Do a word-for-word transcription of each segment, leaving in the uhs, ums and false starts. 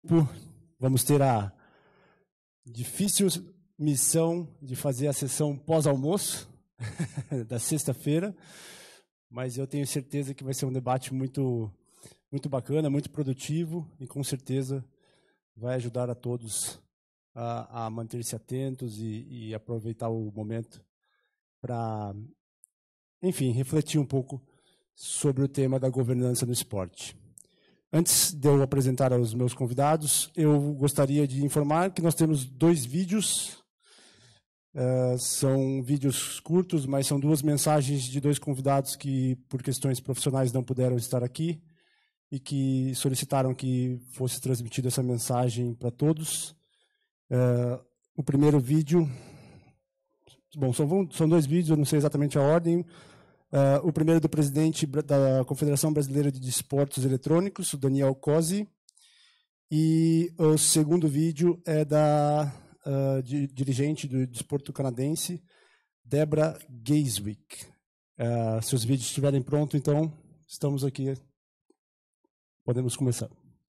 Vamos ter a difícil missão de fazer a sessão pós-almoço da sexta-feira, mas eu tenho certeza que vai ser um debate muito, muito bacana, muito produtivo e com certeza vai ajudar a todos a, a manter-se atentos e, e aproveitar o momento para, enfim, refletir um pouco sobre o tema da governança no esporte. Antes de eu apresentar aos meus convidados, eu gostaria de informar que nós temos dois vídeos. Uh, são vídeos curtos, mas são duas mensagens de dois convidados que, por questões profissionais, não puderam estar aqui e que solicitaram que fosse transmitida essa mensagem para todos. Uh, o primeiro vídeo... Bom, são, são dois vídeos, eu não sei exatamente a ordem. Uh, o primeiro é do presidente da Confederação Brasileira de Desportos Eletrônicos, o Daniel Cosi, e o segundo vídeo é da uh, de, dirigente do desporto canadense, Debra Gaiswick. Uh, se os vídeos estiverem prontos, então, estamos aqui. Podemos começar.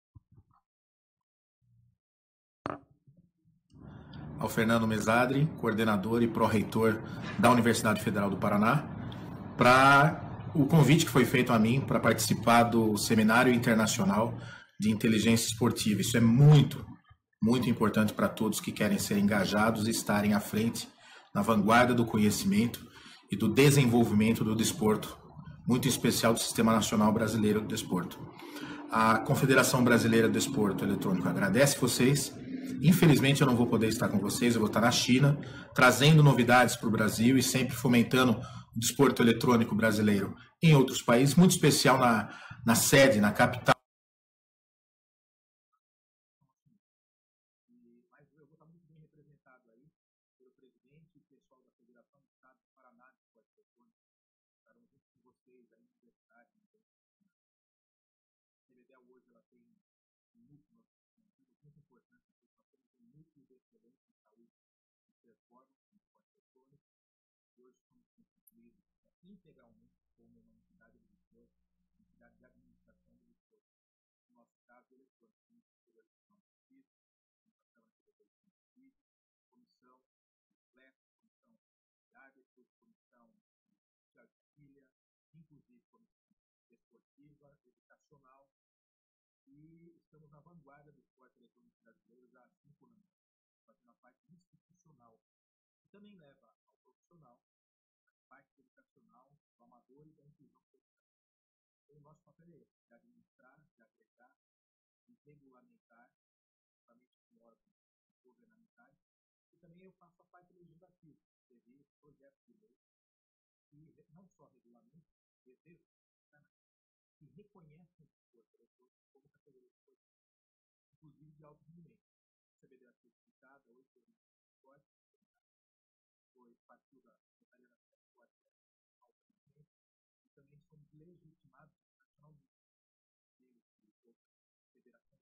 Ao Fernando Mesadri, coordenador e pró-reitor da Universidade Federal do Paraná, para o convite que foi feito a mim para participar do Seminário Internacional de Inteligência Esportiva. Isso é muito, muito importante para todos que querem ser engajados e estarem à frente, na vanguarda do conhecimento e do desenvolvimento do desporto, muito em especial do Sistema Nacional Brasileiro do Desporto. A Confederação Brasileira do Desporto Eletrônico agradece vocês. Infelizmente eu não vou poder estar com vocês, eu vou estar na China, trazendo novidades para o Brasil e sempre fomentando o desporto eletrônico brasileiro em outros países, muito especial na, na sede, na capital. Mas eu vou estar muito bem representado aí pelo presidente e pessoal da Federação do Estado do Paraná de Esporte Eletrônico. Estarão junto com vocês aí na universidade. A C B D E L hoje ela tem um núcleo muito importante, nós temos um núcleo de excelência em saúde e performance no esporte eletrônico. Hoje somos constituídos integralmente como uma entidade de desporto, entidade de administração do desporto. No nosso caso, eletrônico, Ministério da Educação Física, Comissão Antidepressiva Física, Comissão de Atleta, Comissão de Árbitros, Comissão de Artilha, inclusive Comissão Esportiva, Educacional, e estamos na vanguarda do esporte eletrônico brasileiro já há cinco anos, fazendo a parte institucional, que também leva ao profissional, parte educacional, do amador e da inclusão social. Então, o nosso papel é esse, de administrar, de agregar, de regulamentar, justamente com órgãos governamentais, e também eu faço a parte legislativa, teve projetos de lei que não só regulamentam, desejam, que reconhecem o desporto eletrônico como categoria de esporte, inclusive de alto rendimento. A C B D foi explicada, hoje foi um esporte, foi partiu da Secretaria Nacional de Esporte de alto rendimento, e também somos legitimados nacionalmente pelos outras federações,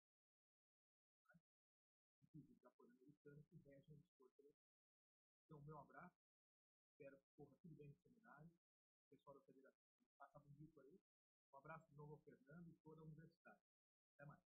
inclusive da Folha Americana, que regem o desporto eletrônico. Então, meu abraço, espero que corra tudo bem no seminário, o pessoal da federação passa bonito aí. Um abraço de novo ao Fernando e toda a universidade. Até mais.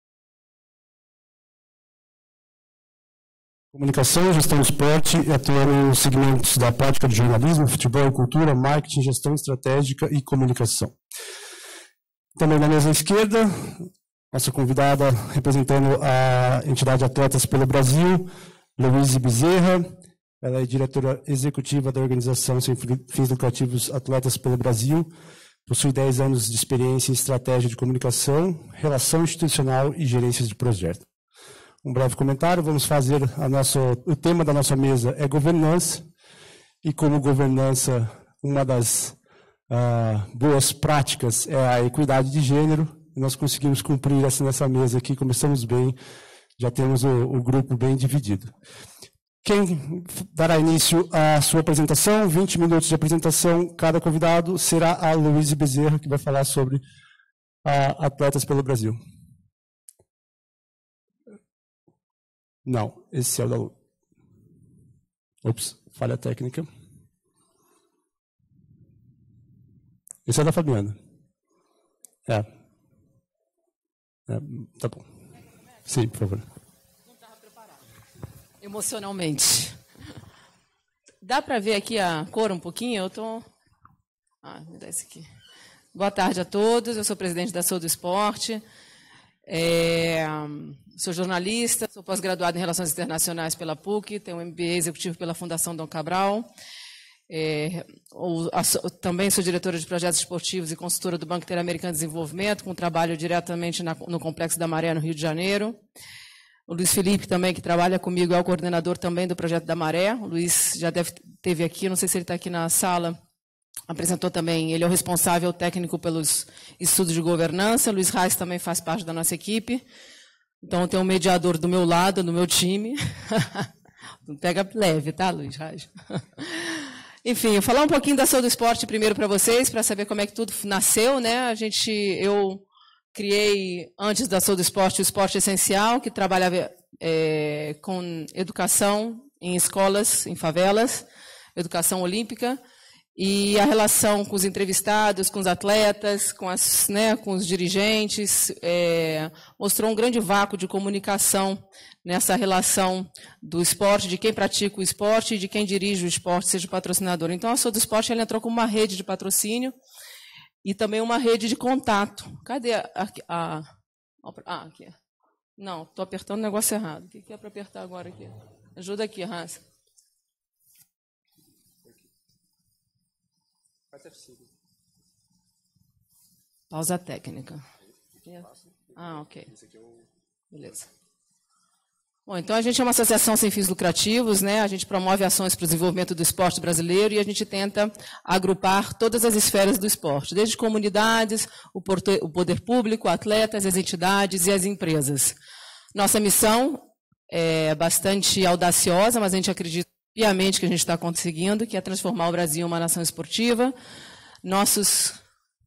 Comunicação, gestão do esporte e atua nos segmentos da prática de jornalismo, futebol e cultura, marketing, gestão estratégica e comunicação. Também na mesa esquerda, nossa convidada representando a entidade Atletas pelo Brasil, Louise Bezerra. Ela é diretora executiva da organização sem fins lucrativos Atletas pelo Brasil. Possui dez anos de experiência em estratégia de comunicação, relação institucional e gerência de projeto. Um breve comentário, vamos fazer a nossa, o tema da nossa mesa é governança, e como governança, uma das uh, boas práticas é a equidade de gênero, e nós conseguimos cumprir essa nessa mesa aqui, começamos bem, já temos o, o grupo bem dividido. Quem dará início à sua apresentação, vinte minutos de apresentação, cada convidado será a Louise Bezerra, que vai falar sobre a Atletas pelo Brasil. Não, esse é o da Lu. Ops, falha técnica. Esse é da Fabiana. É. É, tá bom. Sim, por favor. Não estava preparado. Emocionalmente. Dá para ver aqui a cor um pouquinho? Eu estou... Tô... Ah, me dá esse aqui. Boa tarde a todos. Eu sou presidente da Sou do Esporte. É... Sou jornalista, sou pós-graduado em Relações Internacionais pela P U C, tenho um M B A executivo pela Fundação Dom Cabral. É... Ou, a, também sou diretora de projetos esportivos e consultora do Banco Interamericano de Desenvolvimento, com trabalho diretamente na, no Complexo da Maré, no Rio de Janeiro. O Luiz Felipe também, que trabalha comigo, é o coordenador também do Projeto da Maré. O Luiz já deve teve aqui, não sei se ele está aqui na sala, apresentou também, ele é o responsável técnico pelos estudos de governança. O Luiz Reis também faz parte da nossa equipe. Então, tem um mediador do meu lado, do meu time. Não pega leve, tá, Luiz Reis? Enfim, eu vou falar um pouquinho da Sou do Esporte primeiro para vocês, para saber como é que tudo nasceu, né? A gente, eu... Criei, antes da Sou do Esporte, o Esporte Essencial, que trabalhava é, com educação em escolas, em favelas, educação olímpica, e a relação com os entrevistados, com os atletas, com, as, né, com os dirigentes, é, mostrou um grande vácuo de comunicação nessa relação do esporte, de quem pratica o esporte e de quem dirige o esporte, seja o patrocinador. Então, a Sou do Esporte ela entrou com uma rede de patrocínio, e também uma rede de contato. Cadê a... a, a ah, aqui. Não, estou apertando o negócio errado. O que é para apertar agora aqui? Ajuda aqui, Raça. Pausa técnica. Ah, ok. Beleza. Bom, então a gente é uma associação sem fins lucrativos, né? A gente promove ações para o desenvolvimento do esporte brasileiro e a gente tenta agrupar todas as esferas do esporte, desde comunidades, o poder público, atletas, as entidades e as empresas. Nossa missão é bastante audaciosa, mas a gente acredita piamente que a gente está conseguindo, que é transformar o Brasil em uma nação esportiva. Nossos,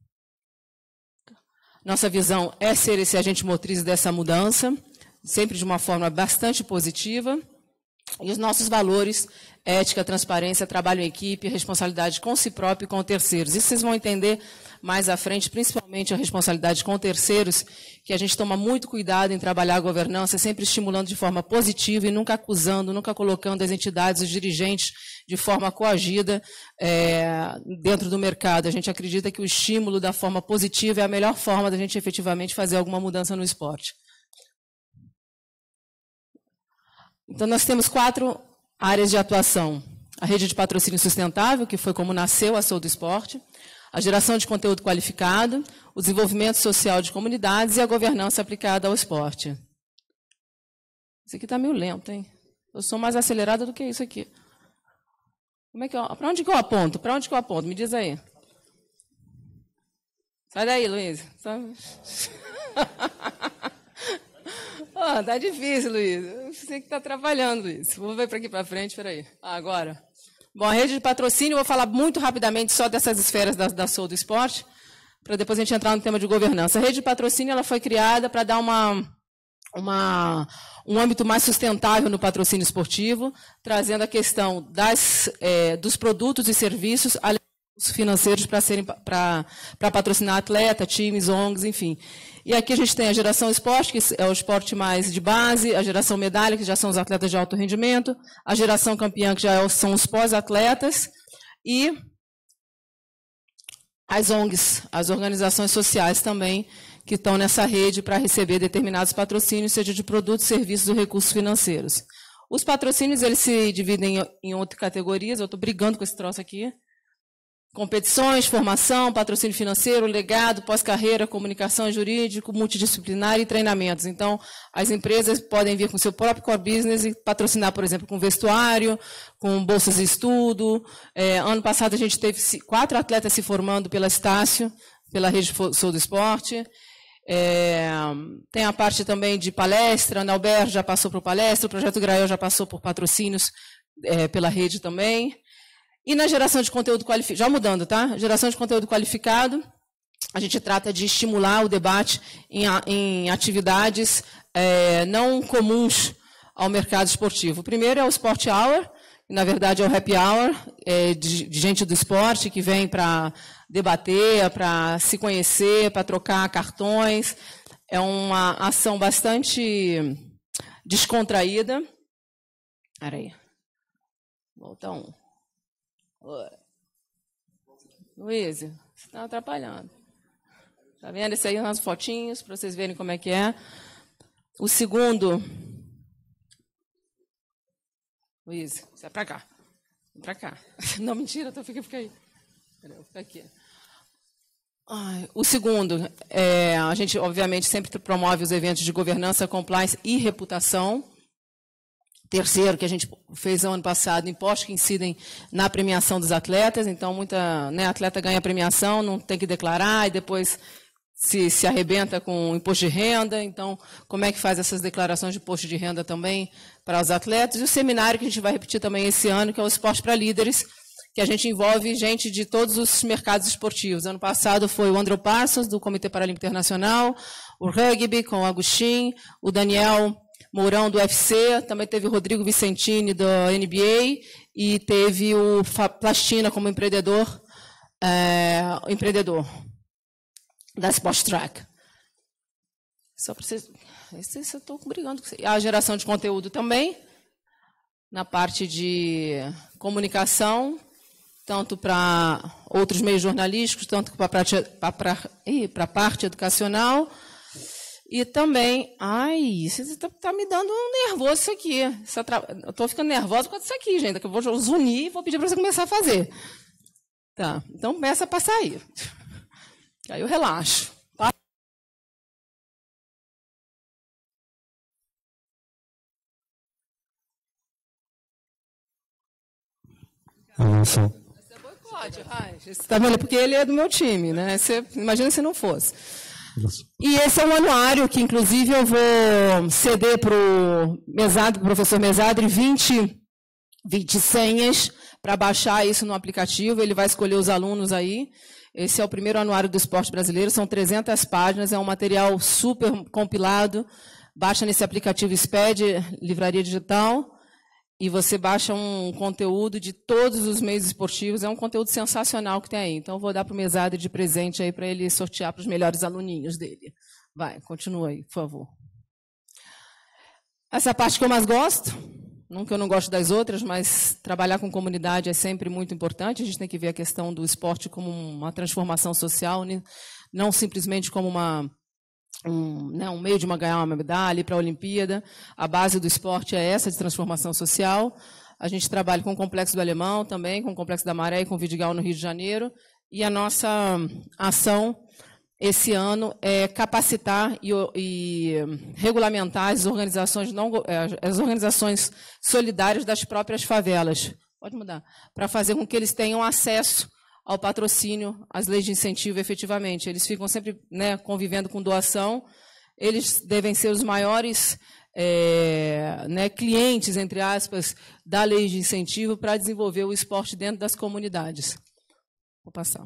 nossa visão é ser esse agente motriz dessa mudança, sempre de uma forma bastante positiva, e os nossos valores, ética, transparência, trabalho em equipe, responsabilidade com si próprio e com terceiros. Isso vocês vão entender mais à frente, principalmente a responsabilidade com terceiros, que a gente toma muito cuidado em trabalhar a governança, sempre estimulando de forma positiva e nunca acusando, nunca colocando as entidades, os dirigentes, de forma coagida é, dentro do mercado. A gente acredita que o estímulo da forma positiva é a melhor forma da gente efetivamente fazer alguma mudança no esporte. Então, nós temos quatro áreas de atuação. A rede de patrocínio sustentável, que foi como nasceu a Sou do Esporte, a geração de conteúdo qualificado, o desenvolvimento social de comunidades e a governança aplicada ao esporte. Isso aqui está meio lento, hein? Eu sou mais acelerada do que isso aqui. Como é que eu... Para onde que eu aponto? Para onde que eu aponto? Me diz aí. Sai daí, Luiz. Sai... Ah, tá difícil, Luiz. Você que está trabalhando, Luiz. Vou ver para aqui para frente, espera aí. Ah, agora. Bom, a rede de patrocínio, eu vou falar muito rapidamente só dessas esferas da, da Sou do Esporte, para depois a gente entrar no tema de governança. A rede de patrocínio ela foi criada para dar uma, uma, um âmbito mais sustentável no patrocínio esportivo, trazendo a questão das, é, dos produtos e serviços, além dos financeiros para serem para patrocinar atleta, times, O N Gs, enfim. E aqui a gente tem a geração esporte, que é o esporte mais de base, a geração medalha, que já são os atletas de alto rendimento, a geração campeã, que já são os pós-atletas, e as O N Gs, as organizações sociais também, que estão nessa rede para receber determinados patrocínios, seja de produtos, serviços ou recursos financeiros. Os patrocínios eles se dividem em outras categorias, eu estou brigando com esse troço aqui. Competições, formação, patrocínio financeiro, legado, pós-carreira, comunicação jurídica, multidisciplinar e treinamentos. Então, as empresas podem vir com seu próprio core business e patrocinar, por exemplo, com vestuário, com bolsas de estudo. É, ano passado, a gente teve quatro atletas se formando pela Estácio, pela Rede Sou do Esporte. É, tem a parte também de palestra, a Nauber já passou por palestra, o Projeto Grael já passou por patrocínios é, pela rede também. E na geração de conteúdo qualificado, já mudando, tá? Geração de conteúdo qualificado, a gente trata de estimular o debate em, em atividades é, não comuns ao mercado esportivo. O primeiro é o Sport Hour, que na verdade é o happy hour, é, de, de gente do esporte que vem para debater, para se conhecer, para trocar cartões. É uma ação bastante descontraída. Espera aí. Volta um. Luiz, você está atrapalhando. Está vendo? Esse aí são as fotinhos, para vocês verem como é que é. O segundo... Luiz, sai para cá. Vem para cá. Não, mentira, então fica, fica aí. Peraí, fica aqui. Ai, o segundo, é, a gente, obviamente, sempre promove os eventos de governança, compliance e reputação. Terceiro, que a gente fez ano passado, impostos que incidem na premiação dos atletas. Então, muita, né, atleta ganha premiação, não tem que declarar, e depois se, se arrebenta com imposto de renda. Então, como é que faz essas declarações de imposto de renda também para os atletas? E o seminário que a gente vai repetir também esse ano, que é o Esporte para Líderes, que a gente envolve gente de todos os mercados esportivos. Ano passado foi o Andrew Parsons, do Comitê Paralímpico Internacional, o rugby, com o Agustin, o Daniel Mourão, do U F C, também teve o Rodrigo Vicentini, do N B A, e teve o Plastina como empreendedor, é, empreendedor da Sport Track. Só para vocês... Esse, eu estou brigando com você. A geração de conteúdo também, na parte de comunicação, tanto para outros meios jornalísticos, tanto para a parte educacional. E também, ai, isso está tá me dando um nervoso isso aqui. Essa tra... Eu estou ficando nervosa com isso aqui, gente. Que eu vou zunir e vou pedir para você começar a fazer. Tá, então começa a passar aí. Aí eu relaxo. Avançou. Você boicote, Raj. Você está vendo? Porque ele é do meu time, né? Você, imagina se não fosse. E esse é um anuário que, inclusive, eu vou ceder para o Mesadri, professor Mesadri, vinte, vinte senhas para baixar isso no aplicativo. Ele vai escolher os alunos aí. Esse é o primeiro anuário do esporte brasileiro, são trezentas páginas, é um material super compilado. Baixa nesse aplicativo S P E D, Livraria Digital, e você baixa um conteúdo de todos os meios esportivos. É um conteúdo sensacional que tem aí. Então, eu vou dar para o Mesadri de presente aí para ele sortear para os melhores aluninhos dele. Vai, continua aí, por favor. Essa é a parte que eu mais gosto. Não que eu não gosto das outras, mas trabalhar com comunidade é sempre muito importante. A gente tem que ver a questão do esporte como uma transformação social, não simplesmente como uma... Um, né, um meio de uma, ganhar uma medalha para a Olimpíada. A base do esporte é essa, de transformação social. A gente trabalha com o Complexo do Alemão também, com o Complexo da Maré e com o Vidigal no Rio de Janeiro. E a nossa ação esse ano é capacitar e, e regulamentar as organizações, não, as organizações solidárias das próprias favelas. Pode mudar. Para fazer com que eles tenham acesso ao patrocínio, às leis de incentivo, efetivamente. Eles ficam sempre, né, convivendo com doação. Eles devem ser os maiores é, né, clientes, entre aspas, da lei de incentivo para desenvolver o esporte dentro das comunidades. Vou passar.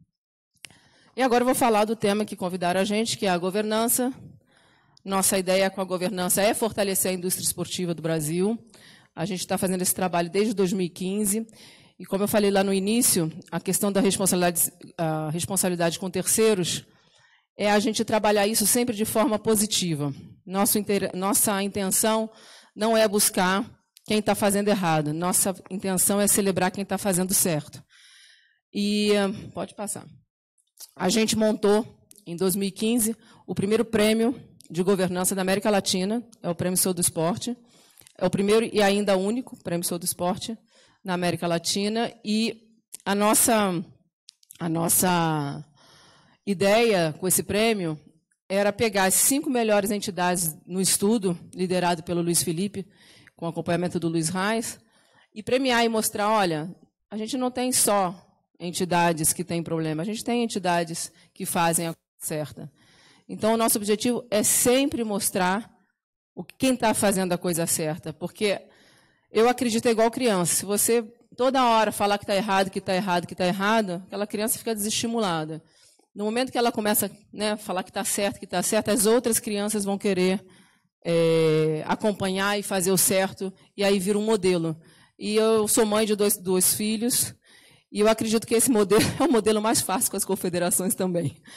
E agora eu vou falar do tema que convidaram a gente, que é a governança. Nossa ideia com a governança é fortalecer a indústria esportiva do Brasil. A gente está fazendo esse trabalho desde dois mil e quinze. E, como eu falei lá no início, a questão da responsabilidade, a responsabilidade com terceiros é a gente trabalhar isso sempre de forma positiva. Nosso, nossa intenção não é buscar quem está fazendo errado. Nossa intenção é celebrar quem está fazendo certo. E pode passar. A gente montou, em dois mil e quinze, o primeiro prêmio de governança da América Latina, é o Prêmio Sou do Esporte. É o primeiro e ainda único Prêmio Sou do Esporte na América Latina, e a nossa, a nossa ideia com esse prêmio era pegar as cinco melhores entidades no estudo, liderado pelo Luiz Felipe, com acompanhamento do Luiz Reis, e premiar e mostrar, olha, a gente não tem só entidades que têm problema, a gente tem entidades que fazem a coisa certa. Então, o nosso objetivo é sempre mostrar o quem está fazendo a coisa certa, porque eu acredito é igual criança. Se você toda hora falar que está errado, que está errado, que está errado, aquela criança fica desestimulada. No momento que ela começa, né, a falar que está certo, que está certo, as outras crianças vão querer é, acompanhar e fazer o certo, e aí vira um modelo. E eu sou mãe de dois, dois filhos, e eu acredito que esse modelo é o modelo mais fácil com as confederações também.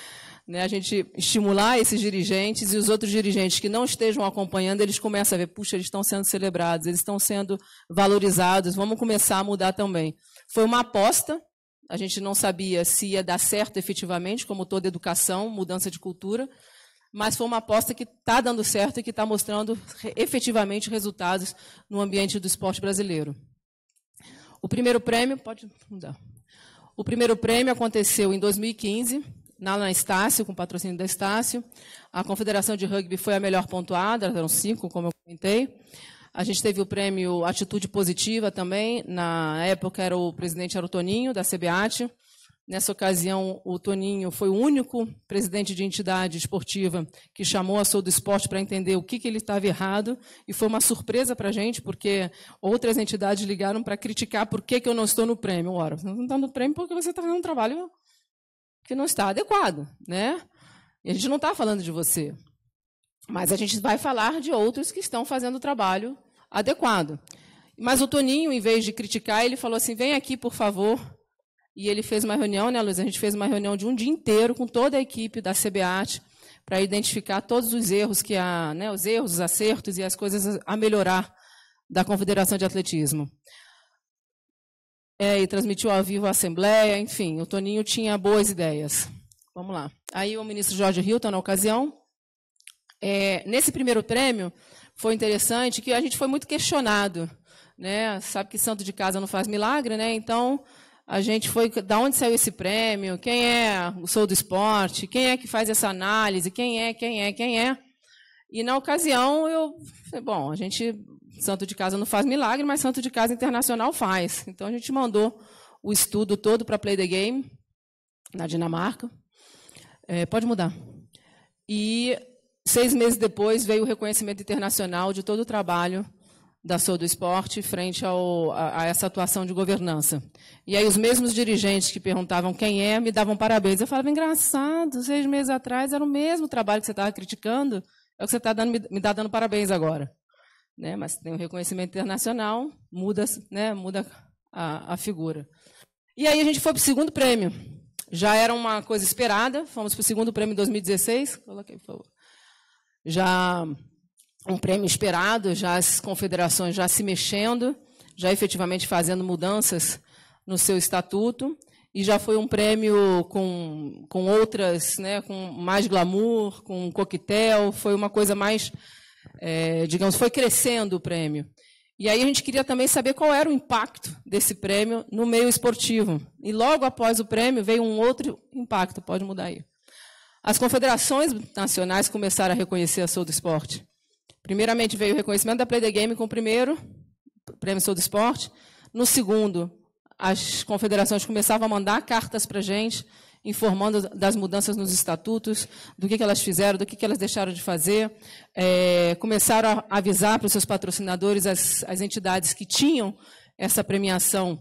né, a gente estimular esses dirigentes e os outros dirigentes que não estejam acompanhando, eles começam a ver, puxa, eles estão sendo celebrados, eles estão sendo valorizados, vamos começar a mudar também. Foi uma aposta, a gente não sabia se ia dar certo efetivamente, como toda educação, mudança de cultura, mas foi uma aposta que está dando certo e que está mostrando efetivamente resultados no ambiente do esporte brasileiro. O primeiro prêmio, pode mudar. O primeiro prêmio aconteceu em dois mil e quinze, na Estácio, com patrocínio da Estácio. A Confederação de Rugby foi a melhor pontuada, eram cinco, como eu comentei. A gente teve o prêmio Atitude Positiva também. Na época, era o presidente era o Toninho, da C B A T. Nessa ocasião, o Toninho foi o único presidente de entidade esportiva que chamou a Sou do Esporte para entender o que, que ele estava errado, e foi uma surpresa para a gente, porque outras entidades ligaram para criticar por que, que eu não estou no prêmio. Ora, você não está no prêmio porque você está fazendo um trabalho que não está adequado, né? E a gente não está falando de você, mas a gente vai falar de outros que estão fazendo o trabalho adequado. Mas o Toninho, em vez de criticar, ele falou assim, vem aqui, por favor. E ele fez uma reunião, né, Luiz? A gente fez uma reunião de um dia inteiro com toda a equipe da C B A T para identificar todos os erros que há, né, os erros, os acertos e as coisas a melhorar da Confederação de Atletismo. É, e transmitiu ao vivo a Assembleia, enfim, o Toninho tinha boas ideias. Vamos lá. Aí o ministro Jorge Hilton, na ocasião, é, nesse primeiro prêmio, foi interessante que a gente foi muito questionado, né? Sabe que santo de casa não faz milagre, né? Então, a gente foi, da onde saiu esse prêmio, quem é o Sou do Esporte, quem é que faz essa análise, quem é, quem é, quem é. E, na ocasião, eu falei, bom, a gente, santo de casa não faz milagre, mas santo de casa internacional faz. Então, a gente mandou o estudo todo para Play the Game, na Dinamarca. É, pode mudar. E, seis meses depois, veio o reconhecimento internacional de todo o trabalho da Sou do Esporte frente ao, a, a essa atuação de governança. E aí os mesmos dirigentes que perguntavam quem é, me davam parabéns. Eu falava, engraçado, seis meses atrás era o mesmo trabalho que você estava criticando, é o que você está dando, me, me dá dando parabéns agora. Né? Mas tem um reconhecimento internacional, muda, né, muda a, a figura. E aí a gente foi para o segundo prêmio. Já era uma coisa esperada, fomos para o segundo prêmio em dois mil e dezesseis. Coloquei, por favor. Já um prêmio esperado, já as confederações já se mexendo, já efetivamente fazendo mudanças no seu estatuto, e já foi um prêmio com, com outras, né, com mais glamour, com um coquetel, foi uma coisa mais, é, digamos, foi crescendo o prêmio. E aí a gente queria também saber qual era o impacto desse prêmio no meio esportivo. E logo após o prêmio veio um outro impacto, pode mudar aí. As confederações nacionais começaram a reconhecer a Sou do Esporte. Primeiramente veio o reconhecimento da Play the Game com o primeiro prêmio Sou do Esporte. No segundo, as confederações começavam a mandar cartas para a gente, informando das mudanças nos estatutos, do que, que elas fizeram, do que, que elas deixaram de fazer. É, começaram a avisar para os seus patrocinadores, as, as entidades que tinham essa premiação,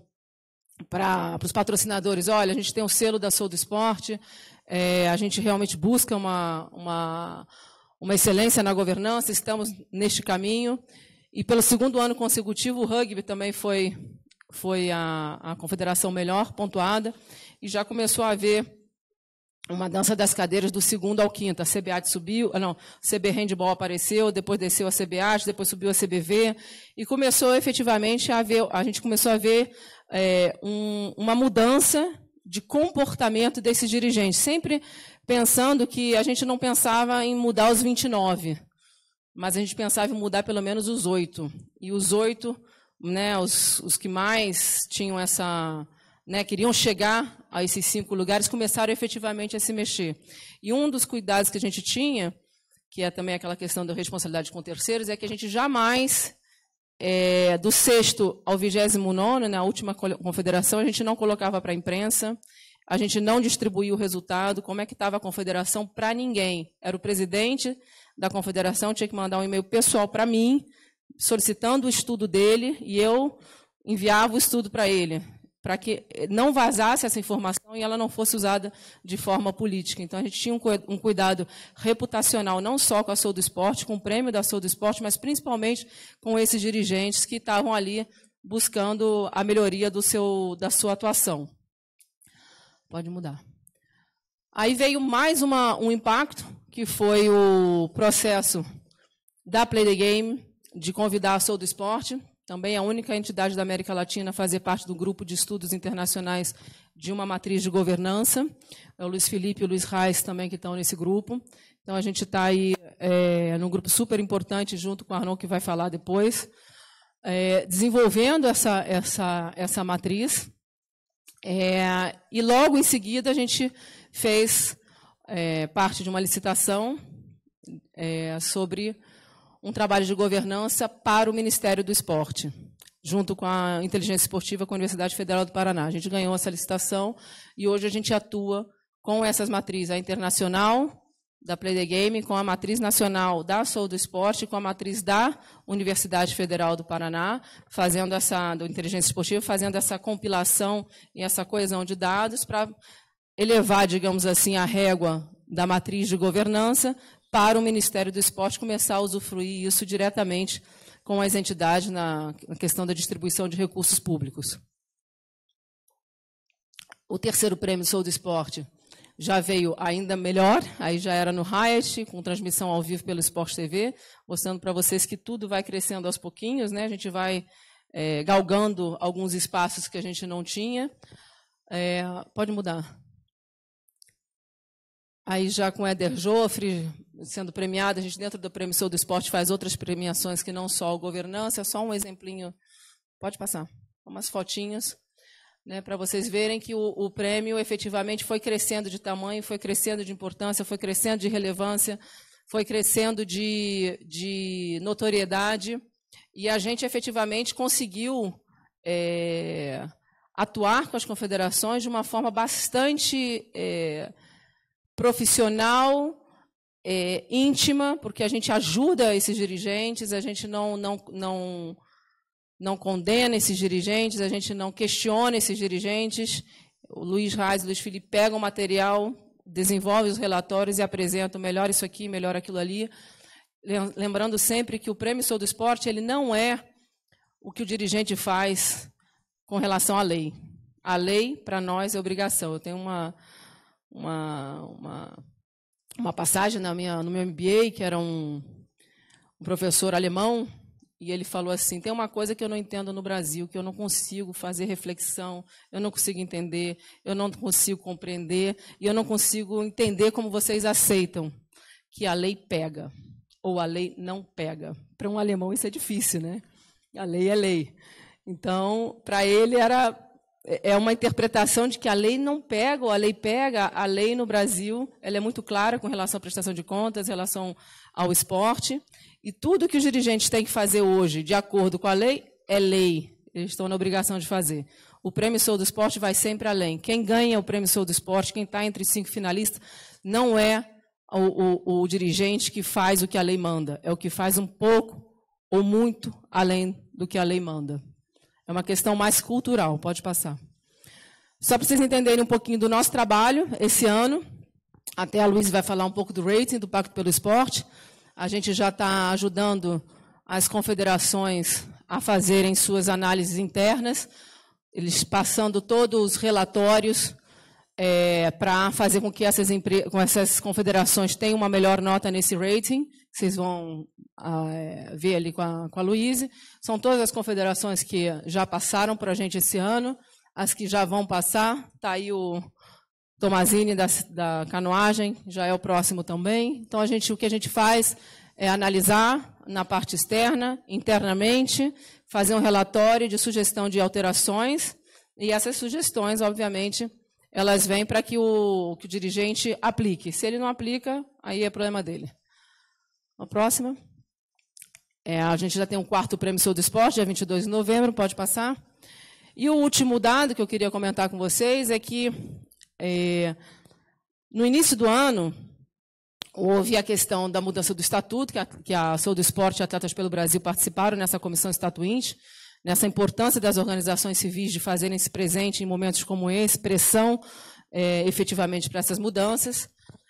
para os patrocinadores, olha, a gente tem o selo da Sou do Esporte, é, a gente realmente busca uma... uma uma excelência na governança, estamos neste caminho. E pelo segundo ano consecutivo, o rugby também foi, foi a, a confederação melhor pontuada, e já começou a haver uma dança das cadeiras do segundo ao quinto. A C B A T subiu, não, C B Handball apareceu, depois desceu a C B A T, depois subiu a C B V, e começou efetivamente a ver, a gente começou a ver é, um, uma mudança de comportamento desses dirigentes, sempre pensando que a gente não pensava em mudar os vinte e nove, mas a gente pensava em mudar pelo menos os oito. E os oito, né, os, os que mais tinham essa, né, queriam chegar a esses cinco lugares, começaram efetivamente a se mexer. E um dos cuidados que a gente tinha, que é também aquela questão da responsabilidade com terceiros, é que a gente jamais, é, do sexto ao vigésimo nono, na última confederação, a gente não colocava para a imprensa, a gente não distribuía o resultado, como é que estava a confederação, para ninguém. Era o presidente da confederação, tinha que mandar um e-mail pessoal para mim, solicitando o estudo dele, e eu enviava o estudo para ele, para que não vazasse essa informação e ela não fosse usada de forma política. Então, a gente tinha um cuidado reputacional, não só com a Sou do Esporte, com o prêmio da Sou do Esporte, mas principalmente com esses dirigentes que estavam ali buscando a melhoria do seu, da sua atuação. Pode mudar. Aí veio mais uma, um impacto, que foi o processo da Play the Game, de convidar a Sou do Esporte, também a única entidade da América Latina a fazer parte do grupo de estudos internacionais de uma matriz de governança. É o Luiz Felipe e o Luiz Reis também que estão nesse grupo. Então, a gente está aí é, num grupo super importante, junto com o Arnon, que vai falar depois, é, desenvolvendo essa, essa, essa matriz. É, e logo em seguida, a gente fez é, parte de uma licitação é, sobre um trabalho de governança para o Ministério do Esporte, junto com a Inteligência Esportiva com a Universidade Federal do Paraná. A gente ganhou essa licitação e hoje a gente atua com essas matrizes, a internacional da Play the Game, com a matriz nacional da Sou do Esporte, com a matriz da Universidade Federal do Paraná, fazendo essa, do Inteligência Esportiva, fazendo essa compilação e essa coesão de dados para elevar, digamos assim, a régua da matriz de governança para o Ministério do Esporte começar a usufruir isso diretamente com as entidades na questão da distribuição de recursos públicos. O terceiro prêmio Sou do Esporte já veio ainda melhor, aí já era no Riot, com transmissão ao vivo pelo Sport T V, mostrando para vocês que tudo vai crescendo aos pouquinhos, né? A gente vai é, galgando alguns espaços que a gente não tinha. É, pode mudar. Aí já com Éder Joffre sendo premiado, a gente dentro do Prêmio Sou do Esporte faz outras premiações que não só o governança, é só um exemplinho, pode passar, umas fotinhas, né, para vocês verem que o, o prêmio efetivamente foi crescendo de tamanho, foi crescendo de importância, foi crescendo de relevância, foi crescendo de, de notoriedade, e a gente efetivamente conseguiu é, atuar com as confederações de uma forma bastante é, profissional, é, íntima, porque a gente ajuda esses dirigentes, a gente não, não, não, não condena esses dirigentes, a gente não questiona esses dirigentes. O Luiz Reis e o Luiz Felipe pegam o material, desenvolvem os relatórios e apresentam melhor isso aqui, melhor aquilo ali. Lembrando sempre que o Prêmio Sou do Esporte ele não é o que o dirigente faz com relação à lei. A lei, para nós, é obrigação. Eu tenho uma... Uma, uma, uma passagem na minha, no meu M B A, que era um, um professor alemão, e ele falou assim, tem uma coisa que eu não entendo no Brasil, que eu não consigo fazer reflexão, eu não consigo entender, eu não consigo compreender, e eu não consigo entender como vocês aceitam que a lei pega, ou a lei não pega. Para um alemão isso é difícil, né? A lei é lei. Então, para ele era... É uma interpretação de que a lei não pega, ou a lei pega. A lei no Brasil ela é muito clara com relação à prestação de contas, em relação ao esporte. E tudo que os dirigentes têm que fazer hoje, de acordo com a lei, é lei. Eles estão na obrigação de fazer. O Prêmio Sou do Esporte vai sempre além. Quem ganha o Prêmio Sou do Esporte, quem está entre os cinco finalistas, não é o, o, o dirigente que faz o que a lei manda. É o que faz um pouco ou muito além do que a lei manda. É uma questão mais cultural, pode passar. Só para vocês entenderem um pouquinho do nosso trabalho esse ano, até a Luísa vai falar um pouco do rating, do Pacto pelo Esporte. A gente já está ajudando as confederações a fazerem suas análises internas, eles passando todos os relatórios é, para fazer com que essas, com essas confederações tenham uma melhor nota nesse rating, que vocês vão uh, ver ali com a, com a Luísa. São todas as confederações que já passaram para a gente esse ano, as que já vão passar. Está aí o Tomazini da, da canoagem, já é o próximo também. Então, a gente, o que a gente faz é analisar na parte externa, internamente, fazer um relatório de sugestão de alterações, e essas sugestões, obviamente, elas vêm para que o, que o dirigente aplique. Se ele não aplica, aí é problema dele. A próxima. É, a gente já tem um quarto Prêmio Sou do Esporte, dia vinte e dois de novembro, pode passar. E o último dado que eu queria comentar com vocês é que, é, no início do ano, houve a questão da mudança do estatuto, que a, que a Sou do Esporte e Atletas pelo Brasil participaram nessa comissão estatuinte, nessa importância das organizações civis de fazerem-se presente em momentos como esse, pressão é, efetivamente para essas mudanças.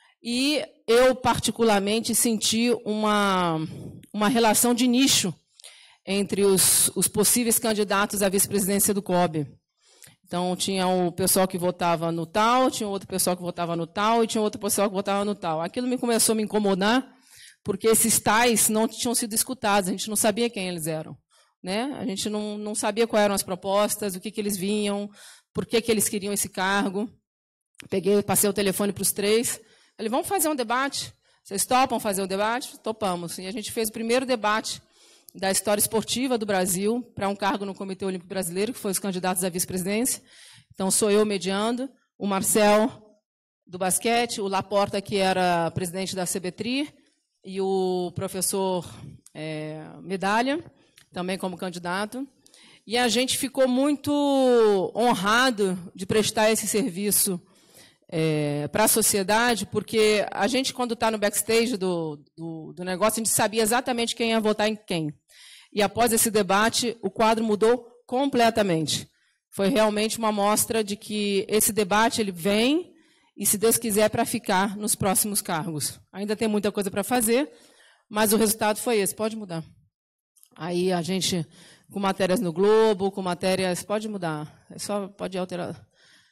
E eu, particularmente, senti uma, uma relação de nicho entre os, os possíveis candidatos à vice-presidência do C O B. Então, tinha o pessoal que votava no tal, tinha outro pessoal que votava no tal, e tinha outro pessoal que votava no tal. Aquilo me começou a me incomodar, porque esses tais não tinham sido escutados, a gente não sabia quem eles eram. Né? A gente não, não sabia quais eram as propostas, o que, que eles vinham, por que, que eles queriam esse cargo. Peguei, passei o telefone para os três. Falei, vamos fazer um debate? Vocês topam fazer um debate? Topamos. E a gente fez o primeiro debate da história esportiva do Brasil para um cargo no Comitê Olímpico Brasileiro, que foi os candidatos à vice-presidência. Então, sou eu mediando, o Marcel, do basquete, o Laporta, que era presidente da C B T R I, e o professor é, Medalha, também como candidato. E a gente ficou muito honrado de prestar esse serviço é, para a sociedade, porque a gente, quando está no backstage do, do, do negócio, a gente sabia exatamente quem ia votar em quem. E após esse debate, o quadro mudou completamente. Foi realmente uma amostra de que esse debate ele vem, e, se Deus quiser, para ficar nos próximos cargos. Ainda tem muita coisa para fazer, mas o resultado foi esse. Pode mudar. Aí a gente, com matérias no Globo, com matérias... Pode mudar, é só pode alterar.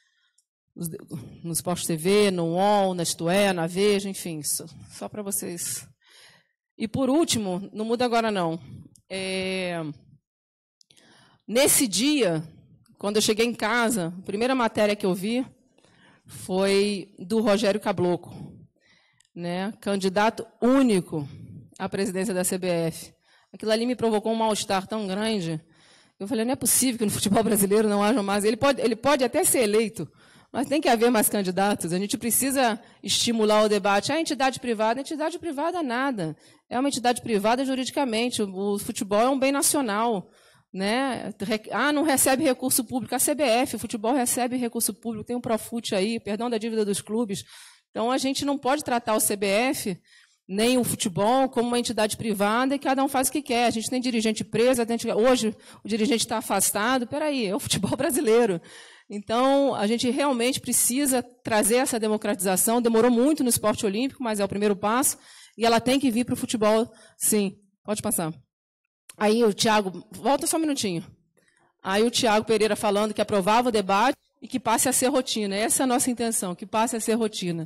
No Sport T V, no U O L, na Isto É, na Veja, enfim, só, só para vocês. E, por último, não muda agora não. É, nesse dia, quando eu cheguei em casa, a primeira matéria que eu vi foi do Rogério Caboclo, né, candidato único à presidência da C B F. Aquilo ali me provocou um mal-estar tão grande. Eu falei, não é possível que no futebol brasileiro não haja mais. Ele pode, ele pode até ser eleito, mas tem que haver mais candidatos. A gente precisa estimular o debate. A entidade privada, a entidade privada nada. É uma entidade privada juridicamente. O futebol é um bem nacional. Né? Ah, não recebe recurso público. A C B F, o futebol recebe recurso público. Tem um Profut aí, perdão da dívida dos clubes. Então, a gente não pode tratar o C B F nem o futebol como uma entidade privada e cada um faz o que quer. A gente tem dirigente preso, tem... hoje o dirigente está afastado. Espera aí, é o futebol brasileiro. Então, a gente realmente precisa trazer essa democratização. Demorou muito no esporte olímpico, mas é o primeiro passo. E ela tem que vir para o futebol, sim. Pode passar. Aí o Tiago... Volta só um minutinho. Aí o Tiago Pereira falando que aprovava o debate e que passe a ser rotina. Essa é a nossa intenção, que passe a ser rotina.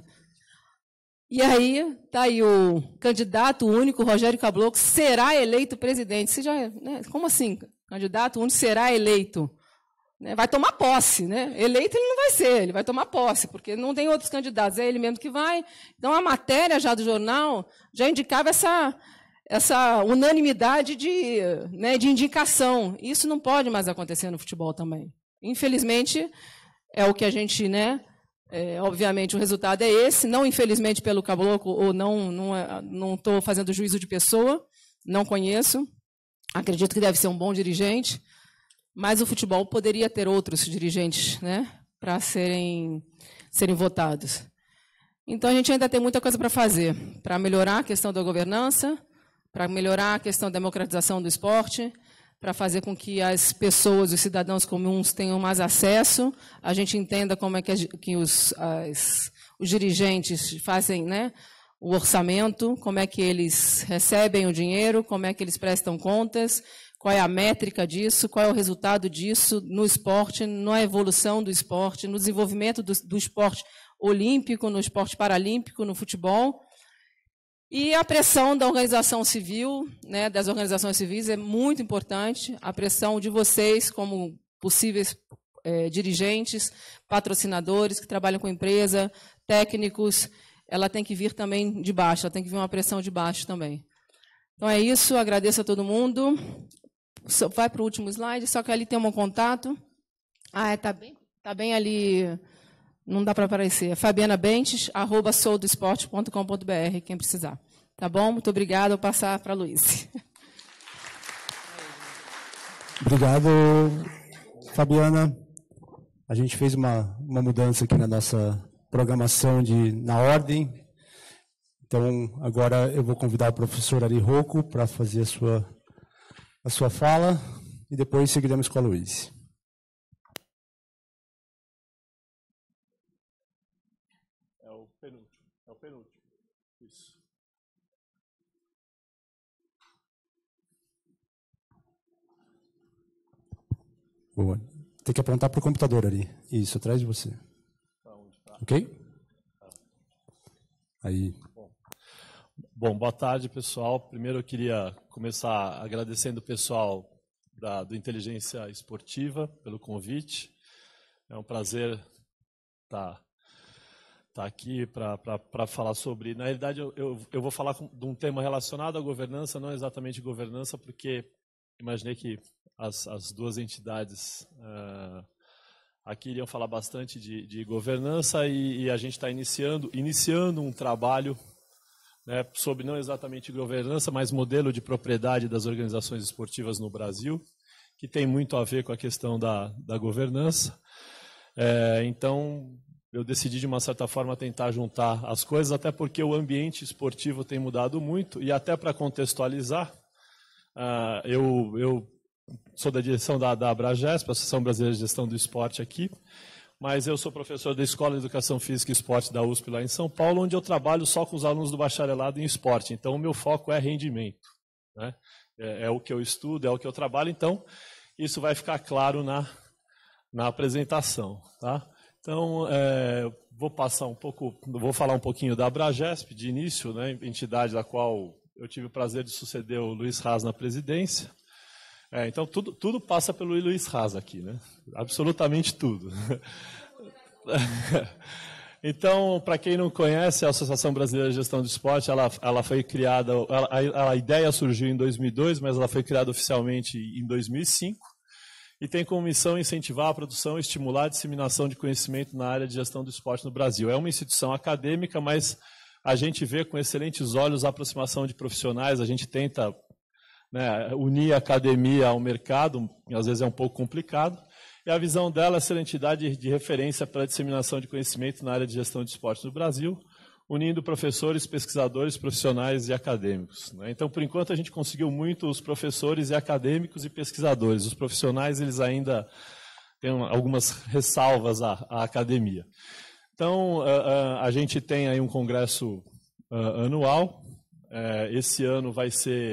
E aí, está aí o candidato único, Rogério Caboclo, será eleito presidente. Você já, né, como assim? Candidato único será eleito. Né, vai tomar posse. Né? Eleito ele não vai ser, ele vai tomar posse, porque não tem outros candidatos, é ele mesmo que vai. Então, a matéria já do jornal já indicava essa, essa unanimidade de, né, de indicação. Isso não pode mais acontecer no futebol também. Infelizmente, é o que a gente... Né, É, obviamente, o resultado é esse, não infelizmente pelo Caboclo, ou não não estou fazendo juízo de pessoa, não conheço, acredito que deve ser um bom dirigente, mas o futebol poderia ter outros dirigentes, né, para serem, serem votados. Então, a gente ainda tem muita coisa para fazer, para melhorar a questão da governança, para melhorar a questão da democratização do esporte, para fazer com que as pessoas, os cidadãos comuns tenham mais acesso, a gente entenda como é que, a, que os, as, os dirigentes fazem, né, o orçamento, como é que eles recebem o dinheiro, como é que eles prestam contas, qual é a métrica disso, qual é o resultado disso no esporte, na evolução do esporte, no desenvolvimento do, do esporte olímpico, no esporte paralímpico, no futebol. E a pressão da organização civil, né, das organizações civis, é muito importante. A pressão de vocês, como possíveis é, dirigentes, patrocinadores que trabalham com empresa, técnicos, ela tem que vir também de baixo, ela tem que vir uma pressão de baixo também. Então é isso, agradeço a todo mundo. Vai para o último slide, só que ali tem um contato. Ah, está bem, tá bem ali... Não dá para aparecer. Fabiana Bentes, arroba soudoesporte ponto com ponto br, quem precisar. Tá bom? Muito obrigada. Vou passar para a Luiz. Obrigado, Fabiana. A gente fez uma, uma mudança aqui na nossa programação de, na ordem. Então, agora eu vou convidar o professor Ari Rocco para fazer a sua, a sua fala e depois seguiremos com a Luiz. Penúltimo, é o penúltimo. Isso. Boa. tem que apontar para o computador ali. Isso, atrás de você. Ok? Aí. Bom, boa tarde, pessoal. Primeiro eu queria começar agradecendo o pessoal da, do Inteligência Esportiva pelo convite. É um prazer estar, estar aqui para falar sobre... Na realidade, eu, eu, eu vou falar de um tema relacionado à governança, não exatamente governança, porque imaginei que as, as duas entidades uh, aqui iriam falar bastante de, de governança e, e a gente está iniciando, iniciando um trabalho, né, sobre não exatamente governança, mas modelo de propriedade das organizações esportivas no Brasil, que tem muito a ver com a questão da, da governança. É, então, eu decidi, de uma certa forma, tentar juntar as coisas, até porque o ambiente esportivo tem mudado muito, e até para contextualizar, uh, eu, eu sou da direção da, da Abragesp, Associação Brasileira de Gestão do Esporte aqui, mas eu sou professor da Escola de Educação Física e Esporte da U S P lá em São Paulo, onde eu trabalho só com os alunos do bacharelado em esporte. Então, o meu foco é rendimento, né? É, é o que eu estudo, é o que eu trabalho. Então, isso vai ficar claro na, na apresentação, tá? Então, é, vou passar um pouco, vou falar um pouquinho da Abragesp de início, né? Entidade da qual eu tive o prazer de suceder o Luiz Raz na presidência. É, então, tudo, tudo passa pelo Luiz Raz aqui, né? Absolutamente tudo. Então, para quem não conhece, a Associação Brasileira de Gestão do Esporte, ela, ela foi criada, ela, a, a ideia surgiu em dois mil e dois, mas ela foi criada oficialmente em dois mil e cinco, e tem como missão incentivar a produção e estimular a disseminação de conhecimento na área de gestão do esporte no Brasil. É uma instituição acadêmica, mas a gente vê com excelentes olhos a aproximação de profissionais, a gente tenta... Né, unir a academia ao mercado, às vezes é um pouco complicado, e a visão dela é ser entidade de referência para a disseminação de conhecimento na área de gestão de esporte no Brasil, unindo professores, pesquisadores, profissionais e acadêmicos, né? Então, por enquanto, a gente conseguiu muito os professores e acadêmicos e pesquisadores. Os profissionais, eles ainda têm algumas ressalvas à, à academia. Então, a, a, a gente tem aí um congresso uh, anual. Uh, esse ano vai ser...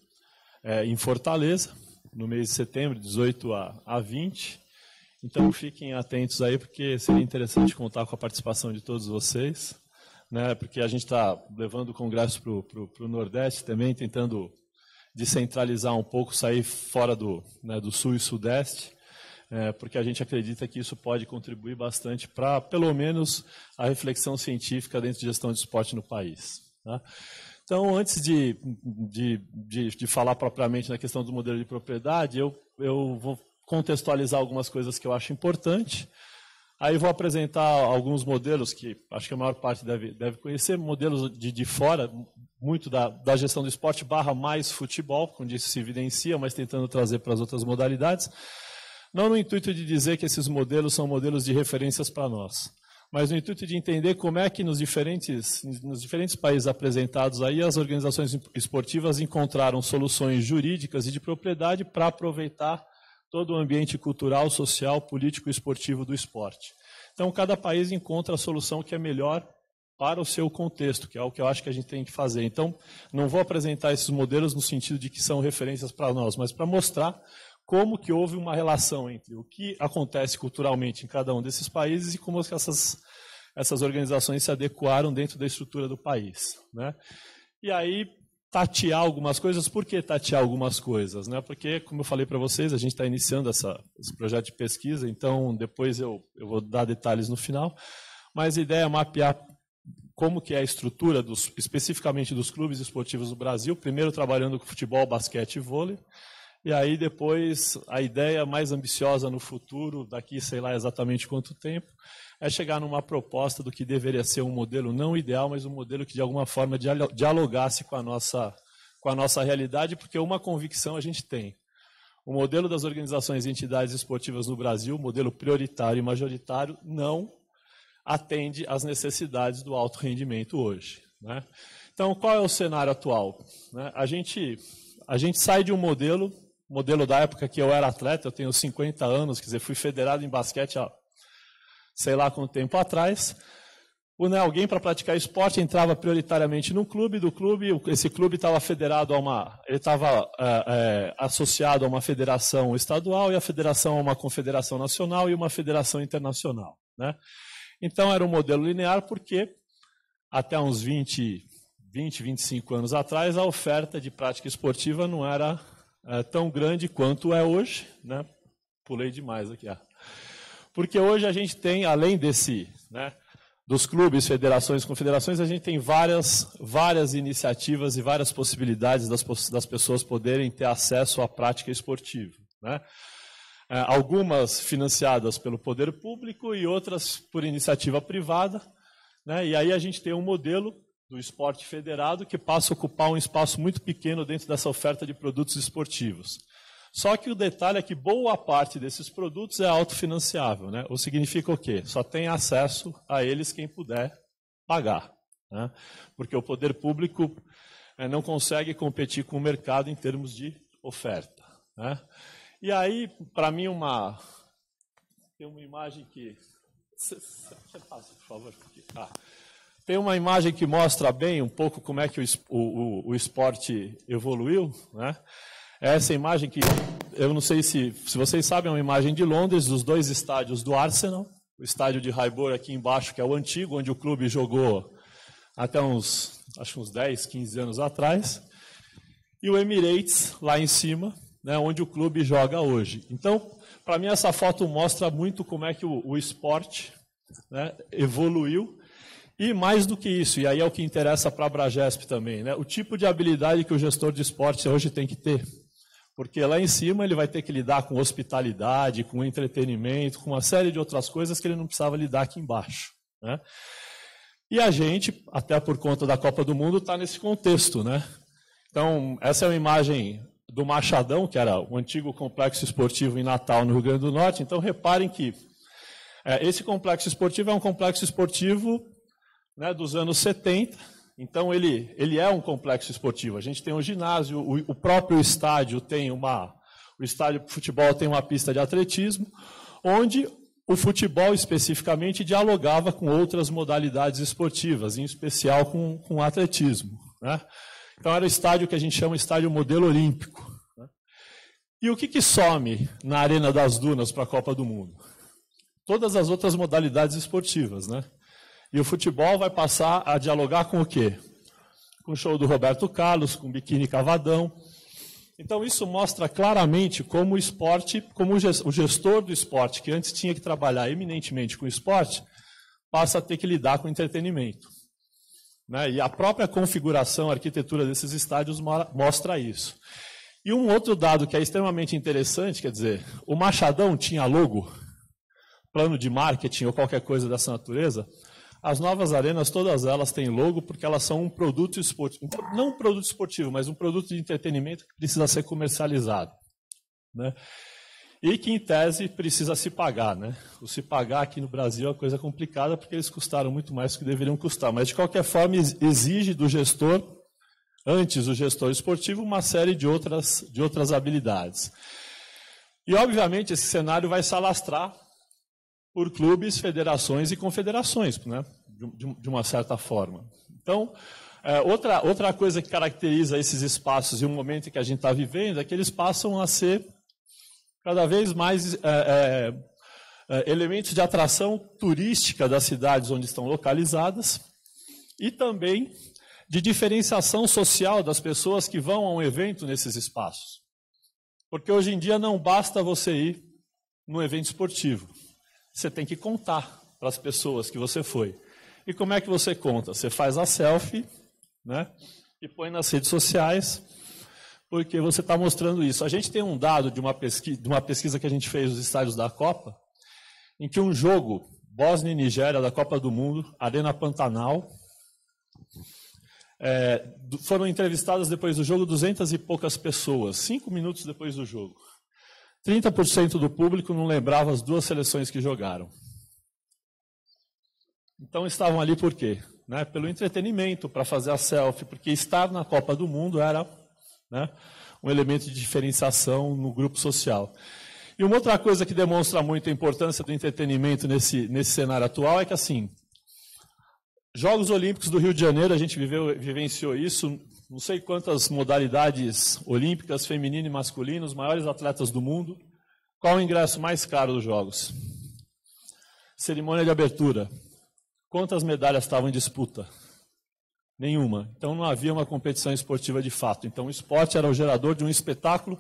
É, em Fortaleza, no mês de setembro, dezoito a vinte. Então, fiquem atentos aí, porque seria interessante contar com a participação de todos vocês, né, porque a gente está levando o congresso para o Nordeste também, tentando descentralizar um pouco, sair fora do, né, do Sul e Sudeste, é, porque a gente acredita que isso pode contribuir bastante para, pelo menos, a reflexão científica dentro de gestão de esporte no país, tá? Então, antes de, de, de, de falar propriamente na questão do modelo de propriedade, eu, eu vou contextualizar algumas coisas que eu acho importante. Aí vou apresentar alguns modelos que acho que a maior parte deve, deve conhecer, modelos de, de fora, muito da, da gestão do esporte barra mais futebol, onde isso se evidencia, mas tentando trazer para as outras modalidades. Não no intuito de dizer que esses modelos são modelos de referências para nós, mas no intuito de entender como é que nos diferentes, nos diferentes países apresentados aí, as organizações esportivas encontraram soluções jurídicas e de propriedade para aproveitar todo o ambiente cultural, social, político e esportivo do esporte. Então, cada país encontra a solução que é melhor para o seu contexto, que é o que eu acho que a gente tem que fazer. Então, não vou apresentar esses modelos no sentido de que são referências para nós, mas para mostrar como que houve uma relação entre o que acontece culturalmente em cada um desses países e como essas, essas organizações se adequaram dentro da estrutura do país, né? E aí, tatear algumas coisas. Por que tatear algumas coisas, né? Porque, como eu falei para vocês, a gente está iniciando essa, esse projeto de pesquisa, então depois eu, eu vou dar detalhes no final, mas a ideia é mapear como que é a estrutura, dos, especificamente dos clubes esportivos do Brasil, primeiro trabalhando com futebol, basquete e vôlei. E aí depois a ideia mais ambiciosa no futuro, daqui sei lá exatamente quanto tempo, é chegar numa proposta do que deveria ser um modelo não ideal, mas um modelo que de alguma forma dialogasse com a nossa, com a nossa realidade, porque uma convicção a gente tem. O modelo das organizações e entidades esportivas no Brasil, modelo prioritário e majoritário, não atende às necessidades do alto rendimento hoje, né? Então, qual é o cenário atual, né? A gente, a gente sai de um modelo... modelo da época que eu era atleta, eu tenho cinquenta anos, quer dizer, fui federado em basquete há sei lá quanto tempo atrás, O, né, alguém para praticar esporte entrava prioritariamente no clube, do clube, esse clube estava federado a uma, ele estava é, é, associado a uma federação estadual e a federação a uma confederação nacional e uma federação internacional, né? Então era um modelo linear porque até uns vinte, vinte, vinte e cinco anos atrás a oferta de prática esportiva não era é, tão grande quanto é hoje, né? Pulei demais aqui, ah. Porque hoje a gente tem, além desse, né, dos clubes, federações, confederações, a gente tem várias, várias iniciativas e várias possibilidades das, das pessoas poderem ter acesso à prática esportiva, né? É, algumas financiadas pelo poder público e outras por iniciativa privada, né? E aí a gente tem um modelo do esporte federado que passa a ocupar um espaço muito pequeno dentro dessa oferta de produtos esportivos. Só que o detalhe é que boa parte desses produtos é autofinanciável, né? Ou significa o quê? Só tem acesso a eles quem puder pagar, né? Porque o poder público é, não consegue competir com o mercado em termos de oferta, né? E aí, para mim, uma tem uma imagem que você passa, por favor. Ah. Tem uma imagem que mostra bem um pouco como é que o, o, o esporte evoluiu, né? Essa imagem que, eu não sei se, se vocês sabem, é uma imagem de Londres, dos dois estádios do Arsenal, o estádio de Highbury aqui embaixo, que é o antigo, onde o clube jogou até uns, acho uns dez, quinze anos atrás, e o Emirates lá em cima, né, onde o clube joga hoje. Então, para mim, essa foto mostra muito como é que o, o esporte, né, evoluiu, e mais do que isso, e aí é o que interessa para a Abragesp também, né, o tipo de habilidade que o gestor de esporte hoje tem que ter. Porque lá em cima ele vai ter que lidar com hospitalidade, com entretenimento, com uma série de outras coisas que ele não precisava lidar aqui embaixo, né? E a gente, até por conta da Copa do Mundo, está nesse contexto, né? Então, essa é uma imagem do Machadão, que era o antigo complexo esportivo em Natal, no Rio Grande do Norte. Então, reparem que é, esse complexo esportivo é um complexo esportivo, né, dos anos setenta. Então, ele, ele é um complexo esportivo. A gente tem um ginásio, o, o próprio estádio tem uma... O estádio de futebol tem uma pista de atletismo, onde o futebol, especificamente, dialogava com outras modalidades esportivas, em especial com, com o atletismo, né? Então, era o estádio que a gente chama de estádio modelo olímpico, né? E o que, que some na Arena das Dunas para a Copa do Mundo? Todas as outras modalidades esportivas, né? E o futebol vai passar a dialogar com o quê? Com o show do Roberto Carlos, com o Biquíni Cavadão. Então, isso mostra claramente como o esporte, como o gestor do esporte, que antes tinha que trabalhar eminentemente com o esporte, passa a ter que lidar com o entretenimento, né? E a própria configuração, a arquitetura desses estádios mostra isso. E um outro dado que é extremamente interessante, quer dizer, o Machadão tinha logo, plano de marketing ou qualquer coisa dessa natureza. As novas arenas, todas elas têm logo porque elas são um produto esportivo, não um produto esportivo, mas um produto de entretenimento que precisa ser comercializado, né? E que, em tese, precisa se pagar, né? O se pagar aqui no Brasil é uma coisa complicada porque eles custaram muito mais do que deveriam custar. Mas, de qualquer forma, exige do gestor, antes do gestor esportivo, uma série de outras, de outras habilidades. E, obviamente, esse cenário vai se alastrar por clubes, federações e confederações, né? de, de uma certa forma. Então, é, outra, outra coisa que caracteriza esses espaços e o momento que a gente está vivendo é que eles passam a ser cada vez mais é, é, é, elementos de atração turística das cidades onde estão localizadas e também de diferenciação social das pessoas que vão a um evento nesses espaços. Porque hoje em dia não basta você ir num evento esportivo. Você tem que contar para as pessoas que você foi. E como é que você conta? Você faz a selfie, né, e põe nas redes sociais, porque você está mostrando isso. A gente tem um dado de uma, pesquisa, de uma pesquisa que a gente fez nos estádios da Copa, em que um jogo, Bósnia e Nigéria, da Copa do Mundo, Arena Pantanal, é, foram entrevistadas depois do jogo duzentas e poucas pessoas, cinco minutos depois do jogo. trinta por cento do público não lembrava as duas seleções que jogaram. Então estavam ali por quê? Né? Pelo entretenimento, para fazer a selfie, porque estar na Copa do Mundo era, né, um elemento de diferenciação no grupo social. E uma outra coisa que demonstra muito a importância do entretenimento nesse, nesse cenário atual é que, assim, Jogos Olímpicos do Rio de Janeiro, a gente viveu, vivenciou isso, não sei quantas modalidades olímpicas, feminino e masculino, os maiores atletas do mundo. Qual o ingresso mais caro dos Jogos? Cerimônia de abertura. Quantas medalhas estavam em disputa? Nenhuma. Então não havia uma competição esportiva de fato. Então o esporte era o gerador de um espetáculo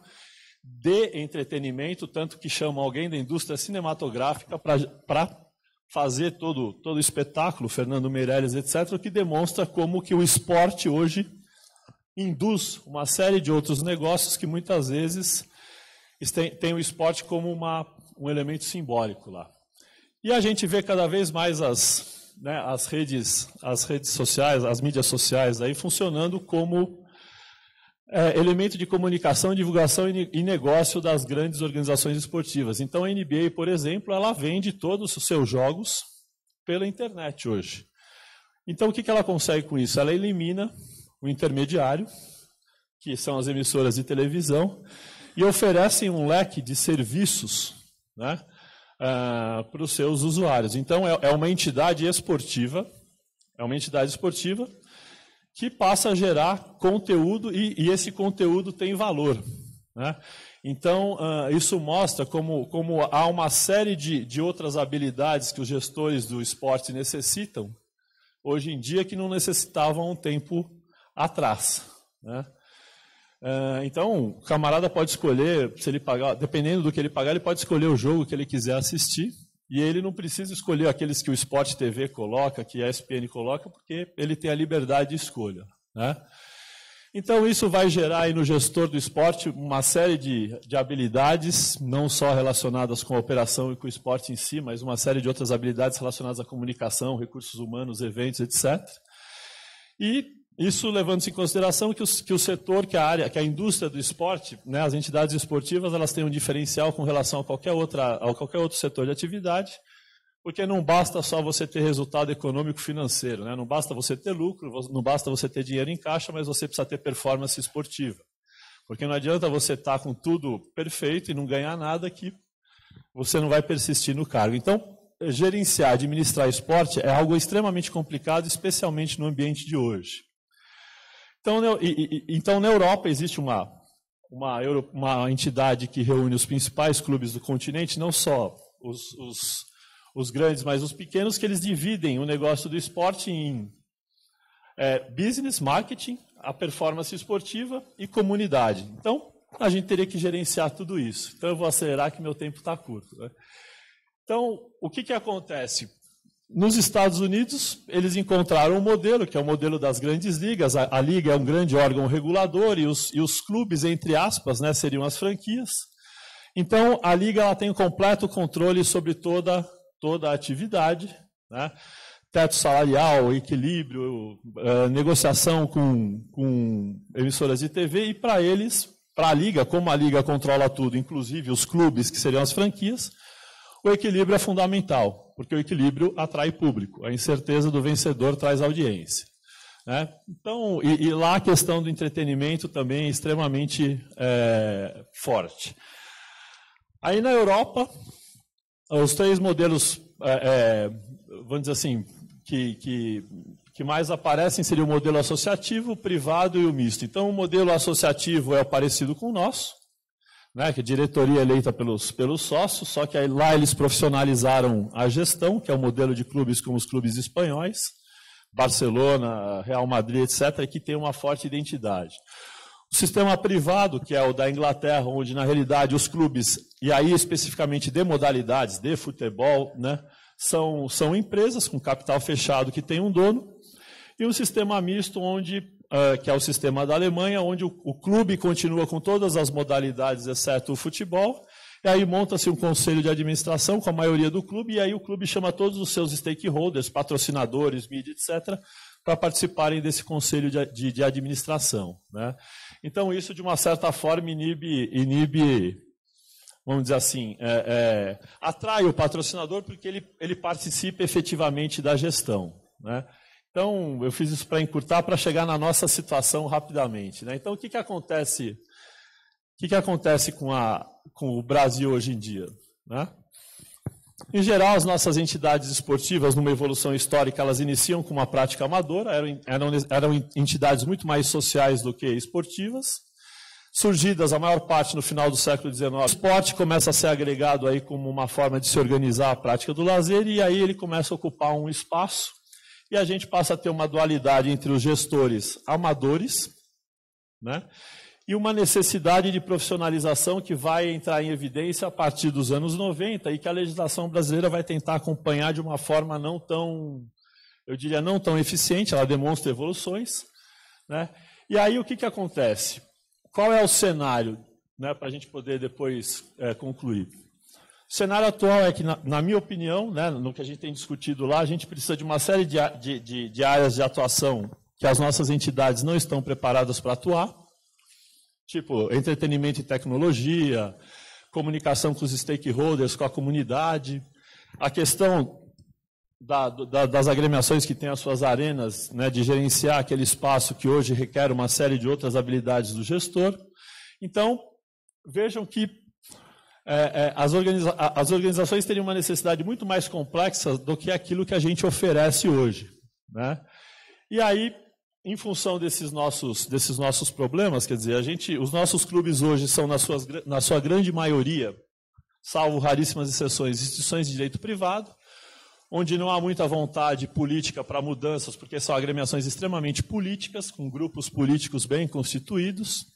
de entretenimento, tanto que chama alguém da indústria cinematográfica para fazer todo, todo o espetáculo, Fernando Meirelles, etcétera, o que demonstra como que o esporte hoje induz uma série de outros negócios que muitas vezes tem, tem o esporte como uma, um elemento simbólico lá. E a gente vê cada vez mais as, né, as, redes, as redes sociais, as mídias sociais aí funcionando como é, elemento de comunicação, divulgação e negócio das grandes organizações esportivas. Então a N B A, por exemplo, ela vende todos os seus jogos pela internet hoje. Então o que ela consegue com isso? Ela elimina o intermediário, que são as emissoras de televisão, e oferecem um leque de serviços, né, uh, para os seus usuários. Então é, é uma entidade esportiva, é uma entidade esportiva que passa a gerar conteúdo e, e esse conteúdo tem valor, né? Então, uh, isso mostra como, como há uma série de, de outras habilidades que os gestores do esporte necessitam, hoje em dia, que não necessitavam um tempo atrás, né? Uh, então, o camarada pode escolher, se ele pagar, dependendo do que ele pagar, ele pode escolher o jogo que ele quiser assistir, e ele não precisa escolher aqueles que o Sport T V coloca, que a E S P N coloca, porque ele tem a liberdade de escolha, né? Então, isso vai gerar aí no gestor do esporte uma série de, de habilidades, não só relacionadas com a operação e com o esporte em si, mas uma série de outras habilidades relacionadas à comunicação, recursos humanos, eventos, etcétera. E isso levando-se em consideração que o, que o setor, que a área, que a indústria do esporte, né, as entidades esportivas, elas têm um diferencial com relação a qualquer, outra, a qualquer outro setor de atividade, porque não basta só você ter resultado econômico financeiro, né? Não basta você ter lucro, não basta você ter dinheiro em caixa, mas você precisa ter performance esportiva. Porque não adianta você estar com tudo perfeito e não ganhar nada, que você não vai persistir no cargo. Então, gerenciar, administrar esporte é algo extremamente complicado, especialmente no ambiente de hoje. Então, e, e, então na Europa existe uma, uma, uma entidade que reúne os principais clubes do continente, não só os, os, os grandes, mas os pequenos, que eles dividem o negócio do esporte em é, business, marketing, a performance esportiva e comunidade. Então, a gente teria que gerenciar tudo isso. Então, eu vou acelerar que meu tempo está curto, né? Então, o que, que acontece? Nos Estados Unidos, eles encontraram um modelo, que é o modelo das grandes ligas. A, a liga é um grande órgão regulador e os, e os clubes, entre aspas, né, seriam as franquias. Então, a liga ela tem um completo controle sobre toda, toda a atividade, né? Teto salarial, equilíbrio, uh, negociação com, com emissoras de T V. E para eles, para a liga, como a liga controla tudo, inclusive os clubes, que seriam as franquias, o equilíbrio é fundamental, porque o equilíbrio atrai público. A incerteza do vencedor traz audiência, né? Então, e, e lá a questão do entretenimento também é extremamente é, forte. Aí na Europa, os três modelos, é, é, vamos dizer assim, que, que, que mais aparecem seriam o modelo associativo, o privado e o misto. Então, o modelo associativo é o parecido com o nosso, né, que é diretoria eleita pelos, pelos sócios, só que aí lá eles profissionalizaram a gestão, que é o modelo de clubes como os clubes espanhóis, Barcelona, Real Madrid, etcétera, que tem uma forte identidade. O sistema privado, que é o da Inglaterra, onde na realidade os clubes, e aí especificamente de modalidades, de futebol, né, são, são empresas com capital fechado que tem um dono, e um sistema misto, onde Uh, que é o sistema da Alemanha, onde o, o clube continua com todas as modalidades, exceto o futebol, e aí monta-se um conselho de administração com a maioria do clube, e aí o clube chama todos os seus stakeholders, patrocinadores, mídia, etcétera, para participarem desse conselho de, de, de administração, né? Então, isso, de uma certa forma, inibe, inibe vamos dizer assim, é, é, atrai o patrocinador porque ele, ele participa efetivamente da gestão, né? Então, eu fiz isso para encurtar, para chegar na nossa situação rapidamente, né? Então, o que, que acontece, o que, que acontece com, a, com o Brasil hoje em dia, né? Em geral, as nossas entidades esportivas, numa evolução histórica, elas iniciam com uma prática amadora, eram, eram, eram entidades muito mais sociais do que esportivas, surgidas a maior parte no final do século dezenove. O esporte começa a ser agregado aí como uma forma de se organizar a prática do lazer, e aí ele começa a ocupar um espaço, e a gente passa a ter uma dualidade entre os gestores amadores, né, e uma necessidade de profissionalização que vai entrar em evidência a partir dos anos noventa e que a legislação brasileira vai tentar acompanhar de uma forma não tão, eu diria, não tão eficiente, ela demonstra evoluções, né? E aí o que, que acontece? Qual é o cenário, né, para a gente poder depois é, concluir? O cenário atual é que, na, na minha opinião, né, no que a gente tem discutido lá, a gente precisa de uma série de, de, de, de áreas de atuação que as nossas entidades não estão preparadas para atuar, tipo entretenimento e tecnologia, comunicação com os stakeholders, com a comunidade, a questão da, da, das agremiações que têm as suas arenas, né, de gerenciar aquele espaço que hoje requer uma série de outras habilidades do gestor. Então, vejam que é, é, as, organiza as organizações teriam uma necessidade muito mais complexa do que aquilo que a gente oferece hoje, né? E aí, em função desses nossos, desses nossos problemas, quer dizer, a gente, os nossos clubes hoje são, na, suas, na sua grande maioria, salvo raríssimas exceções, instituições de direito privado, onde não há muita vontade política para mudanças, porque são agremiações extremamente políticas, com grupos políticos bem constituídos.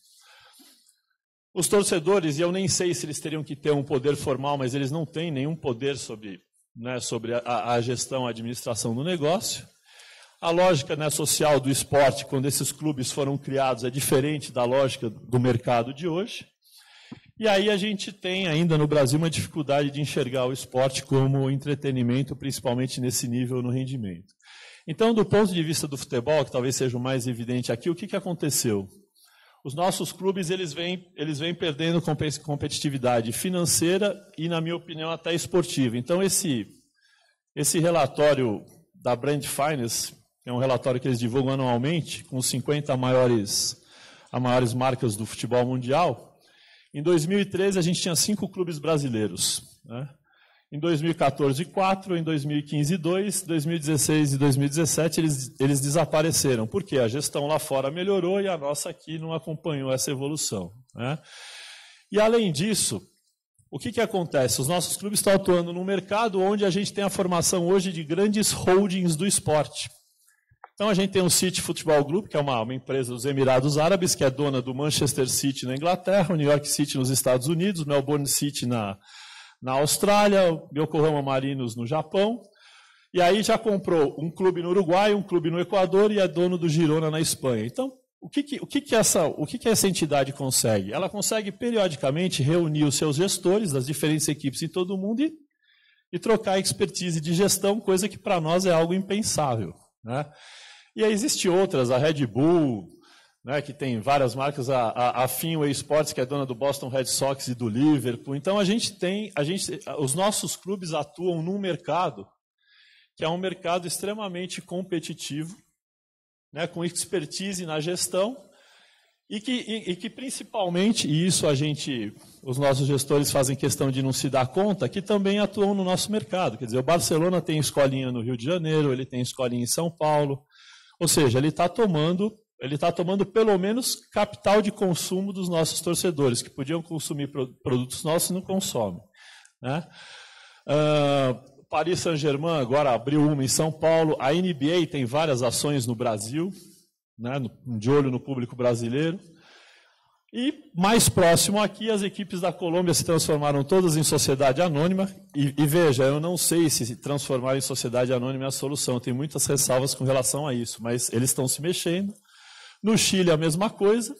Os torcedores, e eu nem sei se eles teriam que ter um poder formal, mas eles não têm nenhum poder sobre, né, sobre a, a gestão, a administração do negócio. A lógica, né, social do esporte, quando esses clubes foram criados, é diferente da lógica do mercado de hoje. E aí a gente tem ainda no Brasil uma dificuldade de enxergar o esporte como entretenimento, principalmente nesse nível no rendimento. Então, do ponto de vista do futebol, que talvez seja o mais evidente aqui, o que, que aconteceu? Os nossos clubes eles vêm, eles vêm perdendo competitividade financeira e, na minha opinião, até esportiva. Então, esse, esse relatório da Brand Finance, é um relatório que eles divulgam anualmente, com os cinquenta maiores, as maiores marcas do futebol mundial. Em dois mil e treze, a gente tinha cinco clubes brasileiros, né? Em dois mil e quatorze, quatro. Em dois mil e quinze, dois. Em dois mil e dezesseis e dois mil e dezessete, eles, eles desapareceram. Por quê? A gestão lá fora melhorou e a nossa aqui não acompanhou essa evolução, né? E, além disso, o que, que acontece? Os nossos clubes estão atuando num mercado onde a gente tem a formação hoje de grandes holdings do esporte. Então, a gente tem o City Football Group, que é uma, uma empresa dos Emirados Árabes, que é dona do Manchester City na Inglaterra, o New York City nos Estados Unidos, o Melbourne City na, na Austrália, o Yokohama Marinos no Japão. E aí já comprou um clube no Uruguai, um clube no Equador e é dono do Girona na Espanha. Então, o que, que, o que, que, essa, o que, que essa entidade consegue? Ela consegue, periodicamente, reunir os seus gestores das diferentes equipes em todo o mundo e, e trocar expertise de gestão, coisa que para nós é algo impensável, né? E aí existem outras, a Red Bull, né, que tem várias marcas, a, a, a Fenway Sports, que é dona do Boston Red Sox e do Liverpool. Então, a gente tem, a gente, os nossos clubes atuam num mercado que é um mercado extremamente competitivo, né, com expertise na gestão, e que, e, e que principalmente, e isso a gente, os nossos gestores fazem questão de não se dar conta, que também atuam no nosso mercado. Quer dizer, o Barcelona tem escolinha no Rio de Janeiro, ele tem escolinha em São Paulo. Ou seja, ele está tomando, ele está tomando pelo menos capital de consumo dos nossos torcedores, que podiam consumir produtos nossos e não consomem, né? Uh, Paris Saint-Germain agora abriu uma em São Paulo, a N B A tem várias ações no Brasil, né, de olho no público brasileiro. E, mais próximo aqui, as equipes da Colômbia se transformaram todas em sociedade anônima. E, e veja, eu não sei se se transformar em sociedade anônima é a solução. Eu tenho muitas ressalvas com relação a isso, mas eles estão se mexendo. No Chile, a mesma coisa.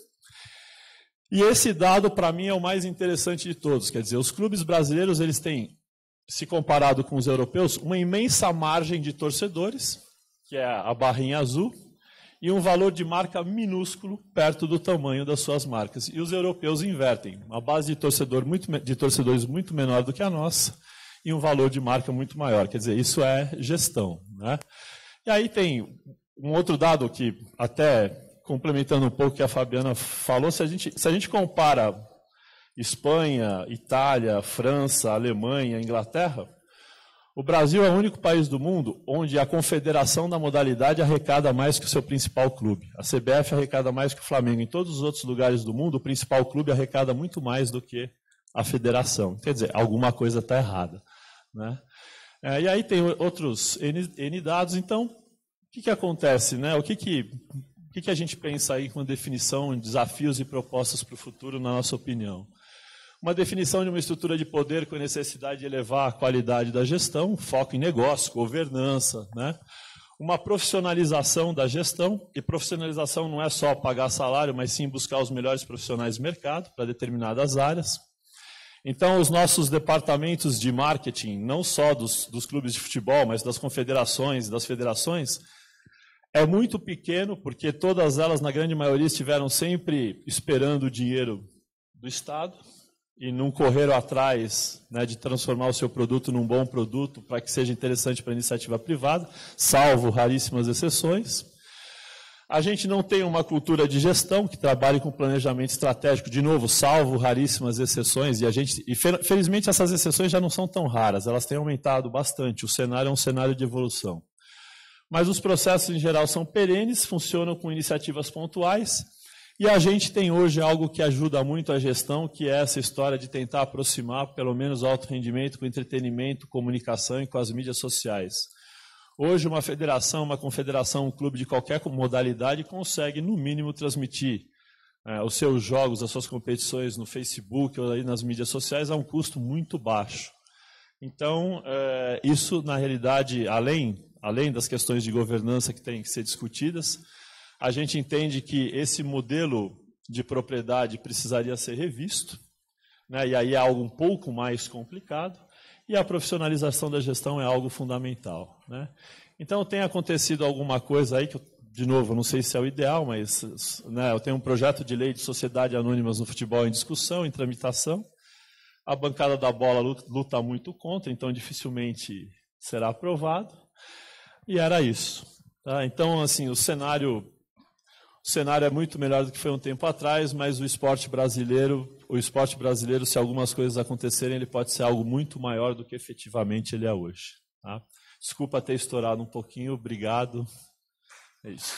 E esse dado, para mim, é o mais interessante de todos. Quer dizer, os clubes brasileiros eles têm, se comparado com os europeus, uma imensa margem de torcedores, que é a barrinha azul, e um valor de marca minúsculo perto do tamanho das suas marcas. E os europeus invertem, uma base de, torcedor muito, de torcedores muito menor do que a nossa e um valor de marca muito maior. Quer dizer, isso é gestão, né? E aí tem um outro dado que, até complementando um pouco o que a Fabiana falou, se a gente, se a gente compara Espanha, Itália, França, Alemanha, Inglaterra, O Brasil é o único país do mundo onde a confederação da modalidade arrecada mais que o seu principal clube. A C B F arrecada mais que o Flamengo. Em todos os outros lugares do mundo, o principal clube arrecada muito mais do que a federação. Quer dizer, alguma coisa está errada, né? É, e aí tem outros N, N dados. Então, o que, que acontece, né? O que, que, o que, que a gente pensa aí com definição, desafios e propostas para o futuro, na nossa opinião? Uma definição de uma estrutura de poder com necessidade de elevar a qualidade da gestão, foco em negócio, governança, né? Uma profissionalização da gestão, e profissionalização não é só pagar salário, mas sim buscar os melhores profissionais do mercado para determinadas áreas. Então, os nossos departamentos de marketing, não só dos, dos clubes de futebol, mas das confederações e das federações, é muito pequeno, porque todas elas, na grande maioria, estiveram sempre esperando o dinheiro do Estado, e não correram atrás, né, de transformar o seu produto num bom produto para que seja interessante para a iniciativa privada, salvo raríssimas exceções. A gente não tem uma cultura de gestão que trabalhe com planejamento estratégico, de novo, salvo raríssimas exceções, e, a gente, e felizmente essas exceções já não são tão raras, elas têm aumentado bastante, o cenário é um cenário de evolução. Mas os processos em geral são perenes, funcionam com iniciativas pontuais, e a gente tem hoje algo que ajuda muito a gestão, que é essa história de tentar aproximar, pelo menos, o alto rendimento com entretenimento, comunicação e com as mídias sociais. Hoje, uma federação, uma confederação, um clube de qualquer modalidade consegue, no mínimo, transmitir é, os seus jogos, as suas competições no Facebook ou aí nas mídias sociais a um custo muito baixo. Então, é, isso, na realidade, além, além das questões de governança que têm que ser discutidas, a gente entende que esse modelo de propriedade precisaria ser revisto, né, e aí é algo um pouco mais complicado, e a profissionalização da gestão é algo fundamental, né? Então, tem acontecido alguma coisa aí, que eu, de novo, não sei se é o ideal, mas, né, eu tenho um projeto de lei de sociedade anônimas no futebol em discussão, em tramitação. A bancada da bola luta, luta muito contra, então dificilmente será aprovado. E era isso, tá? Então, assim, o cenário... O cenário é muito melhor do que foi um tempo atrás, mas o esporte brasileiro, o esporte brasileiro, se algumas coisas acontecerem, ele pode ser algo muito maior do que efetivamente ele é hoje. Tá? Desculpa ter estourado um pouquinho, obrigado. É isso.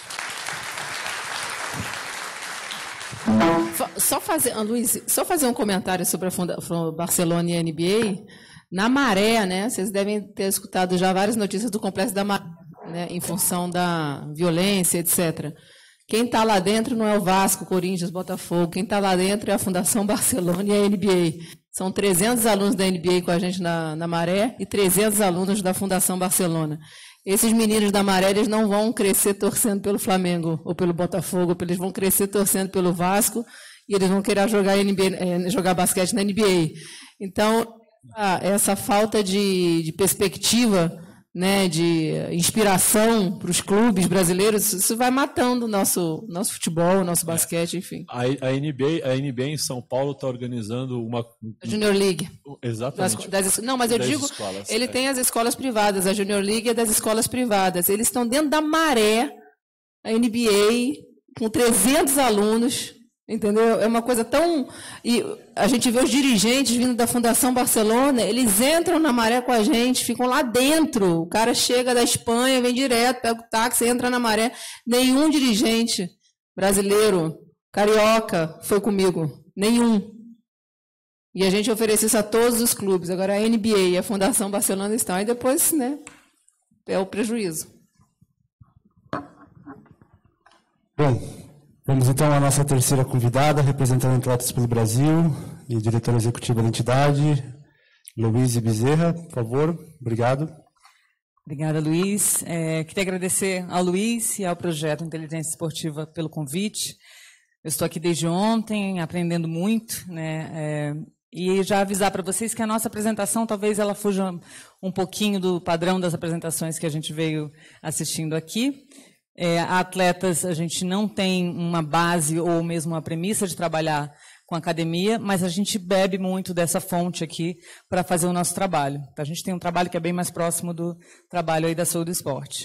Só fazer, Luiz, só fazer um comentário sobre a Funda, Barcelona e a N B A. Na Maré, né? Vocês devem ter escutado já várias notícias do complexo da Maré, né, em função da violência, etcétera. Quem está lá dentro não é o Vasco, Corinthians, Botafogo. Quem está lá dentro é a Fundação Barcelona e a N B A. São trezentos alunos da N B A com a gente na, na Maré e trezentos alunos da Fundação Barcelona. Esses meninos da Maré, eles não vão crescer torcendo pelo Flamengo ou pelo Botafogo, eles vão crescer torcendo pelo Vasco e eles vão querer jogar, N B A, jogar basquete na N B A. Então, essa falta de, de perspectiva, né, de inspiração para os clubes brasileiros, isso vai matando o nosso, nosso futebol, o nosso basquete, enfim. A, a, N B A, a N B A em São Paulo está organizando uma... A Junior League. Exatamente. Das, das, não, mas eu digo, escolas, ele é. tem as escolas privadas, a Junior League é das escolas privadas. Eles estão dentro da Maré, a N B A, com trezentos alunos, entendeu? É uma coisa tão... E a gente vê os dirigentes vindo da Fundação Barcelona, eles entram na Maré com a gente, ficam lá dentro. O cara chega da Espanha, vem direto, pega o táxi, entra na Maré. Nenhum dirigente brasileiro, carioca, foi comigo. Nenhum. E a gente oferece isso a todos os clubes. Agora a N B A e a Fundação Barcelona estão. Aí depois, né, é o prejuízo. Bom... Vamos então à nossa terceira convidada, representando Atletas pelo Brasil e diretora executiva da entidade, Louise Bezerra, por favor. Obrigado. Obrigada, Luiz. É, queria agradecer ao Luiz e ao Projeto Inteligência Esportiva pelo convite. Eu estou aqui desde ontem, aprendendo muito, né? É, e já avisar para vocês que a nossa apresentação, talvez ela fuja um pouquinho do padrão das apresentações que a gente veio assistindo aqui. É, a Atletas, a gente não tem uma base ou mesmo uma premissa de trabalhar com academia, mas a gente bebe muito dessa fonte aqui para fazer o nosso trabalho. Então, a gente tem um trabalho que é bem mais próximo do trabalho aí da saúde do esporte.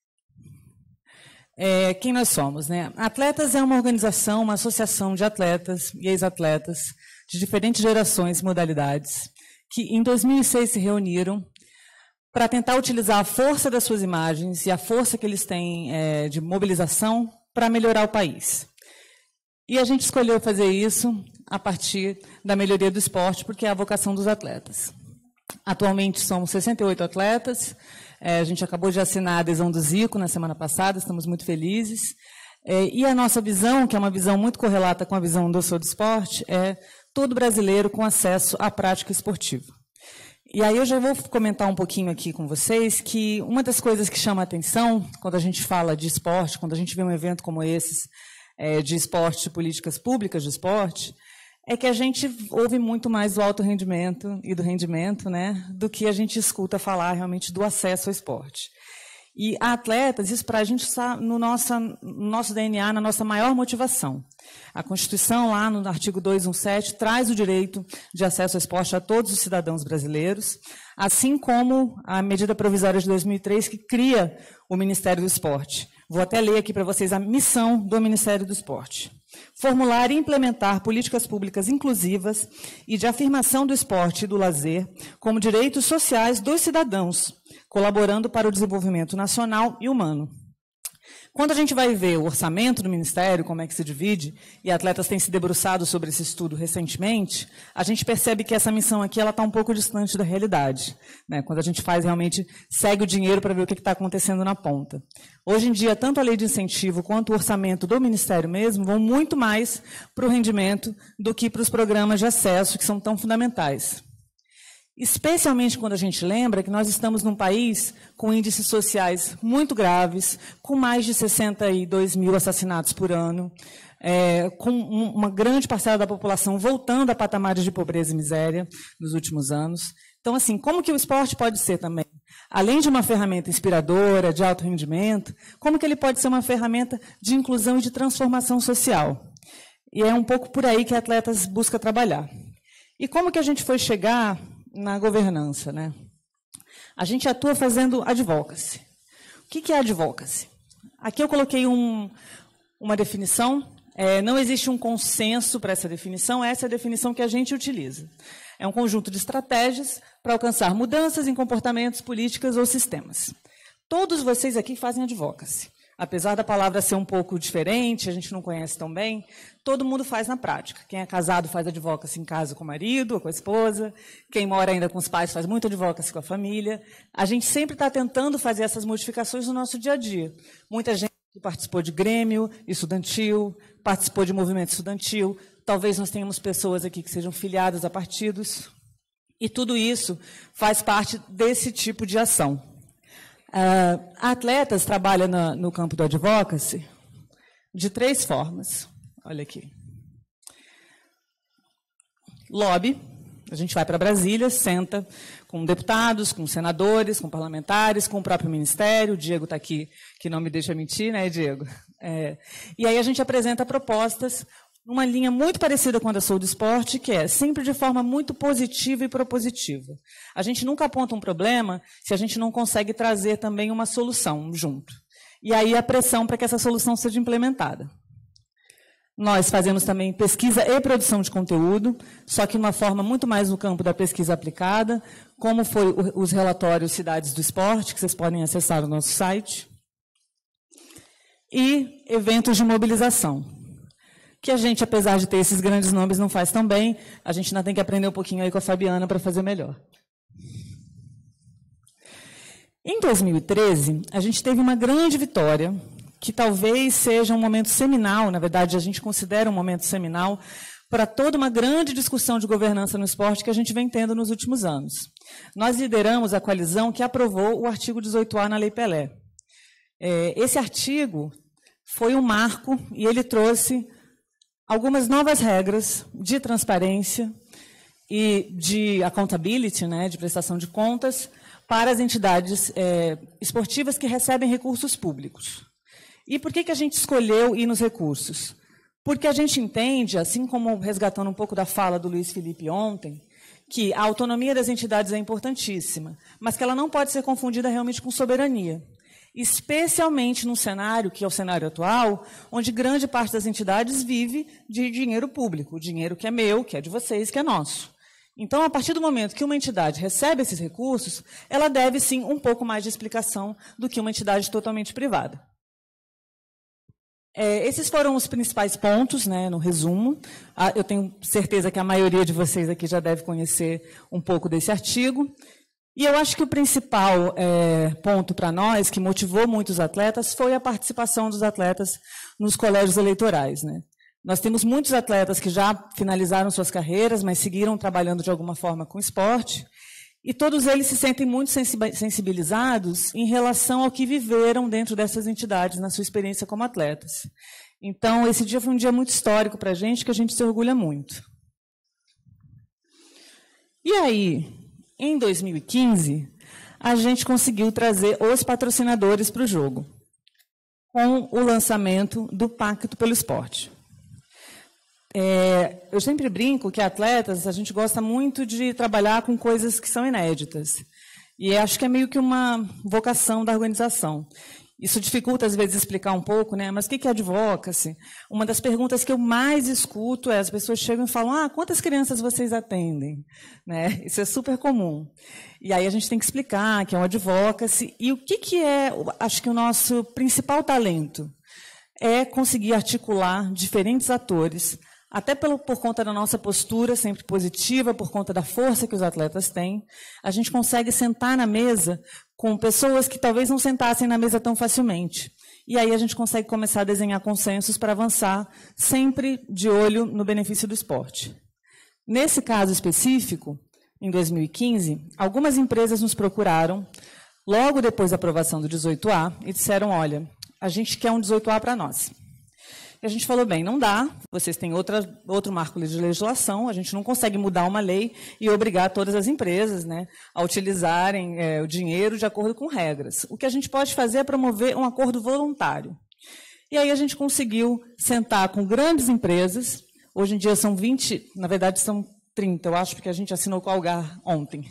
É, quem nós somos, né? Atletas é uma organização, uma associação de atletas e ex-atletas de diferentes gerações e modalidades, que em dois mil e seis se reuniram para tentar utilizar a força das suas imagens e a força que eles têm é, de mobilização para melhorar o país. E a gente escolheu fazer isso a partir da melhoria do esporte, porque é a vocação dos atletas. Atualmente somos sessenta e oito atletas, é, a gente acabou de assinar a adesão do Zico na semana passada, estamos muito felizes. É, e a nossa visão, que é uma visão muito correlata com a visão do Sou do Esporte, é todo brasileiro com acesso à prática esportiva. E aí eu já vou comentar um pouquinho aqui com vocês que uma das coisas que chama a atenção quando a gente fala de esporte, quando a gente vê um evento como esse, é, de esporte, de políticas públicas de esporte, é que a gente ouve muito mais do alto rendimento e do rendimento, né, do que a gente escuta falar realmente do acesso ao esporte. E a atletas, isso para a gente está no nosso, no nosso D N A, na nossa maior motivação. A Constituição, lá no artigo duzentos e dezessete, traz o direito de acesso ao esporte a todos os cidadãos brasileiros, assim como a medida provisória de dois mil e três, que cria o Ministério do Esporte. Vou até ler aqui para vocês a missão do Ministério do Esporte. Formular e implementar políticas públicas inclusivas e de afirmação do esporte e do lazer como direitos sociais dos cidadãos, colaborando para o desenvolvimento nacional e humano. Quando a gente vai ver o orçamento do Ministério, como é que se divide, e atletas têm se debruçado sobre esse estudo recentemente, a gente percebe que essa missão aqui está um pouco distante da realidade, né? Quando a gente faz realmente, segue o dinheiro para ver o que está acontecendo na ponta. Hoje em dia, tanto a lei de incentivo quanto o orçamento do Ministério mesmo vão muito mais para o rendimento do que para os programas de acesso, que são tão fundamentais. Especialmente quando a gente lembra que nós estamos num país com índices sociais muito graves, com mais de sessenta e dois mil assassinatos por ano, é, com um, uma grande parcela da população voltando a patamares de pobreza e miséria nos últimos anos. Então, assim, como que o esporte pode ser também, além de uma ferramenta inspiradora, de alto rendimento, como que ele pode ser uma ferramenta de inclusão e de transformação social? E é um pouco por aí que a Atletas busca trabalhar. E como que a gente foi chegar na governança, né? A gente atua fazendo advocacy. O que é advocacy? Aqui eu coloquei um, uma definição, é, não existe um consenso para essa definição, essa é a definição que a gente utiliza. É um conjunto de estratégias para alcançar mudanças em comportamentos, políticas ou sistemas. Todos vocês aqui fazem advocacy. Apesar da palavra ser um pouco diferente, a gente não conhece tão bem, todo mundo faz na prática. Quem é casado faz advocacy em casa com o marido ou com a esposa, quem mora ainda com os pais faz muito advocacy com a família. A gente sempre está tentando fazer essas modificações no nosso dia a dia. Muita gente participou de grêmio estudantil, participou de movimento estudantil, talvez nós tenhamos pessoas aqui que sejam filiadas a partidos, e tudo isso faz parte desse tipo de ação. Uh, atletas trabalham no, no campo do advocacy de três formas. Olha aqui. Lobby. A gente vai para Brasília, senta com deputados, com senadores, com parlamentares, com o próprio ministério. O Diego está aqui, que não me deixa mentir, né, Diego? É, e aí a gente apresenta propostas numa linha muito parecida com a da Sou do Esporte, que é sempre de forma muito positiva e propositiva. A gente nunca aponta um problema se a gente não consegue trazer também uma solução junto. E aí a pressão para que essa solução seja implementada. Nós fazemos também pesquisa e produção de conteúdo, só que de uma forma muito mais no campo da pesquisa aplicada, como foi os relatórios Cidades do Esporte, que vocês podem acessar no nosso site. E eventos de mobilização, que a gente, apesar de ter esses grandes nomes, não faz tão bem. A gente ainda tem que aprender um pouquinho aí com a Fabiana para fazer melhor. Em dois mil e treze, a gente teve uma grande vitória, que talvez seja um momento seminal, na verdade, a gente considera um momento seminal, para toda uma grande discussão de governança no esporte que a gente vem tendo nos últimos anos. Nós lideramos a coalizão que aprovou o artigo dezoito A na Lei Pelé. Esse artigo foi um marco e ele trouxe algumas novas regras de transparência e de accountability, né, de prestação de contas, para as entidades é, esportivas que recebem recursos públicos. E por que, que a gente escolheu ir nos recursos? Porque a gente entende, assim como resgatando um pouco da fala do Luiz Felipe ontem, que a autonomia das entidades é importantíssima, mas que ela não pode ser confundida realmente com soberania. Especialmente num cenário, que é o cenário atual, onde grande parte das entidades vive de dinheiro público, o dinheiro que é meu, que é de vocês, que é nosso. Então, a partir do momento que uma entidade recebe esses recursos, ela deve, sim, um pouco mais de explicação do que uma entidade totalmente privada. É, esses foram os principais pontos, né, no resumo. Ah, eu tenho certeza que a maioria de vocês aqui já deve conhecer um pouco desse artigo. E eu acho que o principal é, ponto para nós, que motivou muitos atletas, foi a participação dos atletas nos colégios eleitorais, né? Nós temos muitos atletas que já finalizaram suas carreiras, mas seguiram trabalhando de alguma forma com esporte, e todos eles se sentem muito sensibilizados em relação ao que viveram dentro dessas entidades, na sua experiência como atletas. Então, esse dia foi um dia muito histórico para a gente, que a gente se orgulha muito. E aí, em dois mil e quinze, a gente conseguiu trazer os patrocinadores para o jogo, com o lançamento do Pacto pelo Esporte. É, eu sempre brinco que atletas, a gente gosta muito de trabalhar com coisas que são inéditas. E acho que é meio que uma vocação da organização. Isso dificulta, às vezes, explicar um pouco, né? Mas o que é advocacy? Uma das perguntas que eu mais escuto é, as pessoas chegam e falam, ah, quantas crianças vocês atendem? Né? Isso é super comum. E aí a gente tem que explicar que é um advocacy. E o que, que é, acho que o nosso principal talento? É conseguir articular diferentes atores, até pelo, por conta da nossa postura sempre positiva, por conta da força que os atletas têm, a gente consegue sentar na mesa com pessoas que talvez não sentassem na mesa tão facilmente. E aí a gente consegue começar a desenhar consensos para avançar, sempre de olho no benefício do esporte. Nesse caso específico, em dois mil e quinze, algumas empresas nos procuraram, logo depois da aprovação do dezoito A, e disseram, olha, a gente quer um dezoito A para nós. E a gente falou, bem, não dá, vocês têm outra, outro marco de legislação, a gente não consegue mudar uma lei e obrigar todas as empresas, né, a utilizarem é, o dinheiro de acordo com regras. O que a gente pode fazer é promover um acordo voluntário. E aí a gente conseguiu sentar com grandes empresas, hoje em dia são vinte, na verdade são trinta, eu acho, porque a gente assinou com a Algar ontem.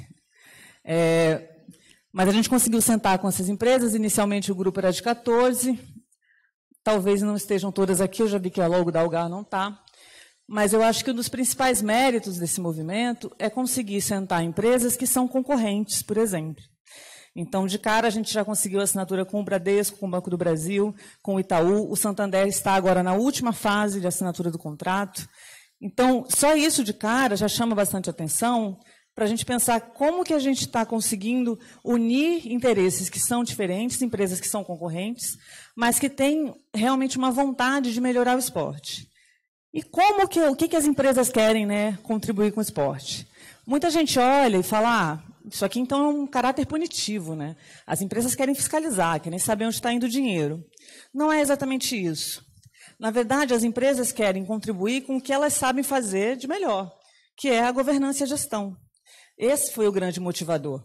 É, mas a gente conseguiu sentar com essas empresas, inicialmente o grupo era de quatorze, talvez não estejam todas aqui, eu já vi que a logo da Algar não está. Mas eu acho que um dos principais méritos desse movimento é conseguir sentar empresas que são concorrentes, por exemplo. Então, de cara, a gente já conseguiu assinatura com o Bradesco, com o Banco do Brasil, com o Itaú. O Santander está agora na última fase de assinatura do contrato. Então, só isso de cara já chama bastante atenção para a gente pensar como que a gente está conseguindo unir interesses que são diferentes, empresas que são concorrentes, mas que têm realmente uma vontade de melhorar o esporte. E como que, o que, que as empresas querem, né, contribuir com o esporte? Muita gente olha e fala, ah, isso aqui então é um caráter punitivo, né? As empresas querem fiscalizar, querem saber onde está indo o dinheiro. Não é exatamente isso. Na verdade, as empresas querem contribuir com o que elas sabem fazer de melhor, que é a governança e a gestão. Esse foi o grande motivador.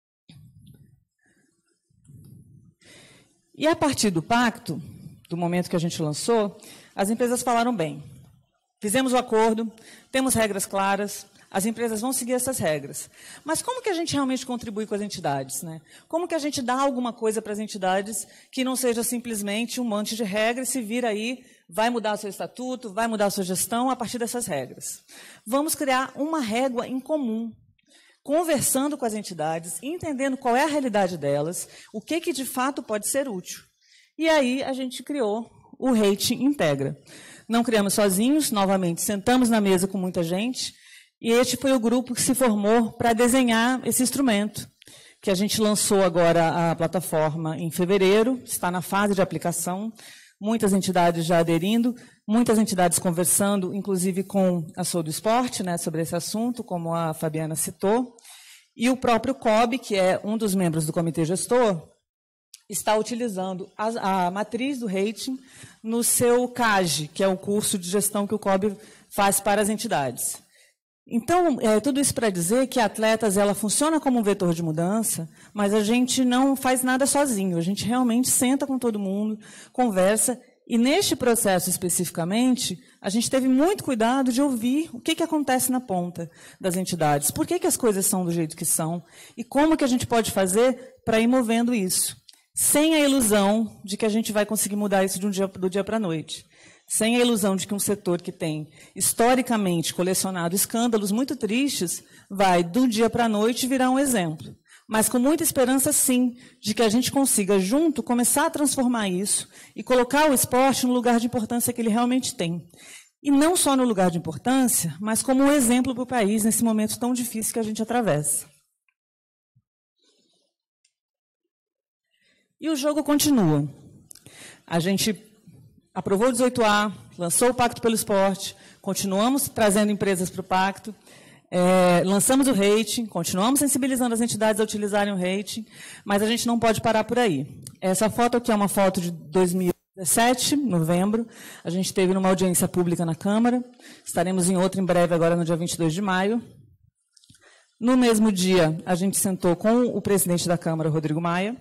E a partir do pacto, do momento que a gente lançou, as empresas falaram, bem, fizemos o acordo, temos regras claras, as empresas vão seguir essas regras. Mas como que a gente realmente contribui com as entidades, né? Como que a gente dá alguma coisa para as entidades que não seja simplesmente um monte de regras, se vir aí, vai mudar seu estatuto, vai mudar sua gestão a partir dessas regras? Vamos criar uma régua em comum, conversando com as entidades, entendendo qual é a realidade delas, o que, que de fato pode ser útil. E aí a gente criou o Rating Integra. Não criamos sozinhos, novamente, sentamos na mesa com muita gente, e este foi o grupo que se formou para desenhar esse instrumento, que a gente lançou agora a plataforma em fevereiro, está na fase de aplicação, muitas entidades já aderindo, muitas entidades conversando, inclusive com a Sou do Esporte, né, sobre esse assunto, como a Fabiana citou, e o próprio C O B, que é um dos membros do comitê gestor, está utilizando a, a matriz do rating no seu C A G, que é o curso de gestão que o C O B faz para as entidades. Então, é, tudo isso para dizer que a Atletas ela funciona como um vetor de mudança, mas a gente não faz nada sozinho, a gente realmente senta com todo mundo, conversa, e neste processo especificamente, a gente teve muito cuidado de ouvir o que, que acontece na ponta das entidades, por que, que as coisas são do jeito que são, e como que a gente pode fazer para ir movendo isso, sem a ilusão de que a gente vai conseguir mudar isso de um dia, do dia para a noite. sem a ilusão de que um setor que tem, historicamente, colecionado escândalos muito tristes, vai, do dia para a noite, virar um exemplo. Mas com muita esperança, sim, de que a gente consiga, junto, começar a transformar isso e colocar o esporte no lugar de importância que ele realmente tem. E não só no lugar de importância, mas como um exemplo para o país nesse momento tão difícil que a gente atravessa. E o jogo continua. A gente aprovou o dezoito A, lançou o Pacto pelo Esporte, continuamos trazendo empresas para o Pacto, é, lançamos o rating, continuamos sensibilizando as entidades a utilizarem o rating, mas a gente não pode parar por aí. Essa foto aqui é uma foto de dois mil e dezessete, novembro, a gente esteve numa audiência pública na Câmara, estaremos em outra em breve, agora no dia vinte e dois de maio. No mesmo dia, a gente sentou com o presidente da Câmara, Rodrigo Maia,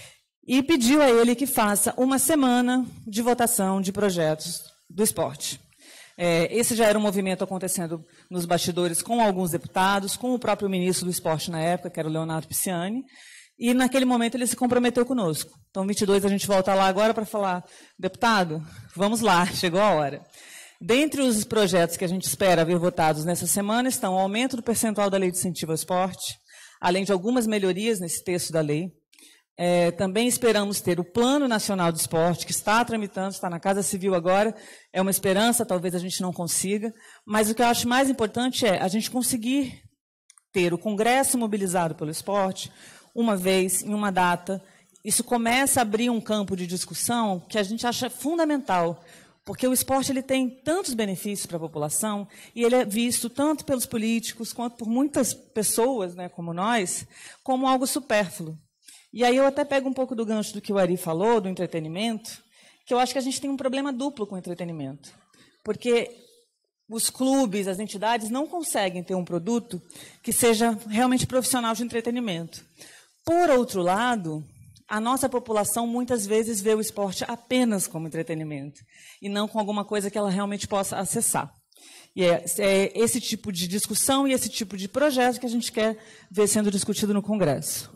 e pediu a ele que faça uma semana de votação de projetos do esporte. É, esse já era um movimento acontecendo nos bastidores com alguns deputados, com o próprio ministro do esporte na época, que era o Leonardo Pisciani, e naquele momento ele se comprometeu conosco. Então, vinte e dois, a gente volta lá agora para falar, deputado, vamos lá, chegou a hora. Dentre os projetos que a gente espera ver votados nessa semana estão o aumento do percentual da lei de incentivo ao esporte, além de algumas melhorias nesse texto da lei. É, também esperamos ter o Plano Nacional do Esporte, que está tramitando, está na Casa Civil agora. É uma esperança, talvez a gente não consiga. Mas o que eu acho mais importante é a gente conseguir ter o Congresso mobilizado pelo esporte, uma vez, em uma data. Isso começa a abrir um campo de discussão que a gente acha fundamental, porque o esporte ele tem tantos benefícios para a população e ele é visto tanto pelos políticos quanto por muitas pessoas, né, como nós, como algo supérfluo. E aí eu até pego um pouco do gancho do que o Ari falou, do entretenimento, que eu acho que a gente tem um problema duplo com o entretenimento. Porque os clubes, as entidades, não conseguem ter um produto que seja realmente profissional de entretenimento. Por outro lado, a nossa população muitas vezes vê o esporte apenas como entretenimento, e não com alguma coisa que ela realmente possa acessar. E é, é esse tipo de discussão e esse tipo de projeto que a gente quer ver sendo discutido no Congresso.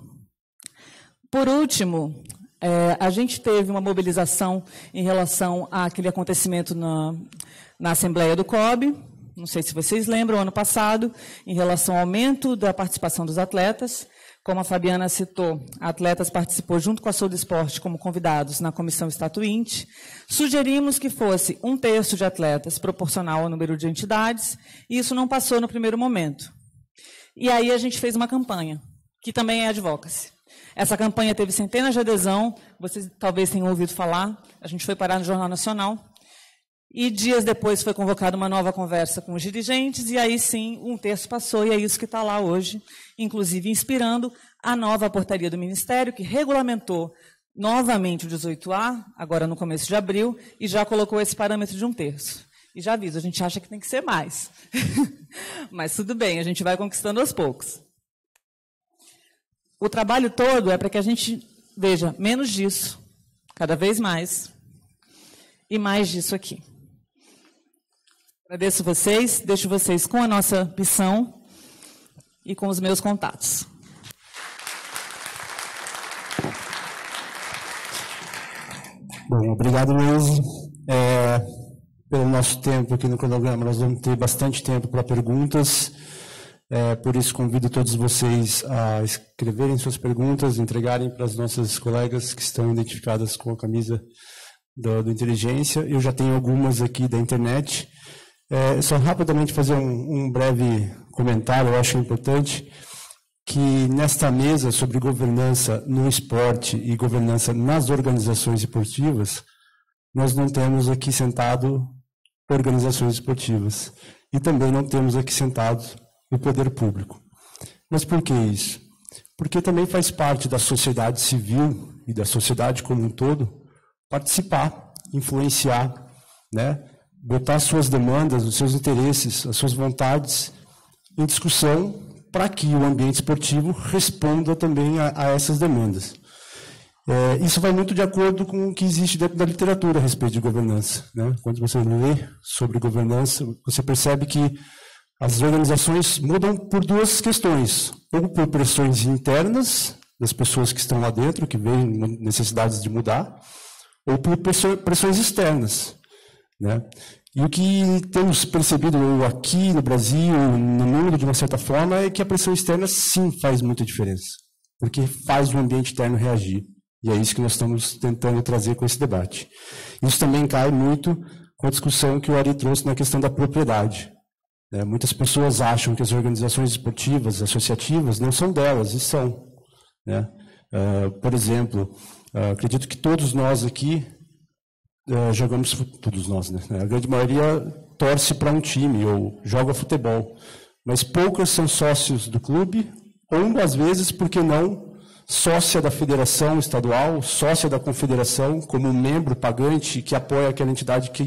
Por último, é, a gente teve uma mobilização em relação àquele acontecimento na, na Assembleia do C O B, não sei se vocês lembram, ano passado, em relação ao aumento da participação dos atletas. Como a Fabiana citou, a Atletas participou junto com a Sou do Esporte como convidados na comissão Estatuinte. Sugerimos que fosse um terço de atletas proporcional ao número de entidades, e isso não passou no primeiro momento. E aí a gente fez uma campanha, que também é advocacy. Essa campanha teve centenas de adesão, vocês talvez tenham ouvido falar, a gente foi parar no Jornal Nacional, e dias depois foi convocada uma nova conversa com os dirigentes, e aí sim, um terço passou, e é isso que está lá hoje, inclusive inspirando a nova portaria do Ministério, que regulamentou novamente o dezoito A, agora no começo de abril, e já colocou esse parâmetro de um terço. E já aviso, a gente acha que tem que ser mais. Mas tudo bem, a gente vai conquistando aos poucos. O trabalho todo é para que a gente veja menos disso, cada vez mais, e mais disso aqui. Agradeço vocês, deixo vocês com a nossa missão e com os meus contatos. Bom, obrigado, Luiz. É, pelo nosso tempo aqui no cronograma, nós vamos ter bastante tempo para perguntas. É, por isso, convido todos vocês a escreverem suas perguntas, entregarem para as nossas colegas que estão identificadas com a camisa do, do Inteligência. Eu já tenho algumas aqui da internet. É, só rapidamente fazer um, um breve comentário, eu acho importante, que nesta mesa sobre governança no esporte e governança nas organizações esportivas, nós não temos aqui sentado organizações esportivas. E também não temos aqui sentados o poder público. Mas por que isso? Porque também faz parte da sociedade civil e da sociedade como um todo participar, influenciar, né, botar suas demandas, os seus interesses, as suas vontades em discussão para que o ambiente esportivo responda também a, a essas demandas. É, isso vai muito de acordo com o que existe dentro da literatura a respeito de governança, né? Quando você lê sobre governança, você percebe que as organizações mudam por duas questões, ou por pressões internas das pessoas que estão lá dentro, que veem necessidades de mudar, ou por pressões externas, né? E o que temos percebido aqui no Brasil, no mundo, de uma certa forma, é que a pressão externa, sim, faz muita diferença, porque faz o ambiente interno reagir. E é isso que nós estamos tentando trazer com esse debate. Isso também cai muito com a discussão que o Ari trouxe na questão da propriedade. É, muitas pessoas acham que as organizações esportivas, associativas, não são delas, e são. Né? Uh, por exemplo, uh, acredito que todos nós aqui Uh, jogamos, todos nós, né? A grande maioria torce para um time ou joga futebol, mas poucas são sócios do clube, ou às vezes, por que não, sócia da federação estadual, sócia da confederação, como membro pagante que apoia aquela entidade que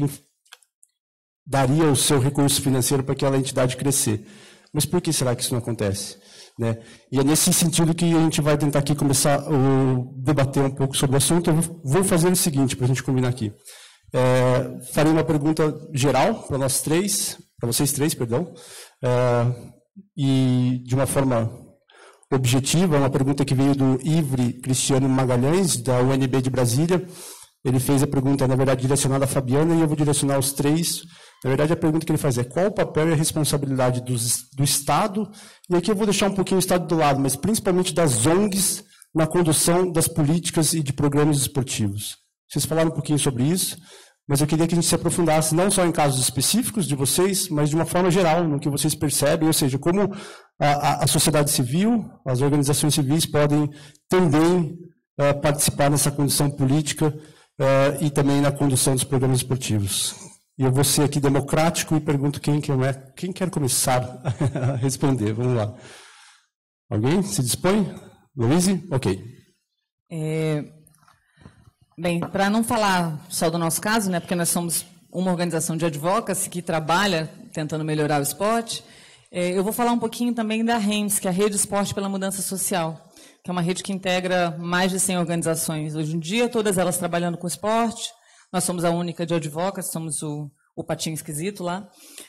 daria o seu recurso financeiro para aquela entidade crescer. Mas por que será que isso não acontece? Né? E é nesse sentido que a gente vai tentar aqui começar a debater um pouco sobre o assunto. Eu vou fazer o seguinte, para a gente combinar aqui. É, farei uma pergunta geral para nós três, para vocês três, perdão, é, e de uma forma objetiva, uma pergunta que veio do Ivre Cristiano Magalhães, da U N B de Brasília. Ele fez a pergunta, na verdade, direcionada à Fabiana, e eu vou direcionar os três. Na verdade, a pergunta que ele faz é qual o papel e a responsabilidade do, do Estado, e aqui eu vou deixar um pouquinho o Estado do lado, mas principalmente das O N Gs na condução das políticas e de programas esportivos. Vocês falaram um pouquinho sobre isso, mas eu queria que a gente se aprofundasse não só em casos específicos de vocês, mas de uma forma geral, no que vocês percebem, ou seja, como a, a, a sociedade civil, as organizações civis podem também uh, participar nessa condução política uh, e também na condução dos programas esportivos. E eu vou ser aqui democrático e pergunto quem, quem, é, quem quer começar a responder. Vamos lá. Alguém se dispõe? Luíse? Ok. É, bem, para não falar só do nosso caso, né, porque nós somos uma organização de advocacy que trabalha tentando melhorar o esporte, é, eu vou falar um pouquinho também da REMS, que é a Rede Esporte pela Mudança Social, que é uma rede que integra mais de cem organizações. Hoje em dia, todas elas trabalhando com esporte. Nós somos a única de advocacy, somos o, o patinho esquisito lá.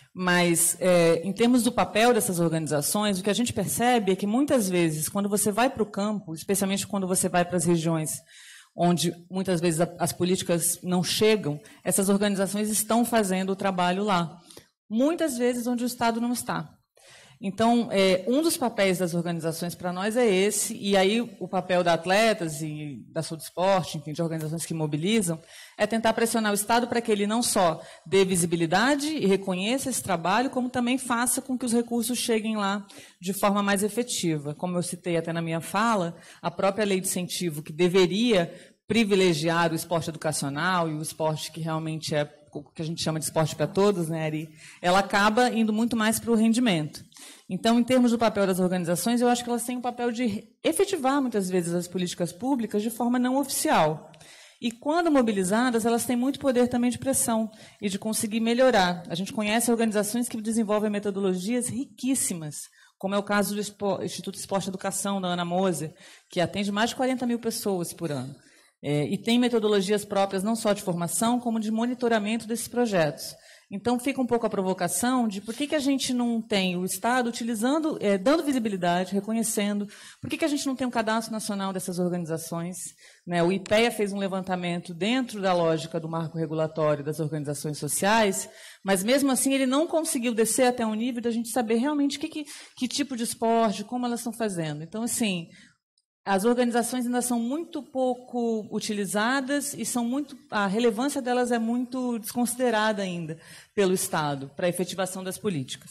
Mas, é, em termos do papel dessas organizações, o que a gente percebe é que, muitas vezes, quando você vai para o campo, especialmente quando você vai para as regiões onde, muitas vezes, a, as políticas não chegam, essas organizações estão fazendo o trabalho lá. Muitas vezes onde o Estado não está. Então, é, um dos papéis das organizações para nós é esse, e aí o papel da Atletas e da Sul do Esporte, enfim, de organizações que mobilizam, é tentar pressionar o Estado para que ele não só dê visibilidade e reconheça esse trabalho, como também faça com que os recursos cheguem lá de forma mais efetiva. Como eu citei até na minha fala, a própria lei de incentivo, que deveria privilegiar o esporte educacional e o esporte que realmente é o que a gente chama de esporte para todos, né, Ari? Ela acaba indo muito mais para o rendimento. Então, em termos do papel das organizações, eu acho que elas têm o papel de efetivar, muitas vezes, as políticas públicas de forma não oficial. E, quando mobilizadas, elas têm muito poder também de pressão e de conseguir melhorar. A gente conhece organizações que desenvolvem metodologias riquíssimas, como é o caso do Instituto Esporte e Educação, da Ana Moser, que atende mais de quarenta mil pessoas por ano. É, e tem metodologias próprias não só de formação, como de monitoramento desses projetos. Então, fica um pouco a provocação de por que, que a gente não tem o Estado utilizando, é, dando visibilidade, reconhecendo, por que, que a gente não tem um cadastro nacional dessas organizações? Né? O IPEA fez um levantamento dentro da lógica do marco regulatório das organizações sociais, mas, mesmo assim, ele não conseguiu descer até um nível da gente saber realmente que, que, que tipo de esporte, como elas estão fazendo. Então, assim, as organizações ainda são muito pouco utilizadas e são muito, a relevância delas é muito desconsiderada ainda pelo Estado para a efetivação das políticas.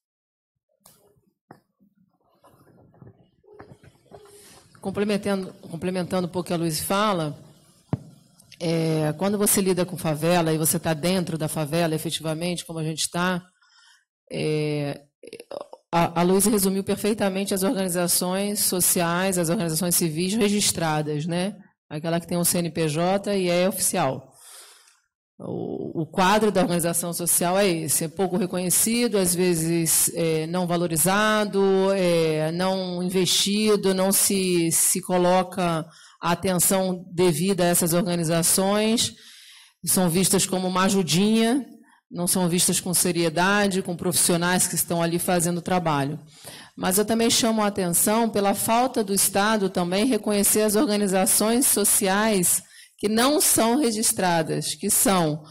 Complementando, complementando um pouco o que a Luísa fala, é, quando você lida com favela e você está dentro da favela, efetivamente, como a gente está, é, a, a Luísa resumiu perfeitamente as organizações sociais, as organizações civis registradas, né? Aquela que tem um C N P J e é oficial. O, o quadro da organização social é esse, é pouco reconhecido, às vezes é, não valorizado, é, não investido, não se, se coloca a atenção devida a essas organizações, são vistas como uma ajudinha, não são vistas com seriedade, com profissionais que estão ali fazendo o trabalho. Mas eu também chamo a atenção pela falta do Estado também reconhecer as organizações sociais que não são registradas, que são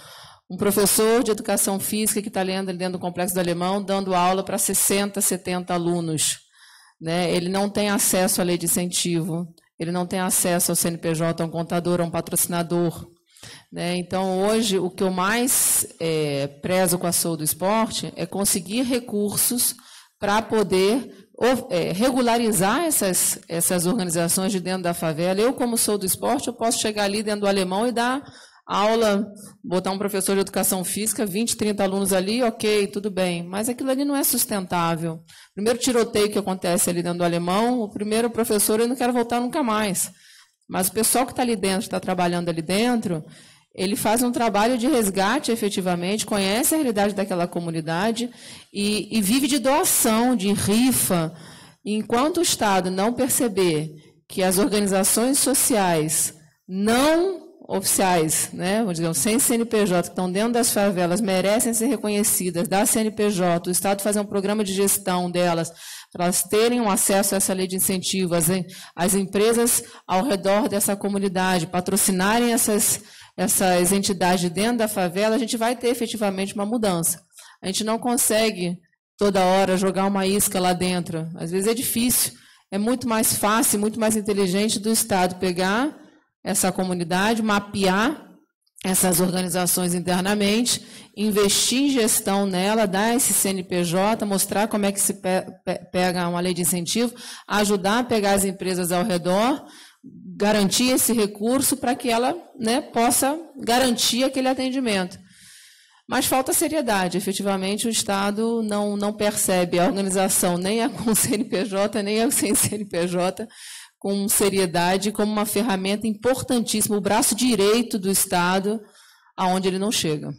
um professor de educação física que está lendo dentro do Complexo do Alemão, dando aula para sessenta, setenta alunos. Né? Ele não tem acesso à lei de incentivo, ele não tem acesso ao C N P J, a um contador, a um patrocinador. Né? Então, hoje, o que eu mais é, prezo com a Sou do Esporte é conseguir recursos para poder é, regularizar essas, essas organizações de dentro da favela. Eu, como Sou do Esporte, eu posso chegar ali dentro do Alemão e dar aula, botar um professor de educação física, vinte, trinta alunos ali, ok, tudo bem. Mas aquilo ali não é sustentável. O primeiro tiroteio que acontece ali dentro do Alemão, o primeiro professor, eu não quero voltar nunca mais. Mas o pessoal que está ali dentro, está trabalhando ali dentro, ele faz um trabalho de resgate, efetivamente, conhece a realidade daquela comunidade e, e vive de doação, de rifa. E enquanto o Estado não perceber que as organizações sociais não oficiais, né, vamos dizer, sem C N P J, que estão dentro das favelas, merecem ser reconhecidas da C N P J, o Estado fazer um programa de gestão delas, para elas terem um acesso a essa lei de incentivo, as, as empresas ao redor dessa comunidade, patrocinarem essas, essas entidades dentro da favela, a gente vai ter efetivamente uma mudança. A gente não consegue, toda hora, jogar uma isca lá dentro. Às vezes é difícil. É muito mais fácil, muito mais inteligente do Estado pegar essa comunidade, mapear essas organizações internamente, investir em gestão nela, dar esse C N P J, mostrar como é que se pe pega uma lei de incentivo, ajudar a pegar as empresas ao redor, garantir esse recurso para que ela, né, possa garantir aquele atendimento. Mas falta seriedade. Efetivamente, o Estado não, não percebe a organização, nem a com C N P J, nem a sem C N P J, com seriedade, como uma ferramenta importantíssima, o braço direito do Estado, aonde ele não chega.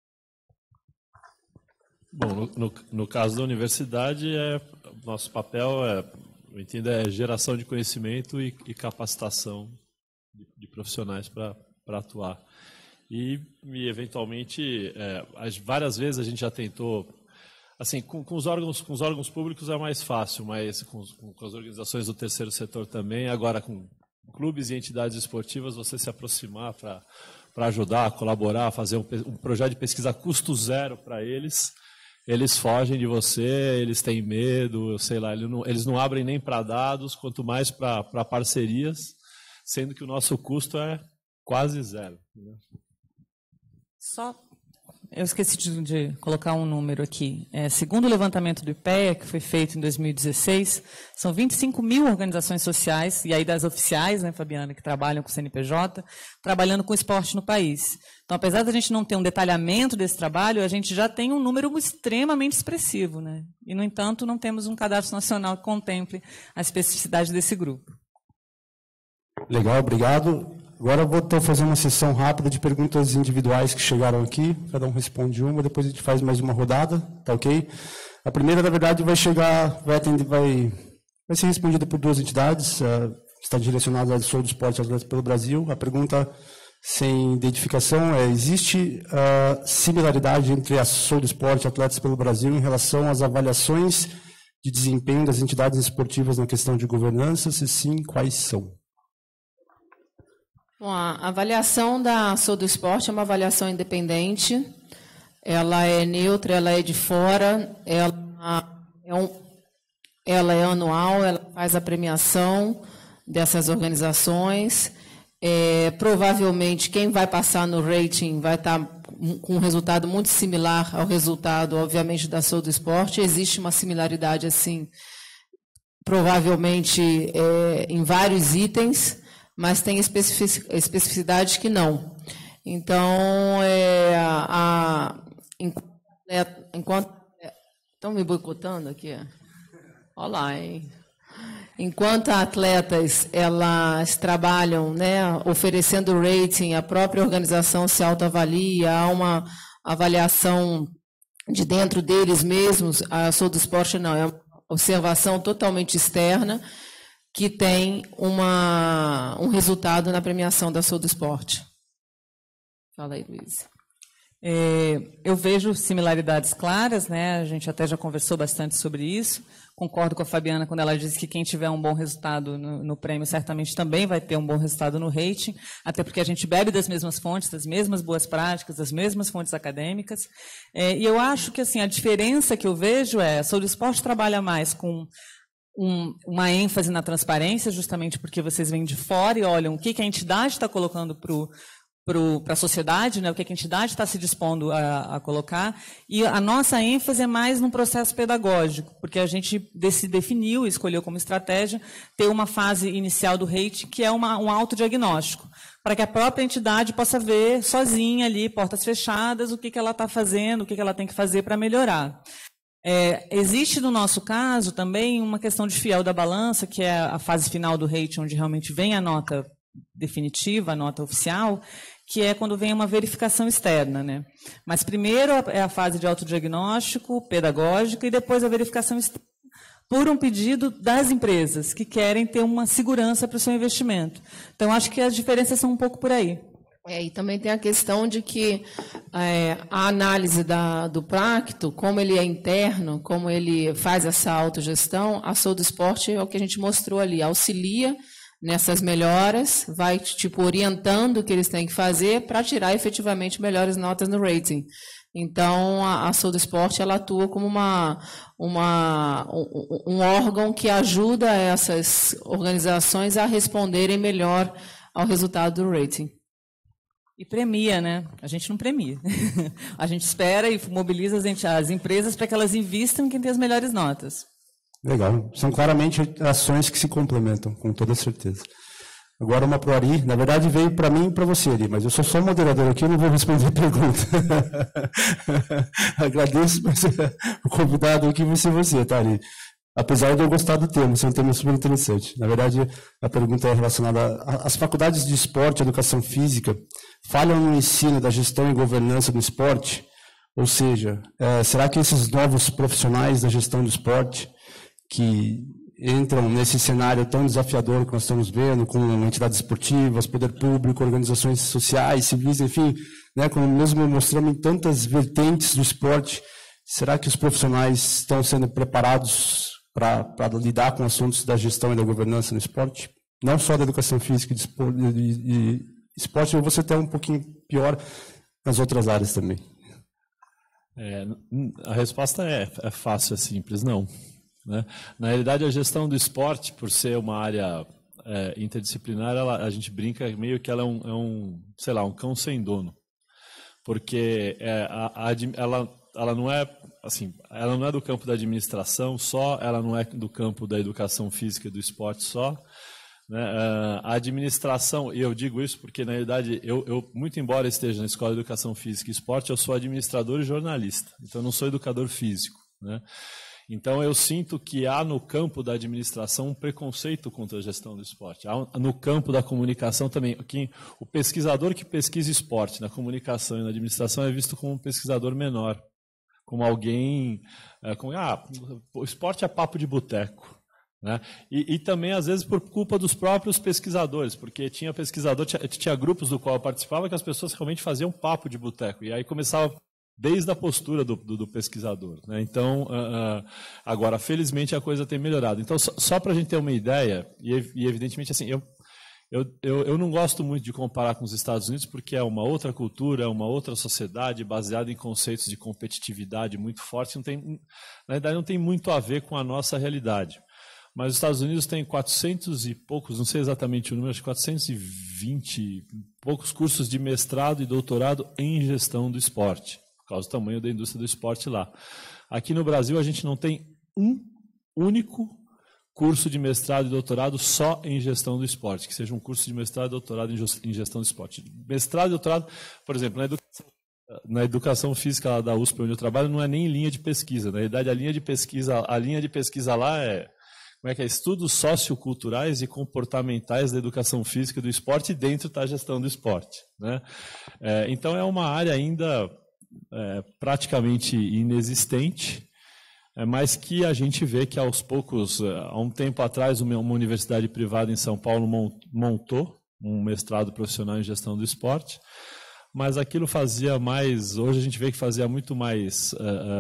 Bom, no, no, no caso da universidade, é, nosso papel, é, eu entendo, é geração de conhecimento e, e capacitação de, de profissionais para atuar. E, e eventualmente, é, as, várias vezes a gente já tentou. Assim, com, com, os órgãos, com os órgãos públicos é mais fácil, mas com, com as organizações do terceiro setor também. Agora, com clubes e entidades esportivas, você se aproximar para ajudar, colaborar, fazer um, um projeto de pesquisa a custo zero para eles, eles fogem de você, eles têm medo, sei lá, eles não, eles não abrem nem para dados, quanto mais para parcerias, sendo que o nosso custo é quase zero. Né? Só... Eu esqueci de, de colocar um número aqui. É, segundo o levantamento do I P E A, que foi feito em dois mil e dezesseis, são vinte e cinco mil organizações sociais, e aí das oficiais, né, Fabiana, que trabalham com o C N P J, trabalhando com esporte no país. Então, apesar da gente não ter um detalhamento desse trabalho, a gente já tem um número extremamente expressivo, né? E, no entanto, não temos um cadastro nacional que contemple a especificidade desse grupo. Legal, obrigado. Agora eu vou estar fazendo uma sessão rápida de perguntas individuais que chegaram aqui. Cada um responde uma, depois a gente faz mais uma rodada, tá ok? A primeira, na verdade, vai chegar, vai, atender, vai, vai ser respondida por duas entidades. Uh, está direcionada ao Sou do Esporte Atletas pelo Brasil. A pergunta, sem identificação, é: existe uh, similaridade entre a Sou do Esporte Atletas pelo Brasil em relação às avaliações de desempenho das entidades esportivas na questão de governança? Se sim, quais são? Bom, a avaliação da Sou do Esporte é uma avaliação independente, ela é neutra, ela é de fora, ela é, um, ela é anual, ela faz a premiação dessas organizações. É, provavelmente, quem vai passar no rating vai estar com um resultado muito similar ao resultado, obviamente, da Sou do Esporte. Existe uma similaridade, assim, provavelmente é, em vários itens, mas tem especificidades que não. Então, é, a, enquanto... Estão me boicotando aqui? Olha lá, hein? Enquanto atletas elas trabalham, né, oferecendo rating, a própria organização se autoavalia, há uma avaliação de dentro deles mesmos, a Sou do Esporte não, é uma observação totalmente externa, que tem uma, um resultado na premiação da Sou do Esporte. Fala aí, Luiz. É, eu vejo similaridades claras, né? A gente até já conversou bastante sobre isso. concordo com a Fabiana quando ela diz que quem tiver um bom resultado no, no prêmio certamente também vai ter um bom resultado no rating, até porque a gente bebe das mesmas fontes, das mesmas boas práticas, das mesmas fontes acadêmicas. É, e eu acho que assim, a diferença que eu vejo é a Saúde e Esporte trabalha mais com um, uma ênfase na transparência, justamente porque vocês vêm de fora e olham o que, que a entidade está colocando para o para a sociedade, né, o que a entidade está se dispondo a, a colocar, e a nossa ênfase é mais num processo pedagógico, porque a gente se definiu, escolheu como estratégia, ter uma fase inicial do rating, que é uma, um autodiagnóstico, para que a própria entidade possa ver sozinha ali, portas fechadas, o que, que ela está fazendo, o que, que ela tem que fazer para melhorar. É, existe, no nosso caso, também uma questão de fiel da balança, que é a fase final do rating, onde realmente vem a nota definitiva, a nota oficial, que é quando vem uma verificação externa, né? Mas primeiro é a fase de autodiagnóstico, pedagógico, e depois a verificação externa, por um pedido das empresas, que querem ter uma segurança para o seu investimento. Então, acho que as diferenças são um pouco por aí. É, e também tem a questão de que é, a análise da, do Pacto, como ele é interno, como ele faz essa autogestão, a Saúde do Esporte é o que a gente mostrou ali, auxilia nessas melhoras, vai tipo orientando o que eles têm que fazer para tirar efetivamente melhores notas no rating. Então, a, a Saúde do Esporte ela atua como uma, uma, um, um órgão que ajuda essas organizações a responderem melhor ao resultado do rating. E premia, né? A gente não premia. A gente espera e mobiliza as, as empresas para que elas invistam em quem tem as melhores notas. Legal. São claramente ações que se complementam, com toda certeza. Agora uma para o Ari. Na verdade, veio para mim e para você, Ari, mas eu sou só moderador aqui, eu não vou responder a pergunta. Agradeço, mas o convidado aqui vai ser você, tá, Ari? Apesar de eu gostar do tema, isso é um tema super interessante. Na verdade, a pergunta é relacionada às faculdades de esporte e educação física falham no ensino da gestão e governança do esporte? Ou seja, é, será que esses novos profissionais da gestão do esporte que entram nesse cenário tão desafiador que nós estamos vendo, com entidades esportivas, poder público, organizações sociais, civis, enfim, né, como mesmo mostramos em tantas vertentes do esporte, será que os profissionais estão sendo preparados para lidar com assuntos da gestão e da governança no esporte? Não só da educação física e de esporte, de, de esporte, eu vou ser até um pouquinho pior nas outras áreas também. É, a resposta é, é fácil, é simples, não. Né? Na realidade, a gestão do esporte, por ser uma área é, interdisciplinar, ela, a gente brinca meio que ela é um, é um, sei lá, um cão sem dono, porque é, a, a, ela, ela não é assim, ela não é do campo da administração só, ela não é do campo da educação física e do esporte só. Né? A administração, e eu digo isso porque, na realidade, eu, eu, muito embora esteja na Escola de Educação Física e Esporte, eu sou administrador e jornalista, então eu não sou educador físico. Né? Então, eu sinto que há no campo da administração um preconceito contra a gestão do esporte. Há no campo da comunicação também. Que o pesquisador que pesquisa esporte na comunicação e na administração é visto como um pesquisador menor, como alguém... Como, ah, o esporte é papo de boteco. Né? E, e também, às vezes, por culpa dos próprios pesquisadores, porque tinha pesquisador, tinha, tinha grupos do qual eu participava que as pessoas realmente faziam papo de boteco. E aí começava... desde a postura do, do, do pesquisador. Né? Então, uh, uh, agora, felizmente, a coisa tem melhorado. Então, só, só para a gente ter uma ideia, e, e evidentemente, assim, eu, eu, eu, eu não gosto muito de comparar com os Estados Unidos, porque é uma outra cultura, é uma outra sociedade, baseada em conceitos de competitividade muito fortes, não tem, na verdade, não tem muito a ver com a nossa realidade. Mas os Estados Unidos têm quatrocentos e poucos, não sei exatamente o número, acho que quatrocentos e vinte poucos cursos de mestrado e doutorado em gestão do esporte, por causa do tamanho da indústria do esporte lá. Aqui no Brasil, a gente não tem um único curso de mestrado e doutorado só em gestão do esporte, que seja um curso de mestrado e doutorado em gestão do esporte. Mestrado e doutorado, por exemplo, na educação, na educação física lá da U S P, onde eu trabalho, não é nem linha de pesquisa. Na verdade, a linha de pesquisa, a linha de pesquisa lá é, como é que é? Estudos socioculturais e comportamentais da educação física e do esporte, e dentro está a gestão do esporte. Né? É, então, é uma área ainda... É, praticamente inexistente, é, mas que a gente vê que aos poucos, há um tempo atrás, uma, uma universidade privada em São Paulo montou um mestrado profissional em gestão do esporte, mas aquilo fazia mais, hoje a gente vê que fazia muito mais uh, uh,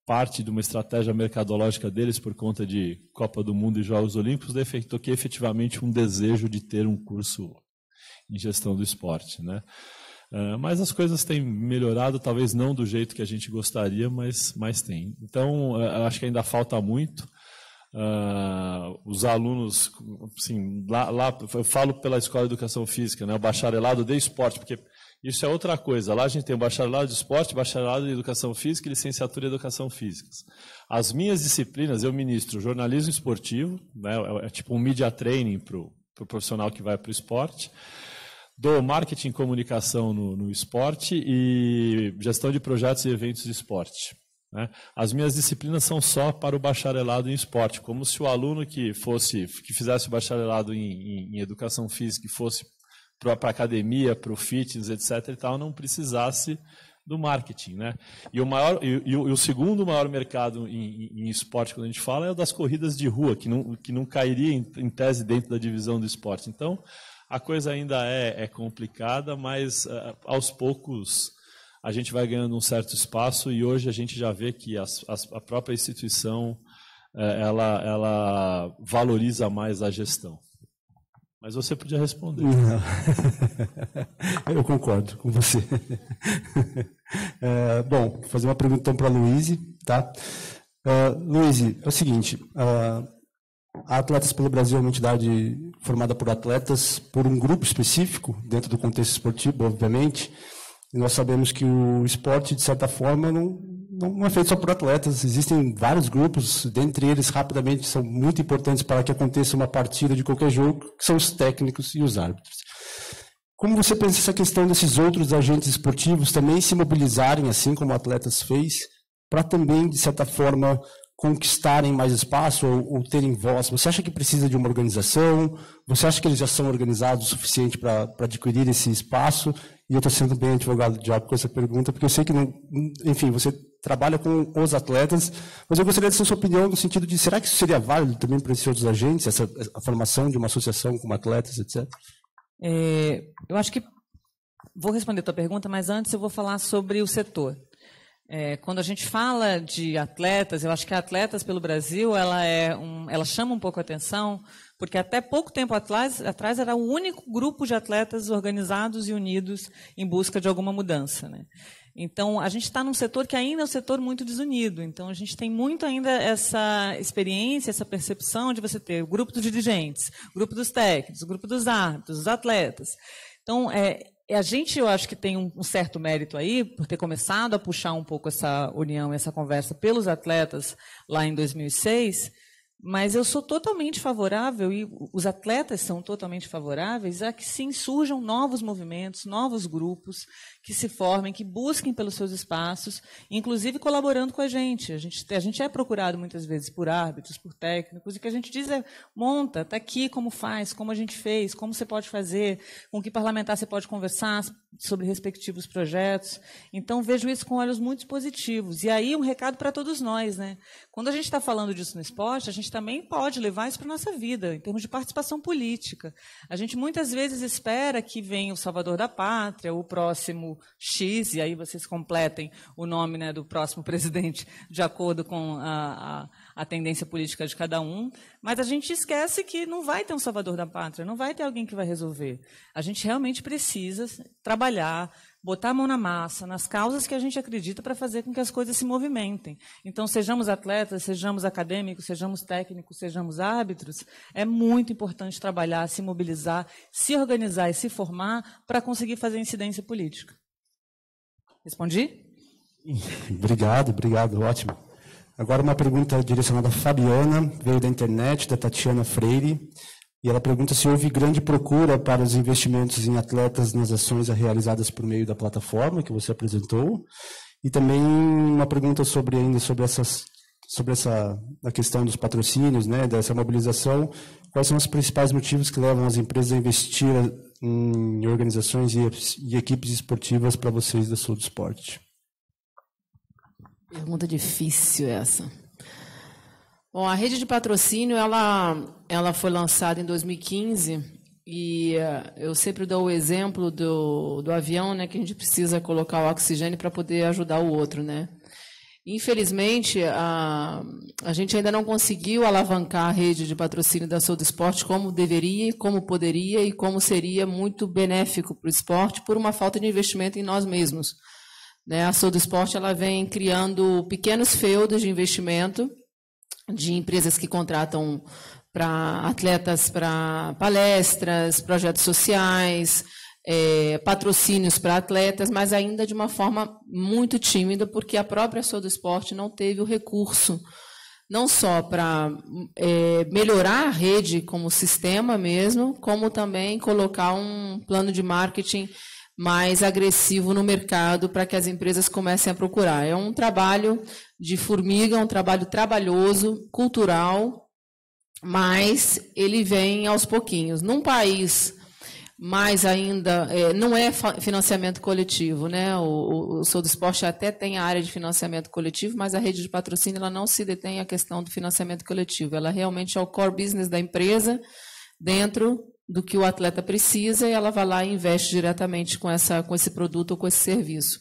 parte de uma estratégia mercadológica deles por conta de Copa do Mundo e Jogos Olímpicos, do que efetivamente um desejo de ter um curso em gestão do esporte, né? Uh, mas as coisas têm melhorado, talvez não do jeito que a gente gostaria, mas, mas tem. Então, uh, acho que ainda falta muito. Uh, os alunos, assim, lá, lá, eu falo pela Escola de Educação Física, né, o bacharelado de esporte, porque isso é outra coisa. Lá a gente tem o bacharelado de esporte, bacharelado de educação física e licenciatura em educação física. As minhas disciplinas, eu ministro jornalismo esportivo, né, é, é tipo um media training para o pro profissional que vai para o esporte, dou marketing e comunicação no, no esporte e gestão de projetos e eventos de esporte. Né? As minhas disciplinas são só para o bacharelado em esporte, como se o aluno que fosse, que fizesse o bacharelado em, em, em educação física e fosse para a academia, para o fitness, etc e tal, não precisasse do marketing, né? E o maior, e, e o, e o segundo maior mercado em, em, em esporte, quando a gente fala, é o das corridas de rua, que não, que não cairia em, em tese dentro da divisão do esporte. Então, a coisa ainda é, é complicada, mas uh, aos poucos a gente vai ganhando um certo espaço e hoje a gente já vê que as, as, a própria instituição uh, ela, ela valoriza mais a gestão. Mas você podia responder. Não. Eu concordo com você. É, bom, vou fazer uma pergunta então para a Luíse. Tá? Uh, Luíse, é o seguinte, uh, a Atletas pelo Brasil é uma entidade formada por atletas, por um grupo específico, dentro do contexto esportivo, obviamente, e nós sabemos que o esporte, de certa forma, não, não é feito só por atletas, existem vários grupos, dentre eles, rapidamente, são muito importantes para que aconteça uma partida de qualquer jogo, que são os técnicos e os árbitros. Como você pensa essa questão desses outros agentes esportivos também se mobilizarem, assim como atletas fez, para também, de certa forma, conquistarem mais espaço ou, ou terem voz? Você acha que precisa de uma organização? Você acha que eles já são organizados o suficiente para adquirir esse espaço? E eu estou sendo bem advogado do diabo com essa pergunta, porque eu sei que, não, enfim, você trabalha com os atletas, mas eu gostaria de saber a sua opinião no sentido de, será que isso seria válido também para esses outros agentes, essa, a formação de uma associação como atletas, etcétera? É, eu acho que vou responder a tua pergunta, mas antes eu vou falar sobre o setor. É, quando a gente fala de atletas, eu acho que a Atletas pelo Brasil, ela, é um, ela chama um pouco a atenção, porque até pouco tempo atrás, atrás era o único grupo de atletas organizados e unidos em busca de alguma mudança, né? Então, a gente está num setor que ainda é um setor muito desunido. Então, a gente tem muito ainda essa experiência, essa percepção de você ter o grupo dos dirigentes, o grupo dos técnicos, o grupo dos árbitros, os atletas. Então, é, a gente, eu acho que tem um, um certo mérito aí, por ter começado a puxar um pouco essa união, essa conversa pelos atletas lá em dois mil e seis, mas eu sou totalmente favorável, e os atletas são totalmente favoráveis, a que sim surjam novos movimentos, novos grupos, que se formem, que busquem pelos seus espaços, inclusive colaborando com a gente. A gente, a gente é procurado muitas vezes por árbitros, por técnicos, e o que a gente diz é, monta, está aqui como faz, como a gente fez, como você pode fazer, com que parlamentar você pode conversar sobre respectivos projetos. Então, vejo isso com olhos muito positivos. E aí, um recado para todos nós, né? Quando a gente está falando disso no esporte, a gente também pode levar isso para a nossa vida, em termos de participação política. A gente muitas vezes espera que venha o salvador da pátria, o próximo X, e aí vocês completem o nome, né, do próximo presidente de acordo com a, a, a tendência política de cada um, mas a gente esquece que não vai ter um salvador da pátria, não vai ter alguém que vai resolver. A gente realmente precisa trabalhar, botar a mão na massa, nas causas que a gente acredita para fazer com que as coisas se movimentem. Então, sejamos atletas, sejamos acadêmicos, sejamos técnicos, sejamos árbitros, é muito importante trabalhar, se mobilizar, se organizar e se formar para conseguir fazer incidência política. Respondi? Obrigado, obrigado, ótimo. Agora uma pergunta direcionada à Fabiana, veio da internet, da Tatiana Freire, e ela pergunta se houve grande procura para os investimentos em atletas nas ações realizadas por meio da plataforma que você apresentou, e também uma pergunta sobre ainda sobre essas sobre essa a questão dos patrocínios, né, dessa mobilização. Quais são os principais motivos que levam as empresas a investir em organizações e, e equipes esportivas para vocês da Sul do Esporte? Pergunta difícil essa. Bom, a rede de patrocínio ela, ela foi lançada em dois mil e quinze e uh, eu sempre dou o exemplo do, do avião, né, que a gente precisa colocar o oxigênio para poder ajudar o outro, né? Infelizmente, a, a gente ainda não conseguiu alavancar a rede de patrocínio da Sou do Esporte como deveria, como poderia e como seria muito benéfico para o esporte por uma falta de investimento em nós mesmos. Né? A Sou do Esporte ela vem criando pequenos feudos de investimento de empresas que contratam para atletas para palestras, projetos sociais, É, patrocínios para atletas, mas ainda de uma forma muito tímida, porque a própria Sou do Esporte não teve o recurso, não só para é, melhorar a rede como sistema mesmo, como também colocar um plano de marketing mais agressivo no mercado para que as empresas comecem a procurar. É um trabalho de formiga, um trabalho trabalhoso, cultural, mas ele vem aos pouquinhos. Num país... Mas ainda é, não é financiamento coletivo, né? O, o Sou do Esporte até tem a área de financiamento coletivo, mas a rede de patrocínio ela não se detém à questão do financiamento coletivo. Ela realmente é o core business da empresa, dentro do que o atleta precisa, e ela vai lá e investe diretamente com, essa, com esse produto ou com esse serviço.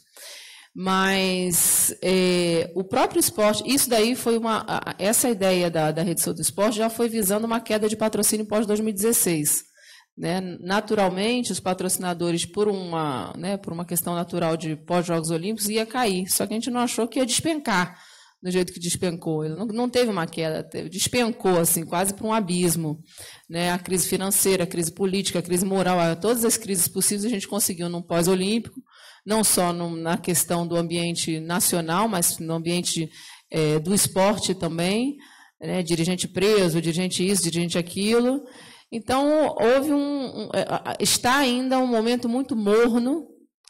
Mas é, o próprio esporte, isso daí foi uma. Essa ideia da, da rede Sou do Esporte já foi visando uma queda de patrocínio pós dois mil e dezesseis. Né? Naturalmente, os patrocinadores, por uma, né, por uma questão natural de pós-Jogos Olímpicos, ia cair. Só que a gente não achou que ia despencar do jeito que despencou. Ele não, não teve uma queda, teve, despencou assim, quase para um abismo. Né? A crise financeira, a crise política, a crise moral, todas as crises possíveis a gente conseguiu num pós-olímpico, não só no, na questão do ambiente nacional, mas no ambiente é, do esporte também. Né? Dirigente preso, dirigente isso, dirigente aquilo. Então, houve um, um, está ainda um momento muito morno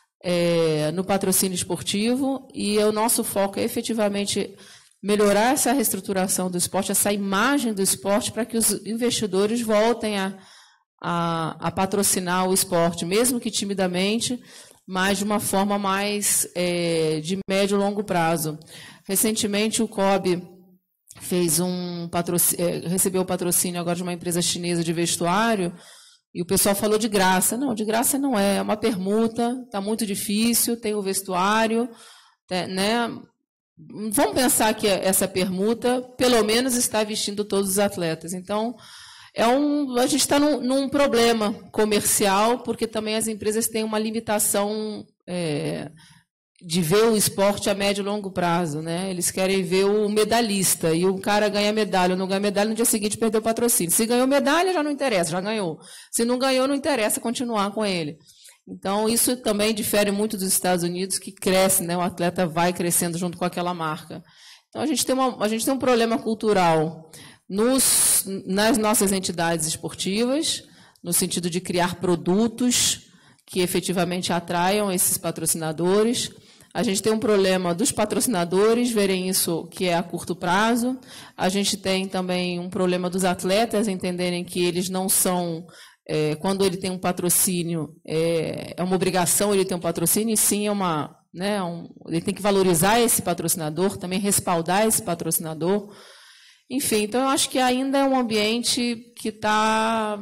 é, no patrocínio esportivo, e o nosso foco é efetivamente melhorar essa reestruturação do esporte, essa imagem do esporte, para que os investidores voltem a, a, a patrocinar o esporte, mesmo que timidamente, mas de uma forma mais é, de médio e longo prazo. Recentemente, o C O B fez um patrocínio, recebeu o patrocínio agora de uma empresa chinesa de vestuário, e o pessoal falou de graça. Não, de graça não é, é uma permuta, está muito difícil, tem o vestuário, né? Vamos pensar que essa permuta, pelo menos, está vestindo todos os atletas. Então, é um, a gente está num, num problema comercial, porque também as empresas têm uma limitação é, de ver o esporte a médio e longo prazo, né? Eles querem ver o medalhista, e o cara ganha medalha ou não ganha medalha, no dia seguinte perdeu o patrocínio. Se ganhou medalha, já não interessa, já ganhou. Se não ganhou, não interessa continuar com ele. Então, isso também difere muito dos Estados Unidos, que cresce, né? O atleta vai crescendo junto com aquela marca. Então, a gente tem, uma, a gente tem um problema cultural nos, nas nossas entidades esportivas, no sentido de criar produtos que efetivamente atraiam esses patrocinadores. A gente tem um problema dos patrocinadores verem isso que é a curto prazo. A gente tem também um problema dos atletas entenderem que eles não são, é, quando ele tem um patrocínio, é, é uma obrigação ele ter um patrocínio, e sim é uma, né, um, ele tem que valorizar esse patrocinador, também respaldar esse patrocinador. Enfim, então eu acho que ainda é um ambiente que está...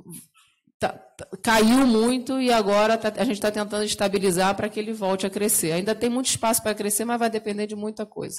caiu muito, e agora tá, a gente está tentando estabilizar para que ele volte a crescer. Ainda tem muito espaço para crescer, mas vai depender de muita coisa.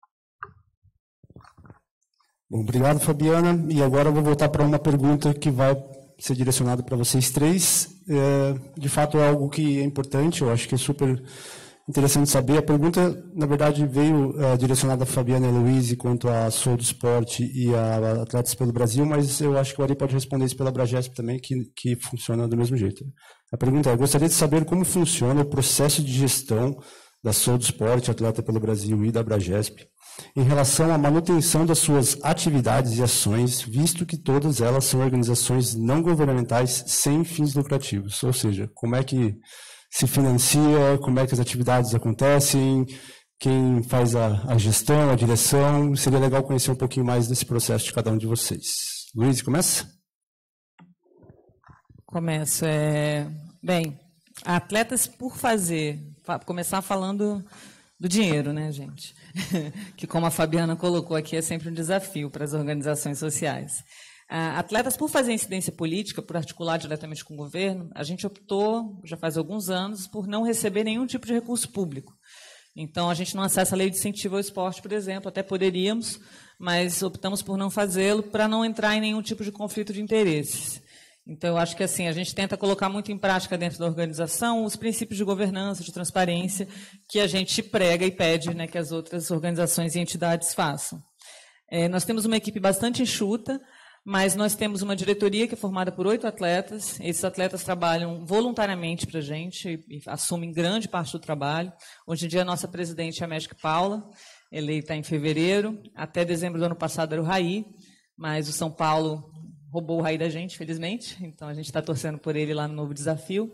Bom, obrigado, Fabiana. E agora eu vou voltar para uma pergunta que vai ser direcionada para vocês três. É, de fato, é algo que é importante, eu acho que é super interessante saber. A pergunta, na verdade, veio é, direcionada a Fabiana e a Luiz quanto a Sou do Esporte e a Atletas pelo Brasil, mas eu acho que o Ari pode responder isso pela Bragesp também, que, que funciona do mesmo jeito. A pergunta é: gostaria de saber como funciona o processo de gestão da Sou do Esporte, Atleta pelo Brasil e da Bragesp em relação à manutenção das suas atividades e ações, visto que todas elas são organizações não governamentais sem fins lucrativos. Ou seja, como é que se financia, como é que as atividades acontecem, quem faz a, a gestão, a direção. Seria legal conhecer um pouquinho mais desse processo de cada um de vocês. Luiz, começa? Começo. É... Bem, Atletas por Fazer. Começar falando do dinheiro, né, gente? Que, como a Fabiana colocou aqui, é sempre um desafio para as organizações sociais. Atletas por Fazer incidência política, por articular diretamente com o governo, a gente optou, já faz alguns anos, por não receber nenhum tipo de recurso público. Então, a gente não acessa a lei de incentivo ao esporte, por exemplo, até poderíamos, mas optamos por não fazê-lo para não entrar em nenhum tipo de conflito de interesses. Então, eu acho que assim, a gente tenta colocar muito em prática dentro da organização os princípios de governança, de transparência, que a gente prega e pede, né, que as outras organizações e entidades façam. É, nós temos uma equipe bastante enxuta, mas nós temos uma diretoria que é formada por oito atletas. Esses atletas trabalham voluntariamente para a gente e, e assumem grande parte do trabalho. Hoje em dia, a nossa presidente é a Magic Paula, eleita em fevereiro. Até dezembro do ano passado era o Raí, mas o São Paulo roubou o Raí da gente, felizmente. Então, a gente está torcendo por ele lá no novo desafio.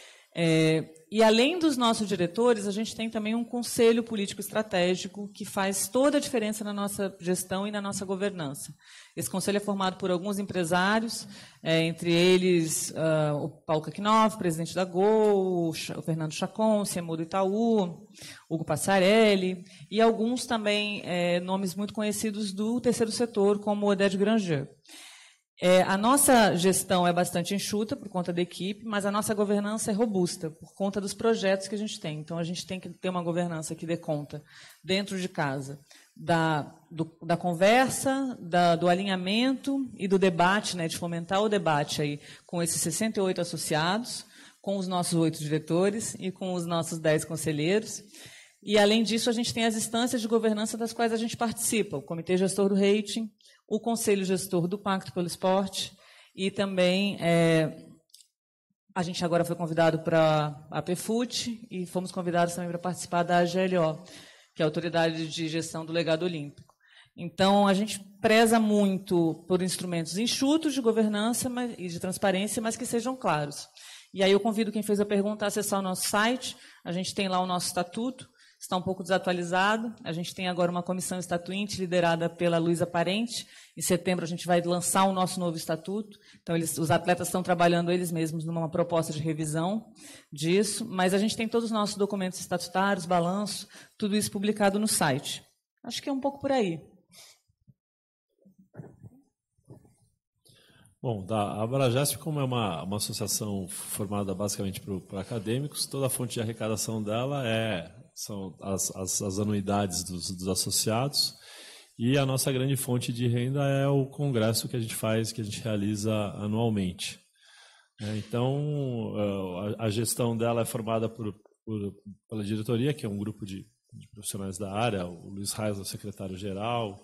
É, e, além dos nossos diretores, a gente tem também um conselho político estratégico que faz toda a diferença na nossa gestão e na nossa governança. Esse conselho é formado por alguns empresários, é, entre eles uh, o Paulo Kakinoff, presidente da Gol, o Fernando Chacon, C M O do Itaú, Hugo Passarelli, e alguns também é, nomes muito conhecidos do terceiro setor, como o Oded Granger. É, a nossa gestão é bastante enxuta por conta da equipe, mas a nossa governança é robusta por conta dos projetos que a gente tem. Então, a gente tem que ter uma governança que dê conta, dentro de casa, da, do, da conversa, da, do alinhamento e do debate, né, de fomentar o debate aí, com esses sessenta e oito associados, com os nossos oito diretores e com os nossos dez conselheiros. E, além disso, a gente tem as instâncias de governança das quais a gente participa, o Comitê Gestor do Rating, o Conselho Gestor do Pacto pelo Esporte e também é, a gente agora foi convidado para a APFUT e fomos convidados também para participar da A G L O, que é a Autoridade de Gestão do Legado Olímpico. Então, a gente preza muito por instrumentos enxutos de governança e de transparência, mas que sejam claros. E aí eu convido quem fez a pergunta a acessar o nosso site, a gente tem lá o nosso estatuto, está um pouco desatualizado. A gente tem agora uma comissão estatuinte liderada pela Luísa Parente. Em setembro, a gente vai lançar o nosso novo estatuto. Então, eles, os atletas estão trabalhando eles mesmos numa proposta de revisão disso. Mas a gente tem todos os nossos documentos estatutários, balanço, tudo isso publicado no site. Acho que é um pouco por aí. Bom, a Abragesp, como é uma, uma associação formada basicamente por, por acadêmicos, toda a fonte de arrecadação dela é... são as, as, as anuidades dos, dos associados, e a nossa grande fonte de renda é o congresso que a gente faz, que a gente realiza anualmente. Então, a, a gestão dela é formada por, por, pela diretoria, que é um grupo de, de profissionais da área, o Luiz Reis é o secretário-geral,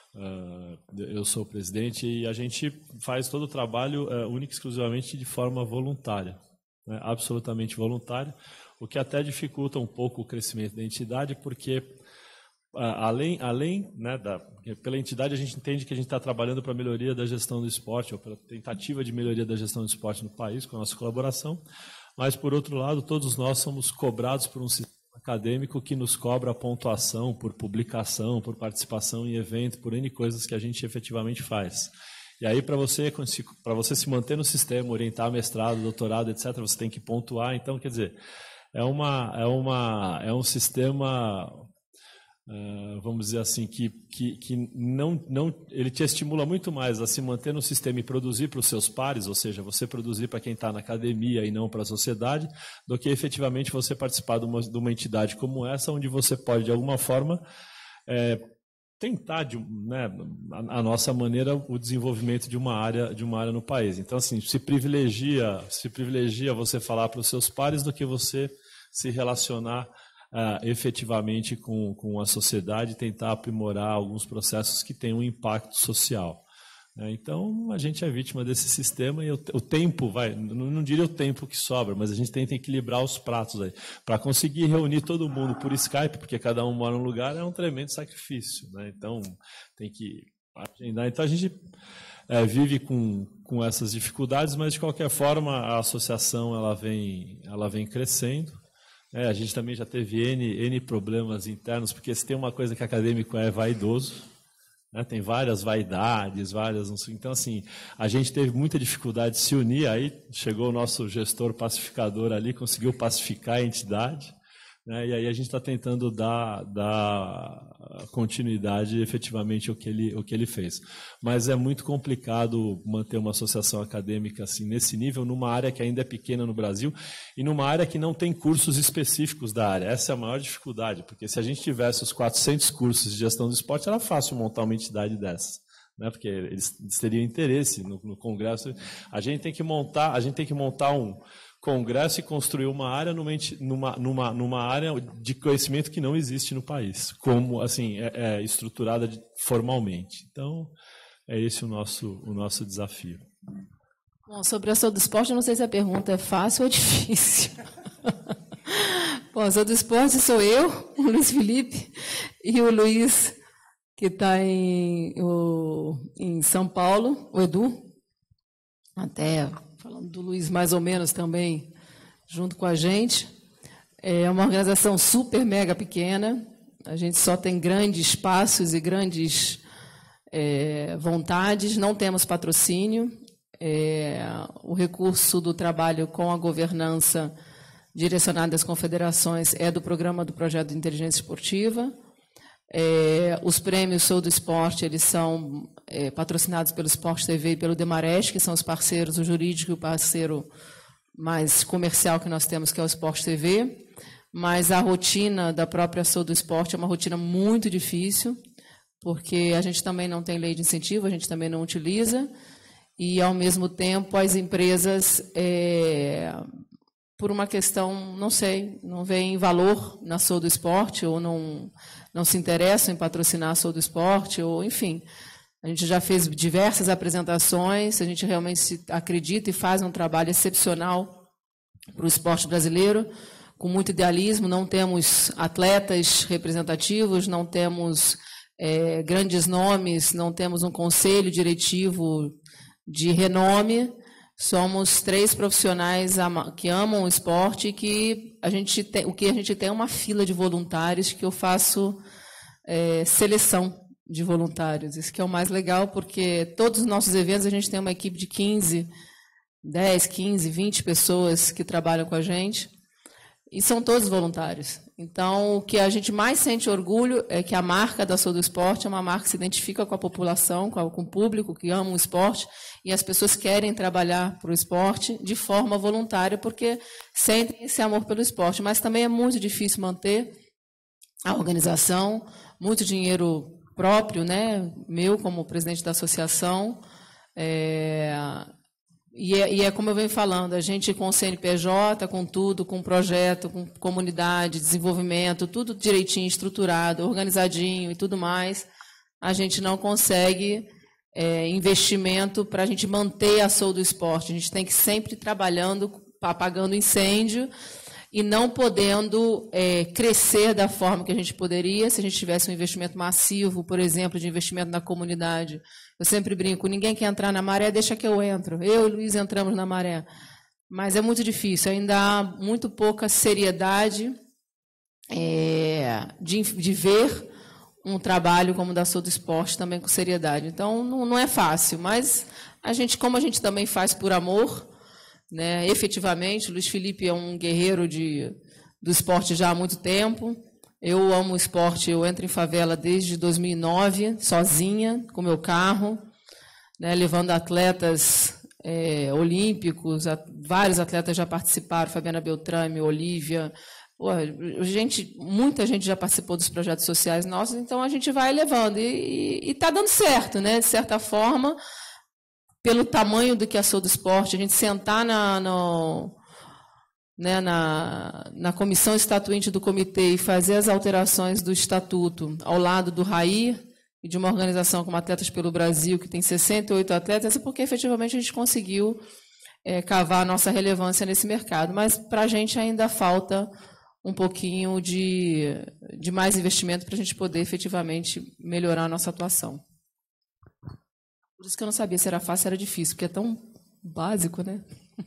eu sou o presidente, e a gente faz todo o trabalho único e exclusivamente de forma voluntária, né, absolutamente voluntária, o que até dificulta um pouco o crescimento da entidade, porque, além, além né, da, pela entidade, a gente entende que a gente está trabalhando para a melhoria da gestão do esporte, ou pela tentativa de melhoria da gestão do esporte no país, com a nossa colaboração, mas, por outro lado, todos nós somos cobrados por um sistema acadêmico que nos cobra a pontuação por publicação, por participação em evento, por N coisas que a gente efetivamente faz. E aí, para você, para você se manter no sistema, orientar mestrado, doutorado, etcétera, você tem que pontuar. Então, quer dizer, é, uma, é, uma, é um sistema, uh, vamos dizer assim, que, que, que não, não, ele te estimula muito mais a se manter no sistema e produzir para os seus pares, ou seja, você produzir para quem está na academia e não para a sociedade, do que efetivamente você participar de uma, de uma entidade como essa, onde você pode, de alguma forma, é, tentar, de, né, a, a nossa maneira, o desenvolvimento de uma área, de uma área no país. Então, assim, se privilegia, se privilegia você falar para os seus pares do que você se relacionar uh, efetivamente com, com a sociedade e tentar aprimorar alguns processos que têm um impacto social. Então, a gente é vítima desse sistema e o, o tempo, vai, não, não diria o tempo que sobra, mas a gente tenta equilibrar os pratos aí. Para conseguir reunir todo mundo por Skype, porque cada um mora num lugar, é um tremendo sacrifício, né? Então, tem que agendar. Então, a gente é, vive com, com essas dificuldades, mas, de qualquer forma, a associação ela vem, ela vem crescendo. É, a gente também já teve N, N problemas internos, porque se tem uma coisa que acadêmico é vaidoso, né, tem várias vaidades, várias... Então, assim, a gente teve muita dificuldade de se unir, aí chegou o nosso gestor pacificador ali, conseguiu pacificar a entidade, né? E aí a gente está tentando dar, dar continuidade efetivamente ao que ele, ao que ele fez. Mas é muito complicado manter uma associação acadêmica assim, nesse nível, numa área que ainda é pequena no Brasil e numa área que não tem cursos específicos da área. Essa é a maior dificuldade, porque se a gente tivesse os quatrocentos cursos de gestão do esporte, era fácil montar uma entidade dessas. Né, porque eles teriam interesse no, no congresso. A gente tem que montar, a gente tem que montar um congresso e construir uma área numa, numa, numa, numa área de conhecimento que não existe no país, como assim é, é estruturada de, formalmente. Então é esse o nosso o nosso desafio. Bom, sobre a Sou do Esporte, eu não sei se a pergunta é fácil ou difícil. Bom, a Sou do Esporte sou eu, o Luiz Felipe e o Luiz, que está em, em São Paulo, o Edu, até falando do Luiz mais ou menos também, junto com a gente. É uma organização super mega pequena, a gente só tem grandes espaços e grandes é, vontades, não temos patrocínio. É, o recurso do trabalho com a governança direcionada às confederações é do programa do Projeto de Inteligência Esportiva. É, os prêmios Sou do Esporte, eles são é, patrocinados pelo Sport T V e pelo Demarest, que são os parceiros, o jurídico e o parceiro mais comercial que nós temos, que é o Sport T V. Mas a rotina da própria Sou do Esporte é uma rotina muito difícil, porque a gente também não tem lei de incentivo, a gente também não utiliza, e, ao mesmo tempo, as empresas, é, por uma questão, não sei, não veem valor na Sou do Esporte, ou não... não se interessam em patrocinar a Sou do Esporte, ou, enfim, a gente já fez diversas apresentações, a gente realmente acredita e faz um trabalho excepcional para o esporte brasileiro, com muito idealismo. Não temos atletas representativos, não temos é, grandes nomes, não temos um conselho diretivo de renome. Somos três profissionais que amam o esporte e que a gente tem, o que a gente tem é uma fila de voluntários que eu faço é, seleção de voluntários. Isso que é o mais legal, porque todos os nossos eventos a gente tem uma equipe de quinze, dez, quinze, vinte pessoas que trabalham com a gente e são todos voluntários. Então, o que a gente mais sente orgulho é que a marca da Sou do Esporte é uma marca que se identifica com a população, com o público que ama o esporte, e as pessoas querem trabalhar para o esporte de forma voluntária, porque sentem esse amor pelo esporte. Mas também é muito difícil manter a organização, muito dinheiro próprio, né, meu como presidente da associação, é, e, é, e é como eu venho falando, a gente com o C N P J, com tudo, com projeto, com comunidade, desenvolvimento, tudo direitinho, estruturado, organizadinho e tudo mais, a gente não consegue é, investimento para a gente manter a Sou do Esporte. A gente tem que sempre ir trabalhando, apagando incêndio e não podendo é, crescer da forma que a gente poderia se a gente tivesse um investimento massivo, por exemplo, de investimento na comunidade. Eu sempre brinco, ninguém quer entrar na maré, deixa que eu entro. Eu e o Luiz entramos na maré. Mas é muito difícil, ainda há muito pouca seriedade é, de, de ver um trabalho como o da Sou do Esporte também com seriedade. Então, não, não é fácil, mas a gente, como a gente também faz por amor, né, efetivamente, o Luiz Felipe é um guerreiro de, do esporte já há muito tempo. Eu amo o esporte, eu entro em favela desde dois mil e nove, sozinha, com meu carro, né, levando atletas é, olímpicos, a, vários atletas já participaram, Fabiana Beltrame, Olívia, pô, gente, muita gente já participou dos projetos sociais nossos, então a gente vai levando, e está dando certo, né, de certa forma, pelo tamanho do que é a Sou do Esporte, a gente sentar na... No, Né, na, na comissão estatuinte do comitê e fazer as alterações do estatuto ao lado do RAI e de uma organização como Atletas pelo Brasil, que tem sessenta e oito atletas, é porque efetivamente a gente conseguiu é, cavar a nossa relevância nesse mercado. Mas para a gente ainda falta um pouquinho de, de mais investimento para a gente poder efetivamente melhorar a nossa atuação. Por isso que eu não sabia se era fácil ou era difícil, porque é tão básico, né?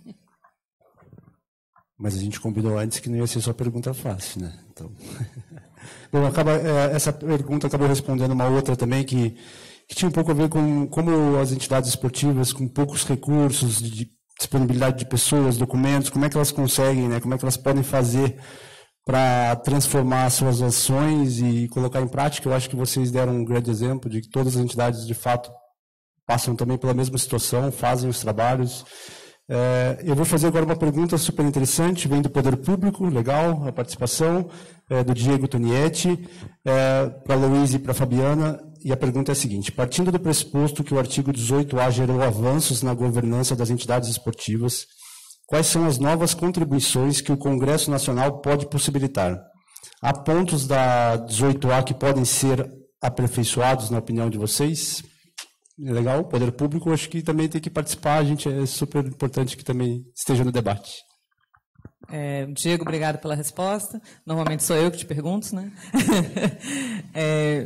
Mas a gente combinou antes que não ia ser só pergunta fácil, né? Então... Bom, acaba, essa pergunta acabou respondendo uma outra também que, que tinha um pouco a ver com como as entidades esportivas, com poucos recursos, de disponibilidade de pessoas, documentos, como é que elas conseguem, né? Como é que elas podem fazer para transformar suas ações e colocar em prática. Eu acho que vocês deram um grande exemplo de que todas as entidades, de fato, passam também pela mesma situação, fazem os trabalhos. É, eu vou fazer agora uma pergunta super interessante, vem do Poder Público, legal, a participação, é, do Diego Tonietti, é, para a Luísa e para a Fabiana, e a pergunta é a seguinte: partindo do pressuposto que o artigo dezoito A gerou avanços na governança das entidades esportivas, quais são as novas contribuições que o Congresso Nacional pode possibilitar? Há pontos da dezoito A que podem ser aperfeiçoados, na opinião de vocês? Legal, o Poder Público acho que também tem que participar, a gente é super importante que também esteja no debate. É, Diego, obrigado pela resposta. Normalmente sou eu que te pergunto, né? é,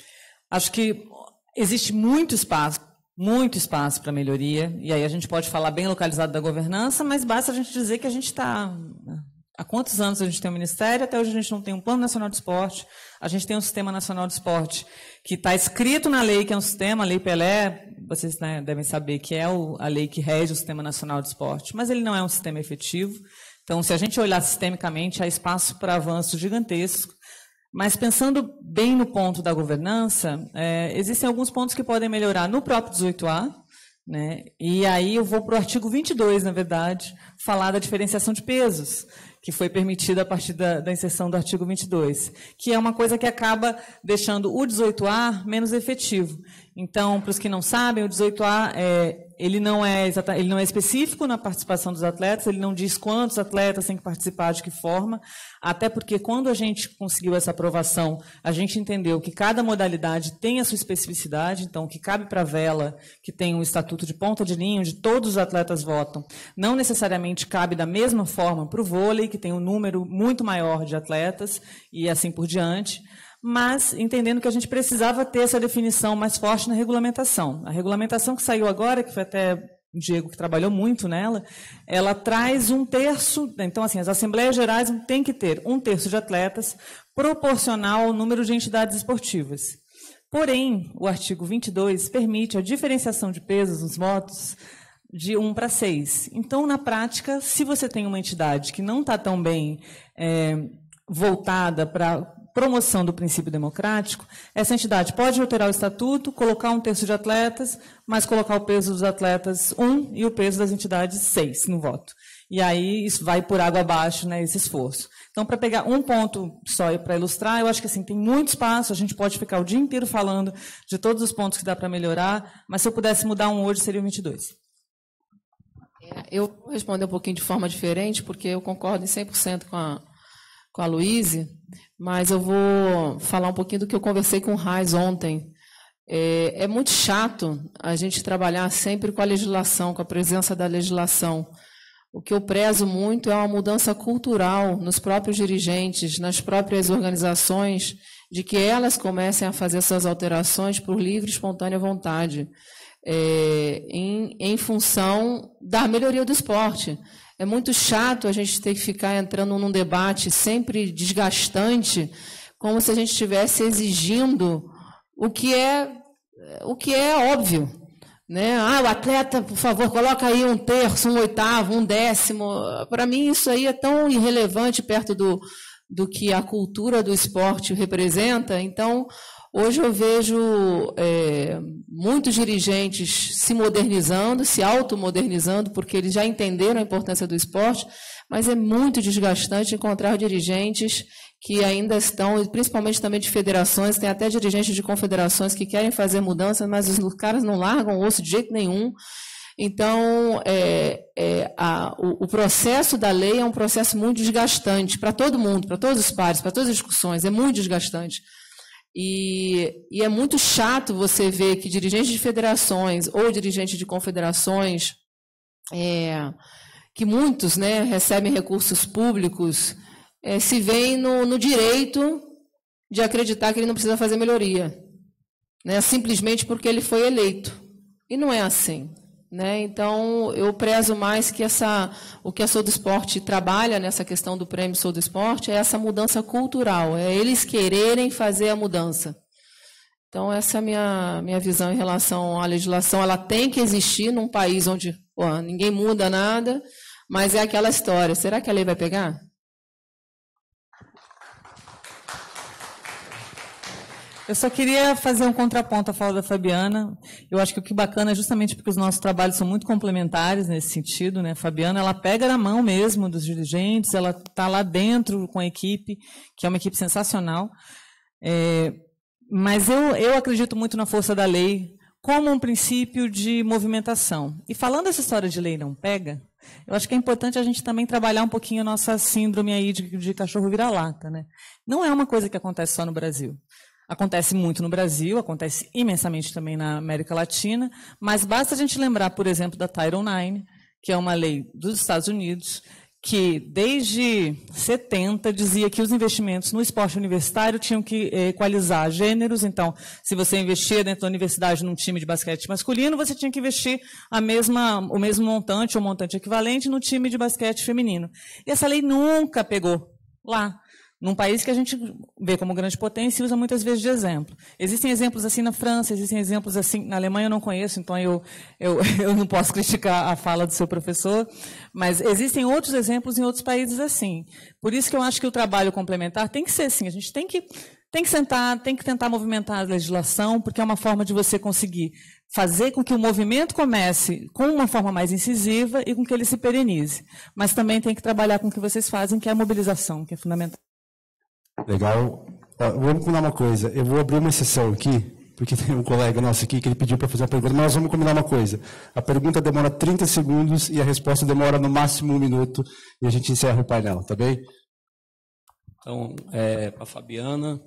acho que existe muito espaço, muito espaço para melhoria, e aí a gente pode falar bem localizado da governança, mas basta a gente dizer que a gente está... Há quantos anos a gente tem um ministério? Até hoje a gente não tem um Plano Nacional de Esporte, a gente tem um Sistema Nacional de Esporte que está escrito na lei, que é um sistema, a Lei Pelé, vocês, né, devem saber que é o, a lei que rege o Sistema Nacional de Esporte, mas ele não é um sistema efetivo. Então, se a gente olhar sistemicamente, há espaço para avanço gigantesco. Mas pensando bem no ponto da governança, é, existem alguns pontos que podem melhorar no próprio dezoito A, né? E aí eu vou para o artigo vinte e dois, na verdade, falar da diferenciação de pesos, que foi permitida a partir da, da inserção do artigo vinte e dois, que é uma coisa que acaba deixando o dezoito A menos efetivo. Então, para os que não sabem, o dezoito A é, ele não é exata, ele não é específico na participação dos atletas, ele não diz quantos atletas têm que participar, de que forma, até porque quando a gente conseguiu essa aprovação, a gente entendeu que cada modalidade tem a sua especificidade, então o que cabe para a vela, que tem um estatuto de ponta de linha, onde todos os atletas votam, não necessariamente cabe da mesma forma para o vôlei, que tem um número muito maior de atletas, e assim por diante, mas entendendo que a gente precisava ter essa definição mais forte na regulamentação. A regulamentação que saiu agora, que foi até o Diego que trabalhou muito nela, ela traz um terço, então assim, as Assembleias Gerais têm que ter um terço de atletas proporcional ao número de entidades esportivas. Porém, o artigo vinte e dois permite a diferenciação de pesos nos votos de um para seis. Então, na prática, se você tem uma entidade que não está tão bem é, voltada para promoção do princípio democrático, essa entidade pode alterar o estatuto, colocar um terço de atletas, mas colocar o peso dos atletas um e o peso das entidades seis no voto. E aí isso vai por água abaixo, né, esse esforço. Então, para pegar um ponto só para ilustrar, eu acho que assim, tem muito espaço, a gente pode ficar o dia inteiro falando de todos os pontos que dá para melhorar, mas se eu pudesse mudar um hoje, seria o vinte e dois. Eu vou responder um pouquinho de forma diferente, porque eu concordo em cem por cento com a, com a Luísa, mas eu vou falar um pouquinho do que eu conversei com o Raiz ontem. É, é muito chato a gente trabalhar sempre com a legislação, com a presença da legislação. O que eu prezo muito é uma mudança cultural nos próprios dirigentes, nas próprias organizações, de que elas comecem a fazer suas alterações por livre e espontânea vontade, é, em, em função da melhoria do esporte. É muito chato a gente ter que ficar entrando num debate sempre desgastante, como se a gente estivesse exigindo o que é, o que é óbvio. Né? Ah, o atleta, por favor, coloca aí um terço, um oitavo, um décimo. Para mim, isso aí é tão irrelevante perto do, do que a cultura do esporte representa. Então, hoje eu vejo é, muitos dirigentes se modernizando, se automodernizando, porque eles já entenderam a importância do esporte, mas é muito desgastante encontrar dirigentes que ainda estão, principalmente também de federações, tem até dirigentes de confederações que querem fazer mudanças, mas os caras não largam o osso de jeito nenhum. Então, é, é, a, o, o processo da lei é um processo muito desgastante para todo mundo, para todos os pares, para todas as discussões, é muito desgastante. E, e é muito chato você ver que dirigentes de federações ou dirigentes de confederações, é, que muitos, né, recebem recursos públicos, é, se veem no, no direito de acreditar que ele não precisa fazer melhoria, né, simplesmente porque ele foi eleito. E não é assim. Né? Então, eu prezo mais que essa, o que a Sou do Esporte trabalha nessa questão do prêmio Sou do Esporte é essa mudança cultural, é eles quererem fazer a mudança. Então, essa é a minha, minha visão em relação à legislação. Ela tem que existir num país onde pô, ninguém muda nada, mas é aquela história. Será que a lei vai pegar? Eu só queria fazer um contraponto à fala da Fabiana. Eu acho que o que é bacana é justamente porque os nossos trabalhos são muito complementares nesse sentido, né? A Fabiana, ela pega na mão mesmo dos dirigentes, ela está lá dentro com a equipe, que é uma equipe sensacional. É, mas eu, eu acredito muito na força da lei como um princípio de movimentação. E falando essa história de lei não pega, eu acho que é importante a gente também trabalhar um pouquinho a nossa síndrome aí de, de cachorro vira-lata, né? Não é uma coisa que acontece só no Brasil. Acontece muito no Brasil, acontece imensamente também na América Latina, mas basta a gente lembrar, por exemplo, da Title nove, que é uma lei dos Estados Unidos, que desde setenta dizia que os investimentos no esporte universitário tinham que equalizar gêneros. Então, se você investia dentro da universidade num time de basquete masculino, você tinha que investir a mesma, o mesmo montante ou montante equivalente no time de basquete feminino. E essa lei nunca pegou lá, num país que a gente vê como grande potência e usa muitas vezes de exemplo. Existem exemplos assim na França, existem exemplos assim na Alemanha, eu não conheço, então eu, eu, eu não posso criticar a fala do seu professor, mas existem outros exemplos em outros países assim. Por isso que eu acho que o trabalho complementar tem que ser assim, a gente tem que, tem que sentar, tem que tentar movimentar a legislação, porque é uma forma de você conseguir fazer com que o movimento comece com uma forma mais incisiva e com que ele se perenize. Mas também tem que trabalhar com o que vocês fazem, que é a mobilização, que é fundamental. Legal. Ó, vamos combinar uma coisa. Eu vou abrir uma exceção aqui, porque tem um colega nosso aqui que ele pediu para fazer uma pergunta, mas nós vamos combinar uma coisa. A pergunta demora trinta segundos e a resposta demora no máximo um minuto e a gente encerra o painel, tá bem? Então, é, para a Fabiana,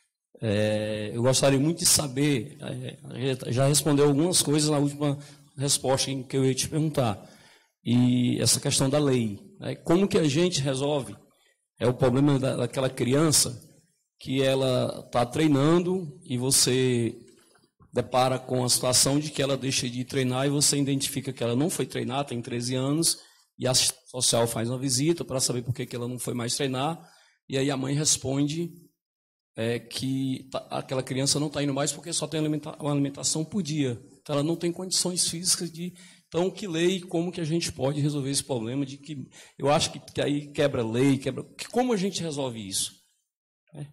é, eu gostaria muito de saber, é, já respondeu algumas coisas na última resposta que eu ia te perguntar, e essa questão da lei, né? Como que a gente resolve é o problema da, daquela criança que ela está treinando e você depara com a situação de que ela deixa de treinar e você identifica que ela não foi treinar, tem treze anos, e a assistente social faz uma visita para saber por que, que ela não foi mais treinar, e aí a mãe responde é, que tá, aquela criança não está indo mais porque só tem alimenta, uma alimentação por dia. Então ela não tem condições físicas de... Então, que lei, como que a gente pode resolver esse problema de que... Eu acho que, que aí quebra lei, quebra... Que, como a gente resolve isso? É.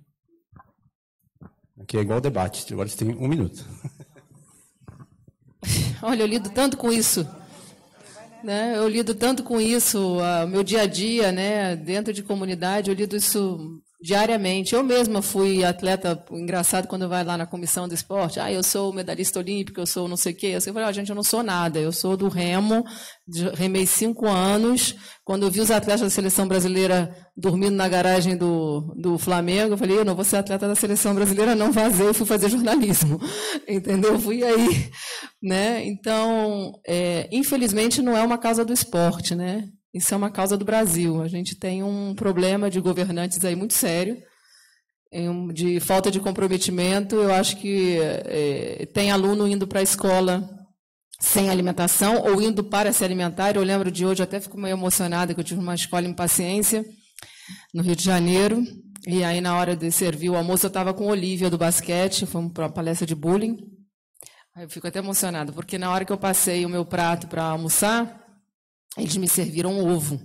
Aqui é igual debate, agora você tem um minuto. Olha, eu lido tanto com isso. Né? Eu lido tanto com isso, o meu dia a dia, né? Dentro de comunidade, eu lido isso diariamente. Eu mesma fui atleta, engraçado, quando vai lá na comissão do esporte, ah, eu sou medalhista olímpico, eu sou não sei o quê. Eu falei, ah, gente, eu não sou nada, eu sou do remo, remei cinco anos. Quando eu vi os atletas da seleção brasileira dormindo na garagem do, do Flamengo, eu falei, eu não vou ser atleta da seleção brasileira, não, vazei, fui fazer jornalismo. Entendeu? Fui aí. Né? Então, é, infelizmente, não é uma causa do esporte, né? Isso é uma causa do Brasil. A gente tem um problema de governantes aí muito sério, de falta de comprometimento. Eu acho que é, tem aluno indo para a escola sem alimentação ou indo para se alimentar. Eu lembro de hoje, até fico meio emocionada, que eu tive uma escola em Paciência, no Rio de Janeiro, e aí na hora de servir o almoço eu estava com a Olivia do basquete, foi para uma palestra de bullying. Aí eu fico até emocionada, porque na hora que eu passei o meu prato para almoçar, eles me serviram um ovo.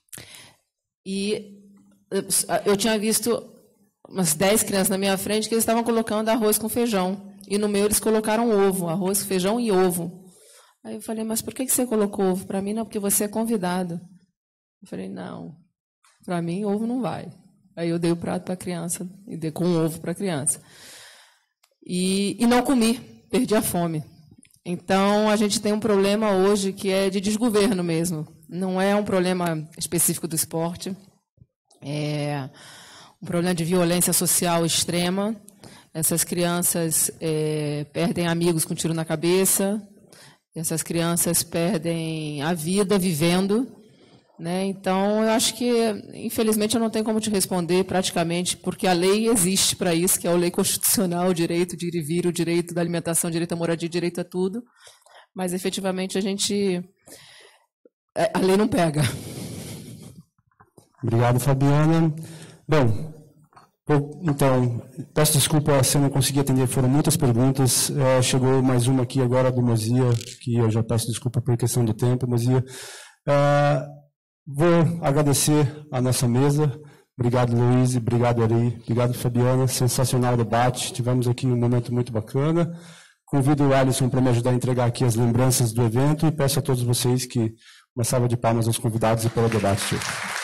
E eu tinha visto umas dez crianças na minha frente que eles estavam colocando arroz com feijão. E no meu eles colocaram ovo, arroz, feijão e ovo. Aí eu falei, mas por que você colocou ovo? Para mim não, porque você é convidado. Eu falei, não, para mim ovo não vai. Aí eu dei o prato para a criança, e dei com um ovo para a criança. E, e não comi, perdi a fome. Então, a gente tem um problema hoje que é de desgoverno mesmo. Não é um problema específico do esporte. É um problema de violência social extrema. Essas crianças é, perdem amigos com tiro na cabeça. Essas crianças perdem a vida vivendo. Né? Então, eu acho que, infelizmente, eu não tenho como te responder praticamente, porque a lei existe para isso, que é a lei constitucional, o direito de ir e vir, o direito da alimentação, o direito à moradia, o direito a tudo. Mas, efetivamente, a gente... a lei não pega. Obrigado, Fabiana. Bom, então, peço desculpa se eu não consegui atender, foram muitas perguntas. É, chegou mais uma aqui agora do Mozia, que eu já peço desculpa por questão do tempo, Mozia. É, Vou agradecer a nossa mesa, Obrigado, Luiz, obrigado, Ari, obrigado, Fabiana, sensacional o debate, tivemos aqui um momento muito bacana. Convido o Alisson para me ajudar a entregar aqui as lembranças do evento e peço a todos vocês que uma salva de palmas aos convidados e pelo debate.